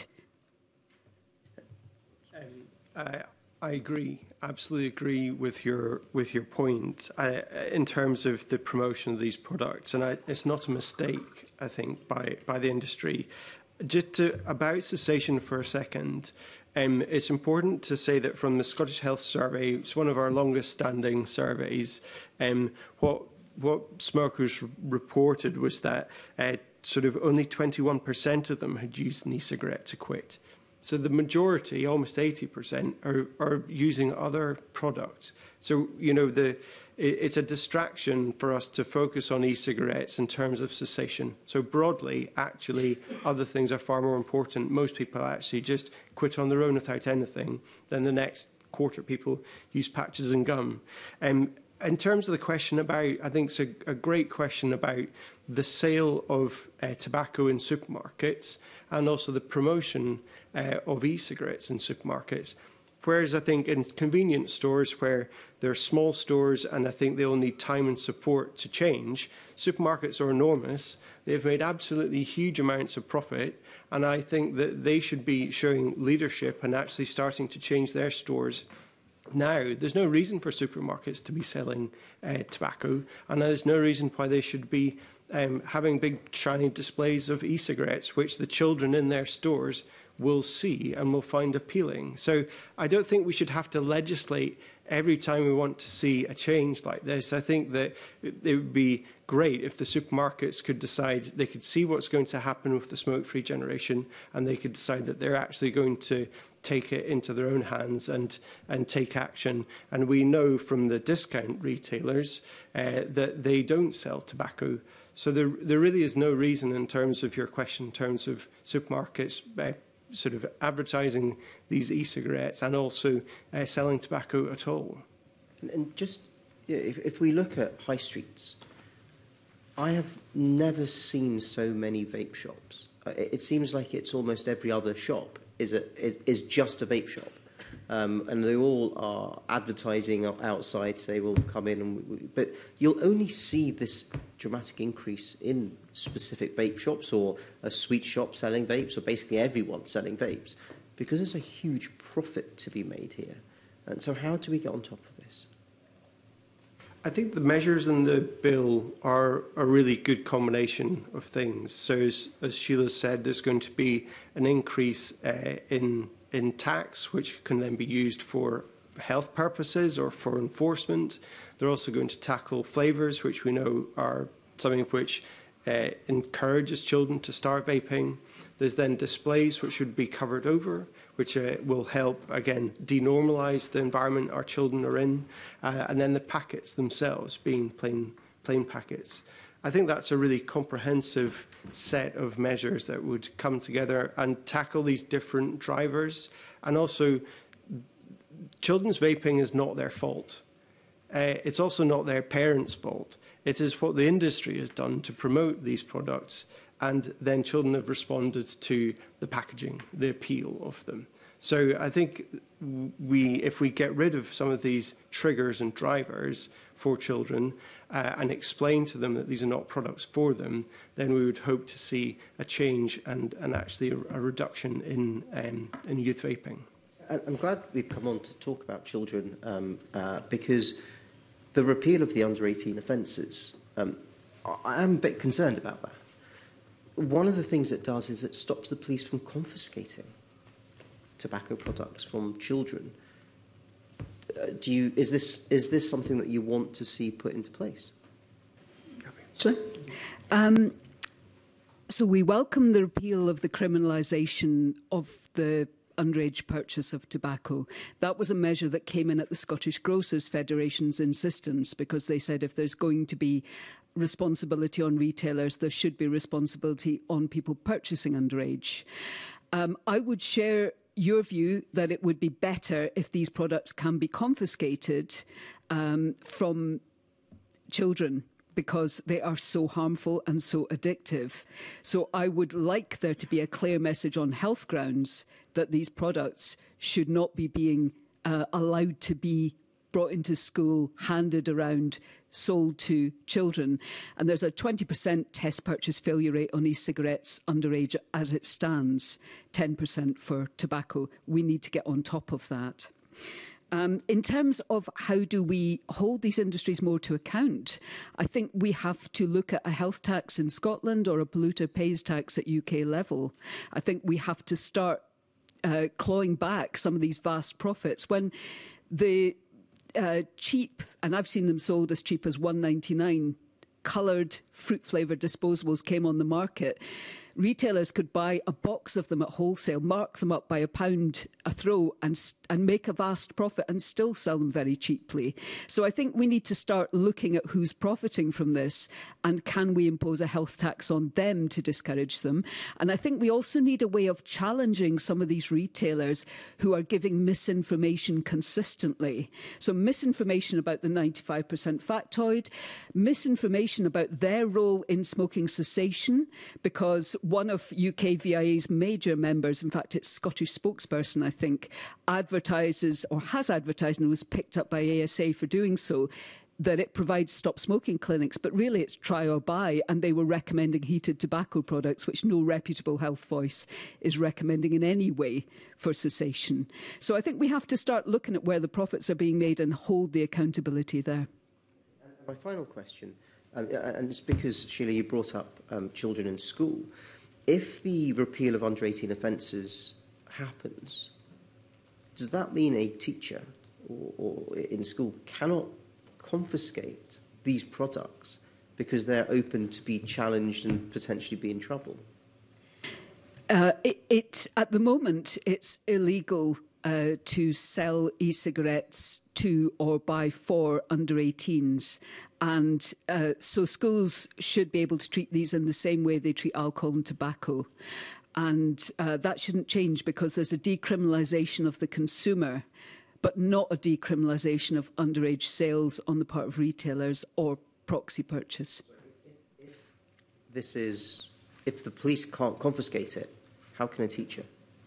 Um, I, I agree, absolutely agree with your with your point I, in terms of the promotion of these products, and I, it's not a mistake, I think, by by the industry. Just to, about cessation for a second. Um, it's important to say that from the Scottish Health Survey, it's one of our longest-standing surveys. Um, what What smokers reported was that uh, sort of only twenty-one percent of them had used an e-cigarette to quit. So the majority, almost eighty percent, are, are using other products. So, you know, the, it, it's a distraction for us to focus on e-cigarettes in terms of cessation. So broadly, actually, other things are far more important. Most people actually just quit on their own without anything. Then the next quarter people use patches and gum. Um, In terms of the question about, I think it's a, a great question about the sale of uh, tobacco in supermarkets and also the promotion uh, of e-cigarettes in supermarkets. Whereas I think in convenience stores where they're small stores and I think they'll need time and support to change, supermarkets are enormous. They've made absolutely huge amounts of profit. And I think that they should be showing leadership and actually starting to change their stores now. There's no reason for supermarkets to be selling uh, tobacco, and there's no reason why they should be um, having big shiny displays of e-cigarettes, which the children in their stores will see and will find appealing. So I don't think we should have to legislate every time we want to see a change like this. I think that it would be great if the supermarkets could decide, they could see what's going to happen with the smoke-free generation, and they could decide that they're actually going to take it into their own hands and, and take action. And we know from the discount retailers uh, that they don't sell tobacco. So there, there really is no reason in terms of your question, in terms of supermarkets uh, sort of advertising these e-cigarettes and also uh, selling tobacco at all. And, and just, yeah, if, if we look at high streets, I have never seen so many vape shops. It, it seems like it's almost every other shop is, a, is, is just a vape shop. Um, and they all are advertising outside, say, we'll come in. And we, but you'll only see this dramatic increase in specific vape shops or a sweet shop selling vapes, or basically everyone selling vapes, because there's a huge profit to be made here. And so how do we get on top of this? I think the measures in the bill are a really good combination of things. So as, as Sheila said, there's going to be an increase uh, in in tax, which can then be used for health purposes or for enforcement. They're also going to tackle flavours, which we know are something which uh, encourages children to start vaping. There's then displays which should be covered over, which uh, will help, again, denormalise the environment our children are in. Uh, and then the packets themselves being plain, plain packets. I think that's a really comprehensive set of measures that would come together and tackle these different drivers. And also, children's vaping is not their fault. Uh, it's also not their parents' fault. It is what the industry has done to promote these products, and then children have responded to the packaging, the appeal of them. So I think we, if we get rid of some of these triggers and drivers for children uh, and explain to them that these are not products for them, then we would hope to see a change and, and actually a, a reduction in, um, in youth vaping. I'm glad we've come on to talk about children um, uh, because the repeal of the under eighteen offences, um, I am a bit concerned about that. One of the things it does is it stops the police from confiscating tobacco products from children. Uh, do you, is, this, is this something that you want to see put into place? Sure. Um, so we welcome the repeal of the criminalisation of the underage purchase of tobacco. That was a measure that came in at the Scottish Grocers Federation's insistence, because they said if there's going to be responsibility on retailers, there should be responsibility on people purchasing underage. Um, I would share your view that it would be better if these products can be confiscated um, from children, because they are so harmful and so addictive. So I would like there to be a clear message on health grounds that these products should not be being uh, allowed to be brought into school, handed around, sold to children. And there's a twenty percent test purchase failure rate on e-cigarettes underage as it stands, ten percent for tobacco. We need to get on top of that. Um, in terms of how do we hold these industries more to account, I think we have to look at a health tax in Scotland or a polluter pays tax at U K level. I think we have to start uh, clawing back some of these vast profits. When the uh, cheap, and I've seen them sold as cheap as one ninety-nine, coloured fruit-flavoured disposables came on the market, retailers could buy a box of them at wholesale, mark them up by a pound a throw and, and make a vast profit and still sell them very cheaply. So I think we need to start looking at who's profiting from this and can we impose a health tax on them to discourage them. And I think we also need a way of challenging some of these retailers who are giving misinformation consistently. So misinformation about the ninety-five percent factoid, misinformation about their role in smoking cessation, because one of U K V I A's major members, in fact, its Scottish spokesperson, I think, advertises or has advertised and was picked up by A S A for doing so, that it provides stop smoking clinics, but really it's try or buy, and they were recommending heated tobacco products, which no reputable health voice is recommending in any way for cessation. So I think we have to start looking at where the profits are being made and hold the accountability there. And my final question, um, and it's because, Sheila, you brought up um, children in school. If the repeal of under eighteen offences happens, does that mean a teacher or, or in school cannot confiscate these products because they're open to be challenged and potentially be in trouble? Uh, it, it, at the moment, it's illegal uh, to sell e-cigarettes to or by for under eighteens. And uh, so schools should be able to treat these in the same way they treat alcohol and tobacco. And uh, that shouldn't change because there's a decriminalisation of the consumer, but not a decriminalisation of underage sales on the part of retailers or proxy purchase. If, if this is, if the police can't confiscate it, how can a teacher?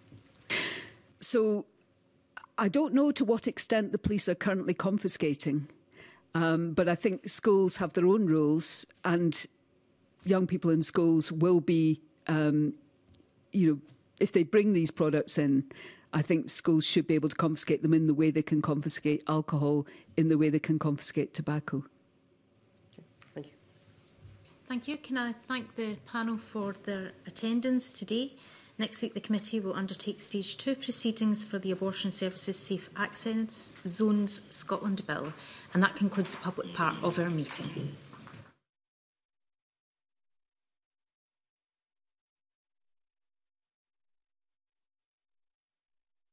So I don't know to what extent the police are currently confiscating, um, but I think schools have their own rules, and young people in schools will be, um, you know, if they bring these products in, I think schools should be able to confiscate them in the way they can confiscate alcohol, in the way they can confiscate tobacco. Okay, thank you. Thank you. Can I thank the panel for their attendance today? Next week, the committee will undertake Stage two proceedings for the Abortion Services Safe Access Zones Scotland Bill, and that concludes the public part of our meeting.